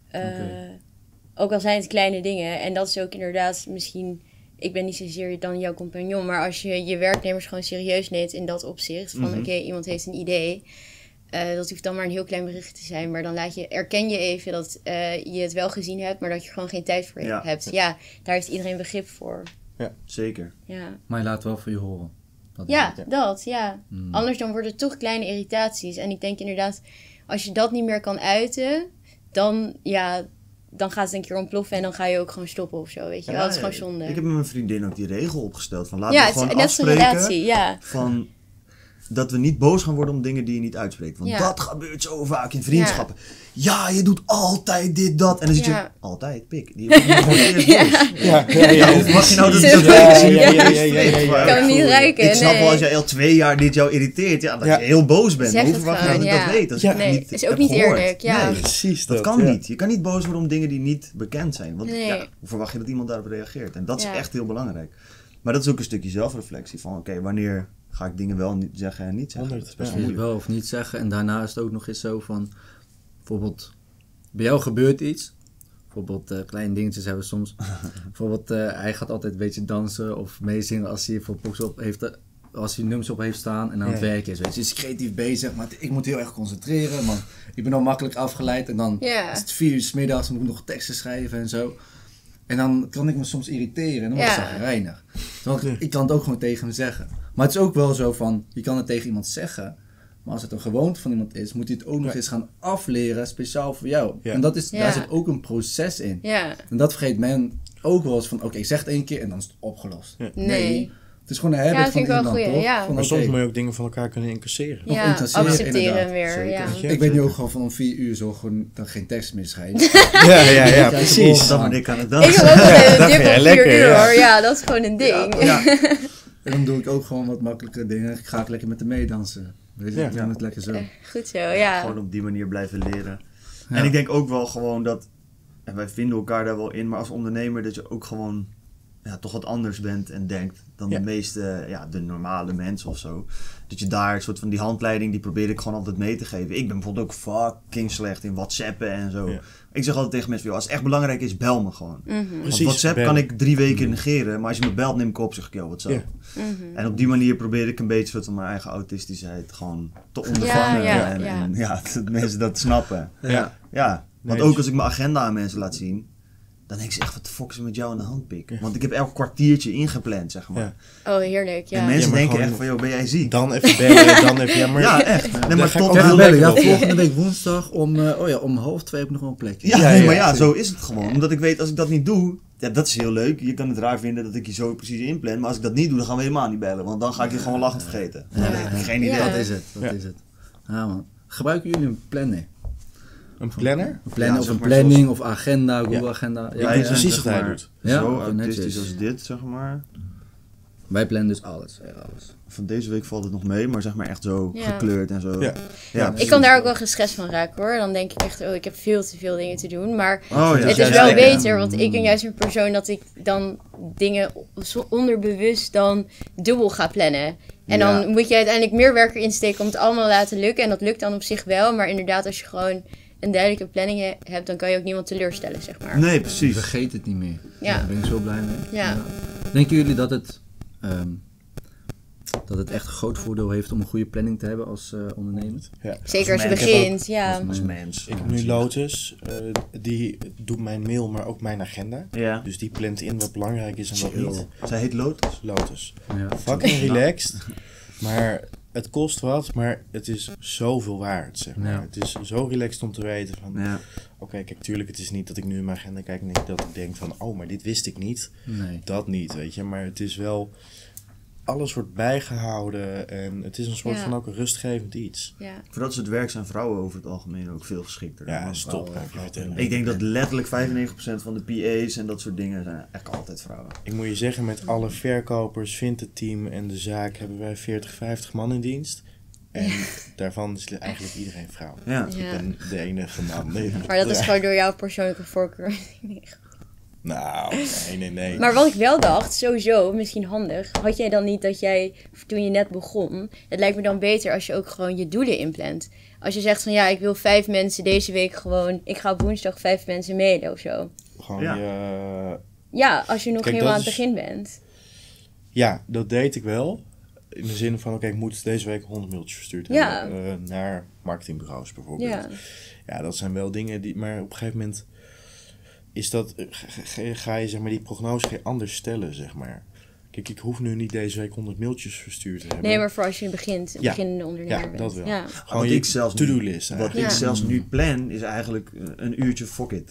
D: Ook al zijn het kleine dingen. En dat is ook inderdaad misschien, ik ben niet zozeer dan jouw compagnon, maar als je je werknemers gewoon serieus neemt in dat opzicht. Van iemand heeft een idee. Dat hoeft dan maar een heel klein bericht te zijn. Maar dan erken je even dat je het wel gezien hebt, maar dat je gewoon geen tijd voor hebt. Ja, daar heeft iedereen begrip voor.
A: Ja, zeker.
D: Ja.
C: Maar je laat wel voor je horen.
D: Dat. Anders dan worden het toch kleine irritaties. En ik denk inderdaad, als je dat niet meer kan uiten, dan gaat het een keer ontploffen en dan ga je ook gewoon stoppen of zo, weet je wel. Dat is gewoon zonde.
A: Ik heb met mijn vriendin ook die regel opgesteld van laten we gewoon afspreken relatie, van dat we niet boos gaan worden om dingen die je niet uitspreekt. Want dat gebeurt zo vaak in vriendschappen. Ja, je doet altijd dit, dat. En dan zit je, altijd, Pik. Die wordt gewoon eerst boos. Hoe mag je nou dat
D: ik kan het niet ruiken.
A: Ik snap wel als jij al 2 jaar dit jou irriteert, dat je heel boos bent. Maar hoe verwacht je nou dat ik dat weet? Als ik het niet
D: is ook niet eerlijk.
A: Nee, precies. Dat kan niet. Je kan niet boos worden om dingen die niet bekend zijn. Want hoe verwacht je dat iemand daarop reageert? En dat is echt heel belangrijk. Maar dat is ook een stukje zelfreflectie van, wanneer ga ik dingen wel niet zeggen en niet zeggen. Dat is best
C: wel of niet zeggen. En daarna is het ook nog eens zo van, bijvoorbeeld, bij jou gebeurt iets. Bijvoorbeeld, kleine dingetjes hebben we soms. Bijvoorbeeld, hij gaat altijd een beetje dansen of meezingen als hij voor box op heeft, als hij nummers op heeft staan en aan het werk is. Weet je, hij is creatief bezig, maar ik moet heel erg concentreren, man. Ik ben al makkelijk afgeleid en dan is het 4 uur 's middags, dan moet ik nog teksten schrijven en zo. En dan kan ik me soms irriteren en dan word ik chagrijnig. Terwijl ik kan het ook gewoon tegen hem zeggen. Maar het is ook wel zo van, je kan het tegen iemand zeggen, maar als het een gewoonte van iemand is, moet hij het ook nog eens gaan afleren, speciaal voor jou. Ja. En daar zit ook een proces in. Ja. En dat vergeet men ook wel eens van, ik zeg het 1 keer en dan is het opgelost. Ja. Nee. Het is gewoon een habit van iemand, toch?
B: Ja. Maar soms moet je ook dingen van elkaar kunnen incasseren.
D: Ja, accepteren weer. Ja.
C: Ik weet nu ook gewoon van om 4 uur zo gewoon dan geen tekst meer schrijven.
B: ja, precies.
A: Dan kan het dansen.
D: Ik heb ook een dip op 4 uur hoor. Ja, dat is gewoon een ding. Ja.
C: En dan doe ik ook gewoon wat makkelijke dingen. Ik ga lekker met hem meedansen. Weet je, ik het lekker zo.
D: Goed zo, ja.
A: Gewoon op die manier blijven leren. Ja. En ik denk ook wel gewoon dat, en wij vinden elkaar daar wel in, maar als ondernemer dat je ook gewoon toch wat anders bent en denkt dan de meeste, de normale mensen of zo. Dat je daar een soort van die handleiding, die probeer ik gewoon altijd mee te geven. Ik ben bijvoorbeeld ook fucking slecht in WhatsAppen en zo. Ja. Ik zeg altijd tegen mensen, als het echt belangrijk is, bel me gewoon. Want WhatsApp kan ik 3 weken negeren, maar als je me belt, neem ik op, zeg ik, yo, WhatsApp. En op die manier probeer ik een beetje soort van mijn eigen autistischheid gewoon te ondervangen. En dat mensen dat snappen. Want ook als ik mijn agenda aan mensen laat zien, dan denk ik echt, wat de fuck is er met jou aan de hand, pik? Want ik heb elk kwartiertje ingepland, zeg maar.
D: Oh, heerlijk,
A: En mensen denken echt van, joh, ben jij ziek?
B: Dan even bellen, dan even, maar...
A: Ja, echt. Nee, maar tot
C: even bellen. Volgende week woensdag om 1:30 heb ik nog wel een plekje.
A: Zo is het gewoon. Omdat ik weet, als ik dat niet doe, dat is heel leuk. Je kan het raar vinden dat ik je zo precies inplan. Maar als ik dat niet doe, dan gaan we helemaal niet bellen. Want dan ga ik je gewoon lachend vergeten. Geen idee.
C: Dat is het. Ja, man. Gebruiken jullie een planner?
B: Een planner?
C: Een planner of een planning of agenda, Google Agenda.
A: Ja, hij
B: precies wat hij doet.
A: Zo autistisch als dit, zeg maar.
C: Wij plannen dus alles.
A: Van deze week valt het nog mee, maar zeg maar echt zo gekleurd en zo.
D: Ik kan daar ook wel gestrest van raken hoor. Dan denk ik echt, ik heb veel te veel dingen te doen. Maar het is
A: wel
D: wel beter, want ik ben juist een persoon dat ik dan dingen onderbewust dan dubbel ga plannen. En dan moet je uiteindelijk meer werk erin steken om het allemaal laten lukken. En dat lukt dan op zich wel, maar inderdaad als je gewoon een duidelijke planning hebt, dan kan je ook niemand teleurstellen, zeg maar.
A: Nee, precies.
C: Vergeet het niet meer.
D: Ja.
C: Daar ben ik zo blij mee.
D: Ja.
C: Denken jullie dat het echt een groot voordeel heeft om een goede planning te hebben als ondernemer?
D: Ja. Zeker als je begint,
A: Als mens.
B: Ik heb nu Lotus, die doet mijn mail, maar ook mijn agenda.
A: Ja.
B: Dus die plant in wat belangrijk is en wat niet.
A: Zij heet Lotus?
B: Lotus.
C: Ja.
B: Fucking relaxed, maar het kost wat, maar het is zoveel waard, zeg maar.
C: Ja.
B: Het is zo relaxed om te weten van, oké, kijk, tuurlijk, het is niet dat ik nu in mijn agenda kijk en dat ik denk van, oh, maar dit wist ik niet.
C: Nee.
B: Dat niet, weet je, maar het is wel... Alles wordt bijgehouden en het is een soort van ook een rustgevend iets.
D: Ja.
A: Voor dat soort werk zijn vrouwen over het algemeen ook veel geschikter.
B: Ja, stop.
A: Ik denk dat letterlijk 95% van de PA's en dat soort dingen zijn echt altijd vrouwen.
B: Ik moet je zeggen, met alle verkopers, Vinted team en de zaak hebben wij 40, 50 man in dienst. En daarvan is eigenlijk iedereen vrouw.
A: Ja.
B: Ik ben de enige man.
D: Maar dat is gewoon door jouw persoonlijke voorkeur.
B: Nou, nee.
D: Maar wat ik wel dacht, sowieso, misschien handig. Had jij dan niet dat jij, toen je net begon... Het lijkt me dan beter als je ook gewoon je doelen inplant. Als je zegt van ik wil 5 mensen deze week gewoon... Ik ga op woensdag 5 mensen mailen of zo.
B: Gewoon
D: als je nog helemaal aan het begin bent.
B: Ja, dat deed ik wel. In de zin van, ik moet deze week 100 mailtjes verstuurd hebben. Naar marketingbureaus bijvoorbeeld. Ja, dat zijn wel dingen die... Maar op een gegeven moment... is dat, ga je zeg maar die prognose anders stellen, zeg maar. Kijk, ik hoef nu niet deze week 100 mailtjes verstuurd te hebben.
D: Nee, maar voor als je begint, beginnende ondernemer bent.
B: Dat wel.
D: Ja.
B: Gewoon je to-do-list.
A: Wat ik zelfs nu plan, is eigenlijk een uurtje fuck it.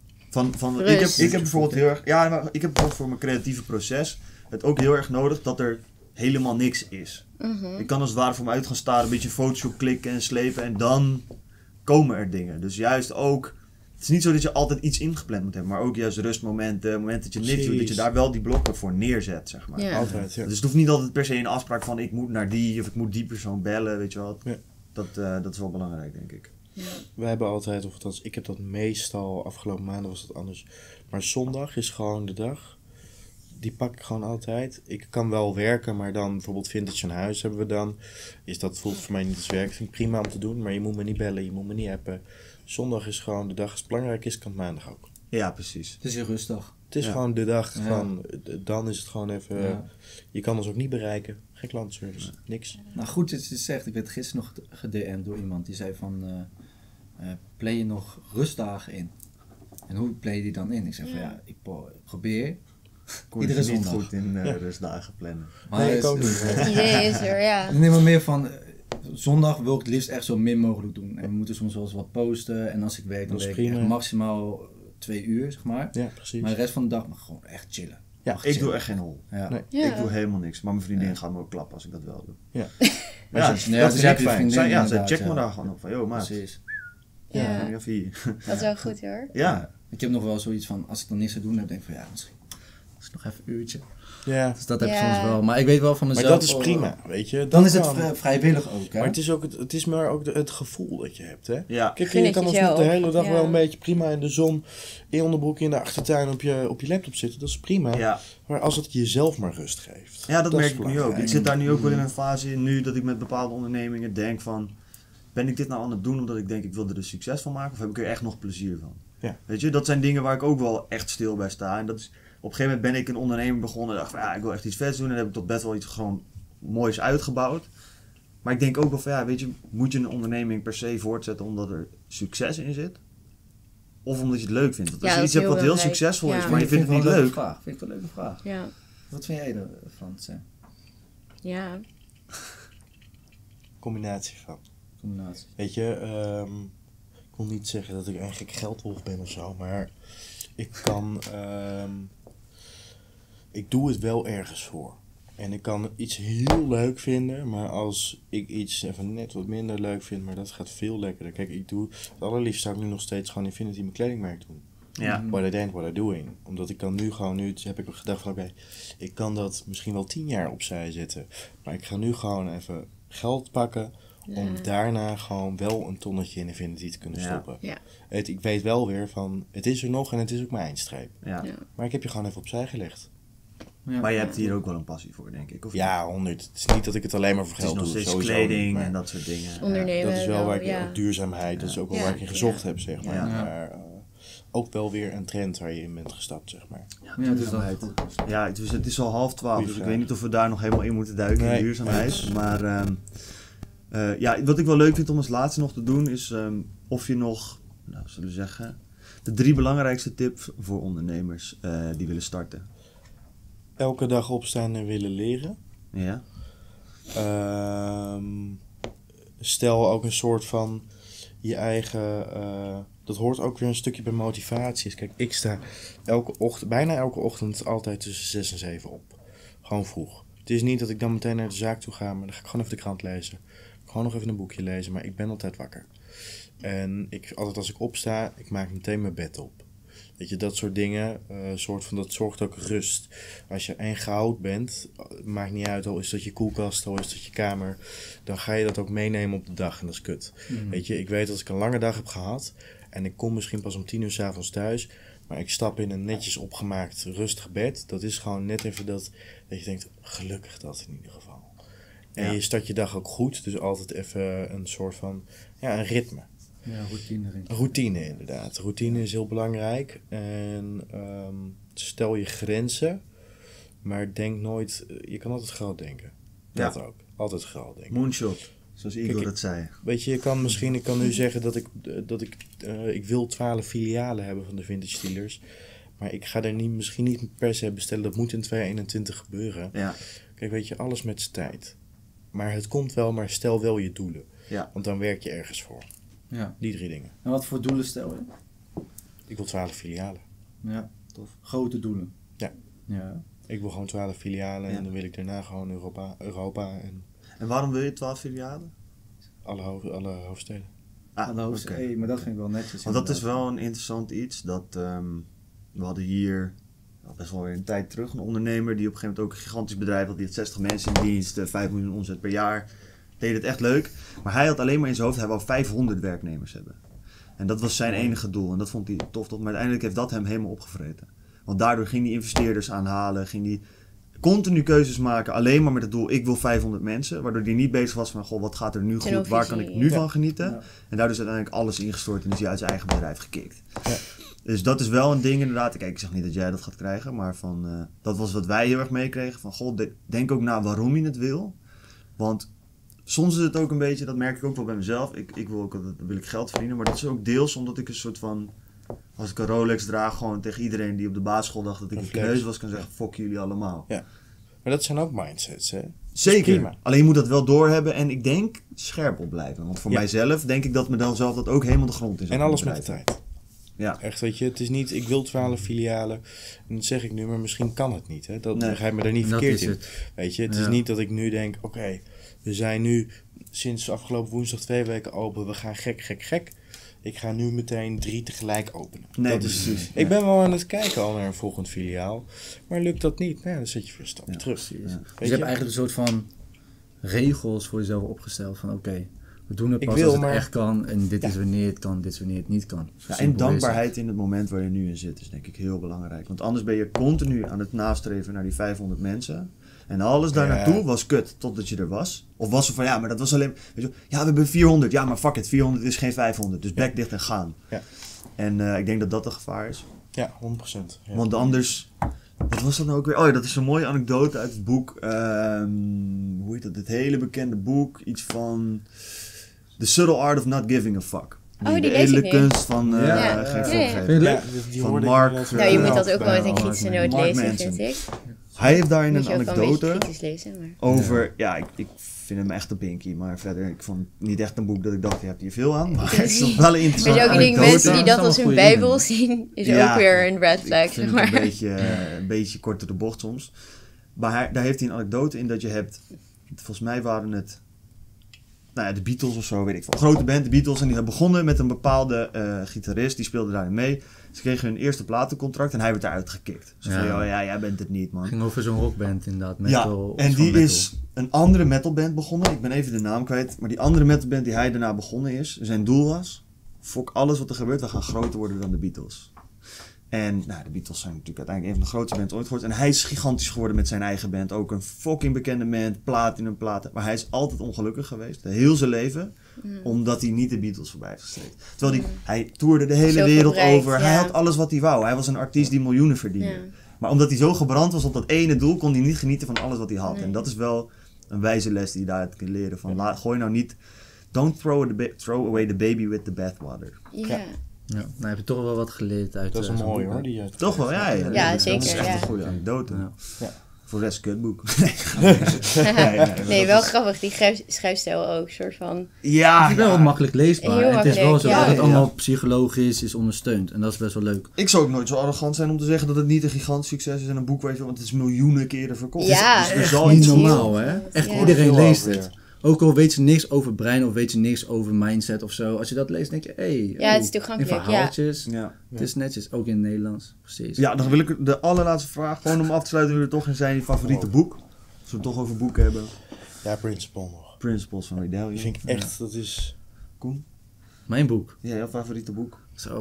A: Ik heb bijvoorbeeld heel erg... ik heb bijvoorbeeld voor mijn creatieve proces het ook heel erg nodig dat er helemaal niks is. Ik kan als het ware voor me uit gaan staren, een beetje Photoshop klikken en slepen en dan komen er dingen. Dus juist ook... Het is niet zo dat je altijd iets ingepland moet hebben, maar ook juist rustmomenten, momenten dat je niks doet, dat je daar wel die blokken voor neerzet, zeg maar.
D: Ja.
B: Altijd,
A: Dus het hoeft niet altijd per se een afspraak van ik moet naar die of ik moet die persoon bellen, weet je wat. Ja. Dat is wel belangrijk, denk ik.
B: Ja. Wij hebben altijd, of althans, ik heb dat meestal, afgelopen maanden was dat anders, maar zondag is gewoon de dag. Die pak ik gewoon altijd. Ik kan wel werken, maar dan bijvoorbeeld Vintage aan huis hebben we dan. Dat voelt voor mij niet als werk. Vind ik prima om te doen, maar je moet me niet bellen, je moet me niet appen. Zondag is gewoon de dag, als het belangrijk is, kan het maandag ook.
A: Ja, precies.
C: Het is je rustdag.
B: Het is gewoon de dag van, dan is het gewoon even, je kan ons ook niet bereiken. Geen klantenservice, niks.
C: Nou goed, het is gezegd, ik werd gisteren nog gedM'd door iemand die zei van, play je nog rustdagen in? En hoe play je die dan in? Ik zeg van ik probeer...
A: Iedere zondag. Niet goed in rustdagen plannen.
C: Maar
B: ik ook niet.
D: Het idee is er,
C: Ik neem maar meer van... Zondag wil ik het liefst echt zo min mogelijk doen. En we moeten soms wel eens wat posten. En als ik werk, dan werk ik echt maximaal 2 uur, zeg maar.
B: Ja, precies.
C: Maar de rest van de dag mag gewoon echt chillen.
A: Ja, ik doe echt geen hol.
C: Ja.
A: Nee. Ik doe helemaal niks. Maar mijn vriendin gaat me ook klappen als ik dat wel doe.
B: Ja.
A: Dat vind ik fijn. Zij checkt me daar gewoon op van, yo maat.
C: Precies.
D: Dat is wel goed hoor.
A: Ja.
C: Ik heb nog wel zoiets van, als ik dan niks te doen heb, denk ik van misschien is nog even een uurtje.
B: Ja.
C: Dus dat heb ik soms wel. Maar ik weet wel van mezelf...
B: Maar dat is prima, weet je.
C: Dan is het vrijwillig ook, hè?
B: Maar het is maar ook het gevoel dat je hebt, hè.
A: Ja.
B: Kijk,
D: Gun
B: je
D: het
B: kan
D: jezelf.
B: alsnog de hele dag
D: Ja.
B: wel een beetje prima in de zon, in onderbroek in de achtertuin op je laptop zitten. Dat is prima.
A: Ja.
B: Maar als het jezelf maar rust geeft.
A: Ja, dat
B: is
A: merk ik nu ook.
B: belangrijk.
A: Ik zit daar nu ook wel in een fase in, nu dat ik met bepaalde ondernemingen denk van... Ben ik dit nou aan het doen omdat ik denk ik wil er een succes van maken? Of heb ik er echt nog plezier van?
B: Ja.
A: Weet je, dat zijn dingen waar ik ook wel echt stil bij sta. En dat is, op een gegeven moment ben ik een onderneming begonnen en dacht van ja, ik wil echt iets vets doen. En dan heb ik tot best wel iets gewoon moois uitgebouwd. Maar ik denk ook wel van ja, weet je, moet je een onderneming per se voortzetten omdat er succes in zit? Of omdat je het leuk vindt? Want als
D: Ja,
A: je
D: dat
A: iets
D: is
A: hebt wat
D: heel
A: heel
D: belangrijk.
A: succesvol
D: Ja.
A: is, maar je vindt het niet leuk.
C: Vind ik een leuke vraag.
D: Ja.
C: Wat vind jij ervan, Sam?
D: Ja.
B: Combinatie van.
C: Combinatie.
B: Weet je, ik wil niet zeggen dat ik eigenlijk geldwolf ben of zo, maar ik doe het wel ergens voor. En ik kan iets heel leuk vinden, maar als ik iets even net wat minder leuk vind, maar dat gaat veel lekkerder. Kijk, het allerliefst zou ik nu nog steeds gewoon Infinity mijn kledingmerk doen.
A: Ja.
B: What I did, what I doing. Omdat ik kan nu heb ik gedacht van oké, ik kan dat misschien wel 10 jaar opzij zetten. Maar ik ga nu gewoon even geld pakken om daarna gewoon wel een tonnetje in Infinity te kunnen
A: Ja.
B: stoppen.
D: Ja.
B: Ik weet wel weer van, het is er nog en het is ook mijn eindstreep.
A: Ja.
D: Ja.
B: Maar ik heb je gewoon even opzij gelegd.
C: Ja.
A: Maar je hebt hier ook wel een passie voor, denk ik. Of
B: Ja, 100. Het is niet dat ik het alleen maar voor
A: het is
B: geld
A: nog
B: doe.
A: steeds
B: sowieso
A: kleding
B: niet, maar
A: en dat soort dingen.
D: Ondernemen.
B: dat is wel waar ik
D: ja.
B: ook duurzaamheid, dat is ook wel
D: Ja.
B: waar ik in gezocht
D: Ja.
B: heb, zeg maar.
A: Ja.
B: Maar ook wel weer een trend waar je in bent gestapt, zeg maar.
C: Ja, dus dat
A: duurzaamheid. Ja, dus het is al 11:30, dus ik
B: vraag.
A: weet niet of we daar nog helemaal in moeten duiken in
B: Nee.
A: duurzaamheid. Maar ja, wat ik wel leuk vind om als laatste nog te doen is of je nog, nou, zullen we zeggen, de 3 belangrijkste tips voor ondernemers die willen starten.
B: Elke dag opstaan en willen leren.
A: Ja,
B: Stel ook een soort van je eigen... dat hoort ook weer een stukje bij motivaties. Kijk, ik sta bijna elke ochtend altijd tussen 6 en 7 op. Gewoon vroeg. Het is niet dat ik dan meteen naar de zaak toe ga, maar dan ga ik gewoon even de krant lezen. Gewoon nog even een boekje lezen, maar ik ben altijd wakker. En altijd als ik opsta, ik maak meteen mijn bed op. Weet je, dat soort dingen, dat zorgt ook rust. Als je gehoud bent, maakt niet uit, al is dat je koelkast, al is dat je kamer, dan ga je dat ook meenemen op de dag en dat is kut. Weet je, ik weet dat ik een lange dag heb gehad en ik kom misschien pas om 10 uur 's avonds thuis, maar ik stap in een netjes opgemaakt rustig bed. Dat is gewoon net even dat je denkt, gelukkig dat in ieder geval. En
A: Ja.
B: je start je dag ook goed, dus altijd even een soort van, ja, een ritme.
C: Ja, routine erin.
B: Routine inderdaad. Routine is heel belangrijk. En stel je grenzen. Maar denk nooit... Je kan altijd groot denken. Dat ook. Altijd groot denken.
A: moonshot, zoals Igor
B: Kijk,
A: dat zei.
B: Weet je, ik kan nu zeggen dat ik wil 12 filialen hebben van de Vintage Steelers. Maar ik ga er misschien niet per se bestellen. Dat moet in 2021 gebeuren.
A: Ja,
B: Kijk, weet je, alles met zijn tijd. Maar het komt wel, maar stel wel je doelen.
A: ja.
B: Want dan werk je ergens voor.
C: Ja.
B: Die 3 dingen.
C: En wat voor doelen stel je?
B: Ik wil 12 filialen.
C: Ja, tof. Grote doelen.
B: Ja.
C: Ja.
B: Ik wil gewoon 12 filialen
A: Ja.
B: en dan wil ik daarna gewoon Europa en
A: En waarom wil je 12 filialen?
B: alle hoofdsteden.
C: Ah,
A: oké.
C: hey, maar dat vind ik wel netjes.
A: Want dat is
C: inderdaad.
A: wel een interessant iets. Dat, we hadden hier best wel weer een tijd terug een ondernemer die op een gegeven moment ook een gigantisch bedrijf had. Die had 60 mensen in dienst, 5 miljoen omzet per jaar. Deed het echt leuk. Maar hij had alleen maar in zijn hoofd, hij wou 500 werknemers hebben. En dat was zijn enige doel. En dat vond hij tof. Maar uiteindelijk heeft dat hem helemaal opgevreten. Want daardoor ging hij investeerders aanhalen. Ging hij continu keuzes maken. Alleen maar met het doel, ik wil 500 mensen. Waardoor hij niet bezig was van, goh, wat gaat er nu
D: Tunnel
A: goed? Waar kan
D: visie.
A: ik nu
B: Ja.
A: van genieten?
C: Ja.
A: En daardoor is uiteindelijk alles ingestort. En is hij uit zijn eigen bedrijf gekikt.
B: Ja.
A: Dus dat is wel een ding inderdaad. Kijk, ik zeg niet dat jij dat gaat krijgen. Maar van, dat was wat wij heel erg meekregen. Van, goh, denk ook na waarom je het wil. Want soms is het ook een beetje, dat merk ik ook wel bij mezelf. Ik wil ook, dat wil ik geld verdienen. Maar dat is ook deels omdat ik een soort van, als ik een Rolex draag, gewoon tegen iedereen die op de basisschool dacht dat ik
B: Een
A: een
B: flex.
A: kneus was, kan zeggen, fuck jullie allemaal.
B: Ja. Maar dat zijn ook mindsets, hè?
A: Zeker.
B: prima.
A: Alleen je moet dat wel doorhebben en ik denk scherp op blijven. Want voor
B: Ja.
A: mijzelf denk ik dat me dan zelf dat ook helemaal de grond is.
B: En alles met de tijd.
A: Ja.
B: Echt, weet je, het is niet, ik wil 12 filialen. En dat zeg ik nu, maar misschien kan het niet. Hè? Dat
A: Nee.
B: begrijp me daar niet
C: En dat
B: verkeerd
C: is
B: in.
C: het.
B: Weet je, het
C: Ja.
B: is niet dat ik nu denk, oké, we zijn nu sinds afgelopen woensdag 2 weken open. We gaan gek. ik ga nu meteen 3 tegelijk openen.
A: Nee,
B: dat is,
A: precies.
B: ik ben wel aan het kijken al naar een volgend filiaal. Maar lukt dat niet, nou ja, dan zet je weer een stapje terug.
A: Ja.
C: Dus je hebt eigenlijk een soort van regels voor jezelf opgesteld van oké, we doen het
B: Ik
C: pas
B: wil
C: als het
B: maar-
C: echt kan en dit is wanneer het kan, dit is wanneer het niet kan. Zo
A: Ja, en
C: simpel is
A: dankbaarheid in het moment waar je nu in zit is denk ik heel belangrijk. Want anders ben je continu aan het nastreven naar die 500 mensen. En alles daar naartoe was kut, totdat je er was. Of was er van, ja, maar dat was alleen... Weet je, ja, we hebben 400. Ja, maar fuck it, 400 is geen 500. Dus bek dicht en gaan.
B: Ja.
A: En ik denk dat dat een gevaar is.
B: Ja, 100%. Ja.
A: Want anders... Wat was dat nou ook weer? Oh ja, dat is een mooie anekdote uit het boek. Hoe heet dat? Het hele bekende boek. Iets van... The Subtle Art of Not Giving a Fuck.
D: Oh, die
A: de
D: lees ik
A: edele
D: nu.
A: kunst van geen
D: Ja.
A: fuck
C: Vind je
A: geven.
C: het leuk?
B: die
A: Van
B: hoorde ik
A: Mark-
B: inderdaad
D: Nou, je moet
A: Ja,
D: dat ook wel met een
C: bij
D: kritische
C: Mark
D: noot lezen,
A: Manson.
D: vind ik.
A: Hij heeft daar in
D: Moet
A: een
D: je ook wel een beetje
A: anekdote
D: kritisch lezen, maar...
A: over... Ja, ik vind hem echt een pinky. Maar verder, ik vond het niet echt een boek dat ik dacht, je hebt hier veel aan. Maar het is toch wel een
D: Er
A: interessante
D: zijn ook die
A: anekdote.
D: mensen die
C: Dat
D: dat
C: is
D: als
C: allemaal
D: hun
C: goede
D: bijbel
C: dingen.
D: zien, is
A: Ja.
D: ook weer een red flag,
A: Ik
D: zeg
A: vind het
D: maar.
A: een beetje kort door de bocht soms. Maar daar heeft hij een anekdote in dat je hebt... Volgens mij waren het... Nou ja, de Beatles of zo, weet ik veel. Grote band, de Beatles. En die hebben begonnen met een bepaalde gitarist. Die speelde daarin mee. Ze kregen hun eerste platencontract en hij werd eruit gekikt. Ze van, oh ja, jij bent het niet, man.
C: Het ging over zo'n rockband inderdaad,
A: Ja,
C: metal.
A: en
C: of van
A: die
C: metal.
A: is een andere metalband begonnen. Ik ben even de naam kwijt. Maar die andere metalband die hij daarna begonnen is, zijn doel was... Fuck alles wat er gebeurt, we gaan groter worden dan de Beatles. En nou, de Beatles zijn natuurlijk uiteindelijk een van de grootste bands ooit geworden. En hij is gigantisch geworden met zijn eigen band. Ook een fucking bekende band, platinum platen. Maar hij is altijd ongelukkig geweest, heel zijn leven. Omdat hij niet de Beatles voorbij heeft gestreefd. Terwijl hij toerde de hele
D: Zo
A: wereld
D: verbreid,
A: over.
D: ja.
A: Hij had alles wat hij wou. Hij was een artiest die miljoenen verdiende.
D: Ja.
A: Maar omdat hij zo gebrand was op dat ene doel, kon hij niet genieten van alles wat hij had.
D: Nee.
A: En dat is wel een wijze les die je daaruit kunt leren. Van, gooi nou niet... Don't throw away the baby with the bathwater.
D: Ja.
C: Ja, nou heb je toch wel wat geleerd uit
B: Dat is een
C: zo'n
B: mooi
C: boek,
B: hoor.
C: hè?
B: Die
A: Toch wel, ja.
D: Ja,
A: Dat is
D: zeker,
A: echt
D: ja.
A: een goede anekdote.
C: Ja.
B: Ja.
A: Voor de rest kutboek.
D: Nee, wel grappig. Die schrijfstijl ook, soort van...
A: Ja,
C: Het is wel makkelijk leesbaar.
D: Heel
C: En het is wel
D: makkelijk,
C: zo
D: ja.
C: dat het allemaal psychologisch is ondersteund. En dat is best wel leuk.
A: Ik zou ook nooit zo arrogant zijn om te zeggen dat het niet een gigantisch succes is en een boek waar je, want het is miljoenen keren verkocht.
D: Ja,
A: dus er
C: Echt
A: zal
C: niet
A: iets
C: normaal, hè? Echt
D: Ja.
C: iedereen
B: Veel
C: leest
B: over,
C: het.
B: ja.
C: Ook al weet je niks over brein of weet je niks over mindset of zo. Als je dat leest, denk je,
D: Ja, het is toegankelijk,
C: in verhaaltjes.
A: Ja.
C: Het is netjes, ook in het Nederlands. Precies.
A: Ja, dan wil ik de allerlaatste vraag, gewoon om af te sluiten, wie er toch in zijn, je favoriete boek. Als we het toch over boeken hebben.
B: Ja, Principle nog.
A: Principles van Ray Dalio.
B: Die vind ik echt, dat is...
A: Koen?
C: Mijn boek.
A: Ja, jouw favoriete boek?
C: Zo,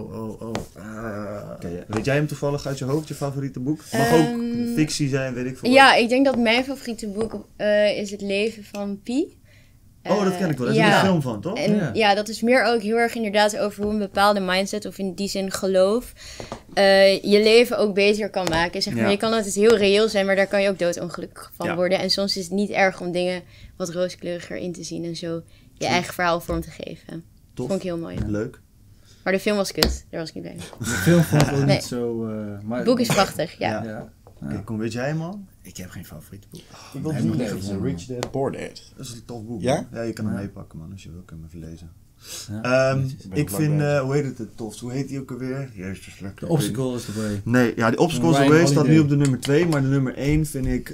A: Oké, weet jij hem toevallig uit je hoofd, je favoriete boek? Het mag ook fictie zijn, weet ik veel.
D: Ja, ik denk dat mijn favoriete boek is Het leven van Pi.
A: Oh, dat ken ik wel. Daar is
D: ja.
A: een film van, toch?
D: En
C: Ja.
D: ja, dat is meer ook heel erg inderdaad over hoe een bepaalde mindset, of in die zin geloof, je leven ook beter kan maken. Zeg maar.
A: Ja.
D: Je kan altijd heel reëel zijn, maar daar kan je ook doodongelukkig van
A: Ja.
D: worden. En soms is het niet erg om dingen wat rooskleuriger in te zien en zo je eigen verhaal vorm te geven.
A: Tof.
D: Vond ik heel mooi.
A: Leuk.
D: Maar de film was kut, daar was ik niet bij.
C: De film vond ik ook
D: Nee.
C: niet zo... maar
D: Het boek is prachtig, ja.
C: Ja.
A: Oké, Koen, weet jij hem al?
C: Ik heb geen favoriete boek.
B: Ik wil
C: Heb
B: het
C: ik
B: niet
C: nog niet
B: lezen.
C: gevonden.
B: Rich Dad, Poor Dad.
A: Dat is een tof boek.
B: Ja?
A: Man. Ja, je kan hem
C: Ja.
A: meepakken, man, als je wil, kun je hem even lezen.
C: Ja.
A: Ik
B: ook
A: vind,
B: lang
A: hoe heet het tofst? Hoe heet die ook alweer? Jezus, lekker.
C: The Obstacle is the way.
A: Nee, ja, die Obstacles
C: Ryan
A: Away staat
C: Holiday.
A: nu op de nummer 2, maar de nummer 1 vind ik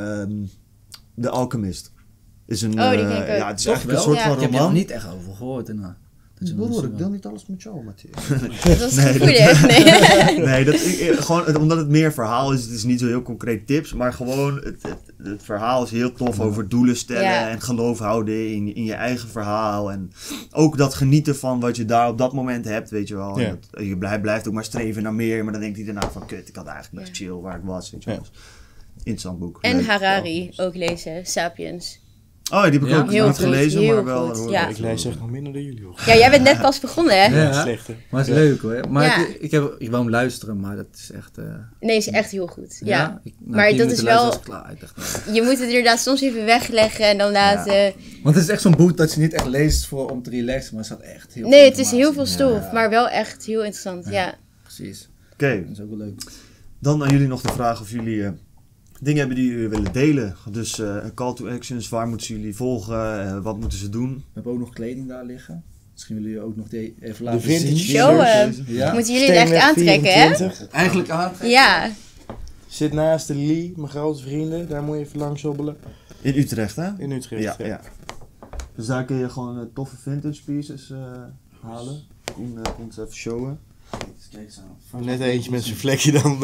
A: The Alchemist. Is een,
D: Oh, die ken ik ook.
A: ja, het is
C: Toch
A: eigenlijk een
C: wel?
A: soort
D: Ja.
A: van
C: Ik heb er nog
A: roman.
C: niet echt over gehoord daarna. Dat je nog
A: Broer,
C: zo-
A: ik deel niet alles met jou, Matthias.
D: Dat was
A: Nee,
D: gevoelig. Nee.
A: Nee, gewoon omdat het meer verhaal is. Het is niet zo heel concreet tips, maar gewoon het verhaal is heel tof over doelen stellen
D: Ja.
A: en geloof houden in je eigen verhaal. En ook dat genieten van wat je daar op dat moment hebt, weet je wel. En
B: Ja.
A: dat, je blijft ook maar streven naar meer, maar dan denkt hij daarna van kut, ik had eigenlijk best chill waar ik was, weet je wel.
B: Ja.
A: Interessant boek.
D: En
A: Leuk.
D: Harari ook lezen, Sapiens.
A: Oh, ja, die heb ik
C: Ja,
A: ook
D: heel
A: niet
D: goed,
A: gelezen,
D: heel
A: maar wel...
D: goed, ja.
B: Ik lees echt nog minder dan jullie. Hoor.
D: Ja, jij bent net pas begonnen, hè?
C: Ja.
B: Slechte.
C: Maar het is leuk hoor. Maar
D: Ja.
C: ik wou hem luisteren, maar dat is echt...
D: Nee, is echt heel goed. Ja.
C: Na
D: Maar
C: 10
D: dat
C: minuten
D: is wel-
C: luisteren was ik klaar. Ik dacht, nee.
D: Je moet het inderdaad soms even wegleggen en dan laten...
C: Want het is echt zo'n boek dat je niet echt leest om te relaxen, maar er staat echt heel
D: Nee,
C: veel
D: het is heel veel
C: informatie.
D: stof, maar wel echt heel interessant, ja.
C: Precies.
A: Oké,
C: Dat is ook wel leuk.
A: dan aan jullie nog de vraag of jullie dingen hebben die jullie willen delen. Dus call to actions, waar moeten ze jullie volgen, wat moeten ze doen?
C: We hebben ook nog kleding daar liggen. Misschien willen jullie ook nog even
B: De
C: laten
B: vintage
C: zien.
D: Show,
B: t-shirts.
C: Ja?
D: Moeten jullie het echt aantrekken, hè?
B: 24.
C: Eigenlijk aantrekken.
D: Ja.
B: Zit naast de Lee, mijn grote vrienden. Daar moet je even langs hobbelen.
A: In Utrecht, hè?
B: In Utrecht.
A: Ja, ja. Dus daar kun je gewoon toffe vintage pieces halen. Koen komt eens even showen.
C: Kijk eens aan.
B: Net eentje met zijn vlekje dan.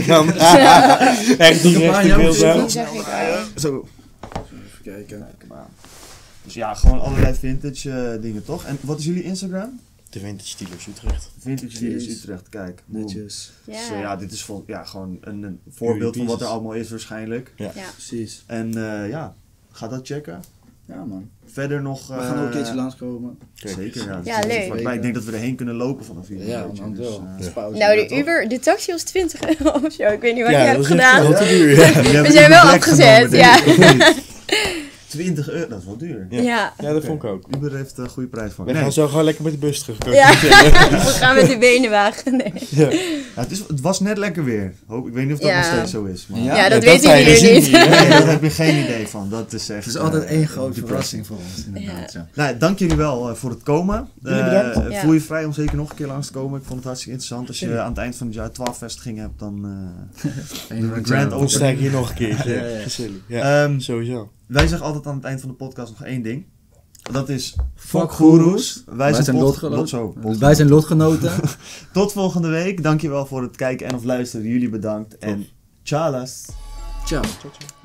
B: Echt die rechte beeld
D: Die
B: aan.
D: zag ik al.
A: Zo.
C: Even kijken.
A: Dus ja, gewoon allerlei vintage dingen, toch? En wat is jullie Instagram?
B: De Vintage Steelers Utrecht.
A: Vintage Dealers Utrecht, kijk. boom.
C: Netjes.
A: Dus,
D: Ja.
A: ja, dit is gewoon een voorbeeld van wat er
B: pieces.
A: allemaal is waarschijnlijk.
B: Ja.
D: Ja.
C: Precies.
A: En ja, ga dat checken.
C: Ja, man.
A: Verder nog...
C: We gaan ook een keertje langskomen.
A: Zeker, ja.
D: Ja, leuk.
A: Vlakbij. Ik denk dat we erheen kunnen lopen vanaf hier.
C: Ja,
A: een beetje,
C: man,
A: dus,
C: wel.
A: ja.
C: Pauze,
D: Nou,
C: ja,
D: de
C: toch?
D: Uber, de taxi was 20 euro of zo. Ik weet niet wat je
B: Ja,
D: hebt
B: dat is echt
D: gedaan.
B: wel te duur. Ja.
A: We
D: zijn wel afgezet, ja.
A: 20 euro, dat is wel duur.
D: Ja.
B: Ja, dat vond ik ook.
A: Uber heeft een goede prijs van.
B: We gaan zo gewoon lekker met de bus terug. kan ik
D: Ja.
B: je vertellen.
D: We gaan met de benen wagen. Nee.
A: Ja, het was net lekker weer. Ik weet niet of dat
D: Ja.
A: nog steeds zo is. Maar...
C: Ja.
D: Ja, dat
B: dat
D: weten
B: zijn
D: jullie
B: we
D: niet.
B: zien hier,
A: Nee, daar heb je geen idee van. Dat is echt...
C: Het is altijd één grote
A: depressing.
C: verrassing voor ons, inderdaad. Ja.
A: Nou, dank jullie wel voor het komen.
B: Jullie bedankt.
D: Ja.
A: Voel je vrij om zeker nog een keer langs te komen. Ik vond het hartstikke interessant. Als je aan het eind van het jaar 12 vestigingen hebt, dan...
C: Een
A: grand
B: Dan
A: opening.
B: sta ik hier nog een keertje.
C: Ja, ja.
B: Gezellig. Ja,
A: Ehm,
B: sowieso.
A: wij zeggen altijd aan het eind van de podcast nog één ding. Dat is...
C: Fuck goeroes.
A: Wij zijn
C: lotgenoten. Wij zijn lotgenoten.
A: Tot volgende week. Dankjewel voor het kijken en of luisteren. Jullie bedankt. En tjallas.
C: Ciao.
B: Ciao, ciao.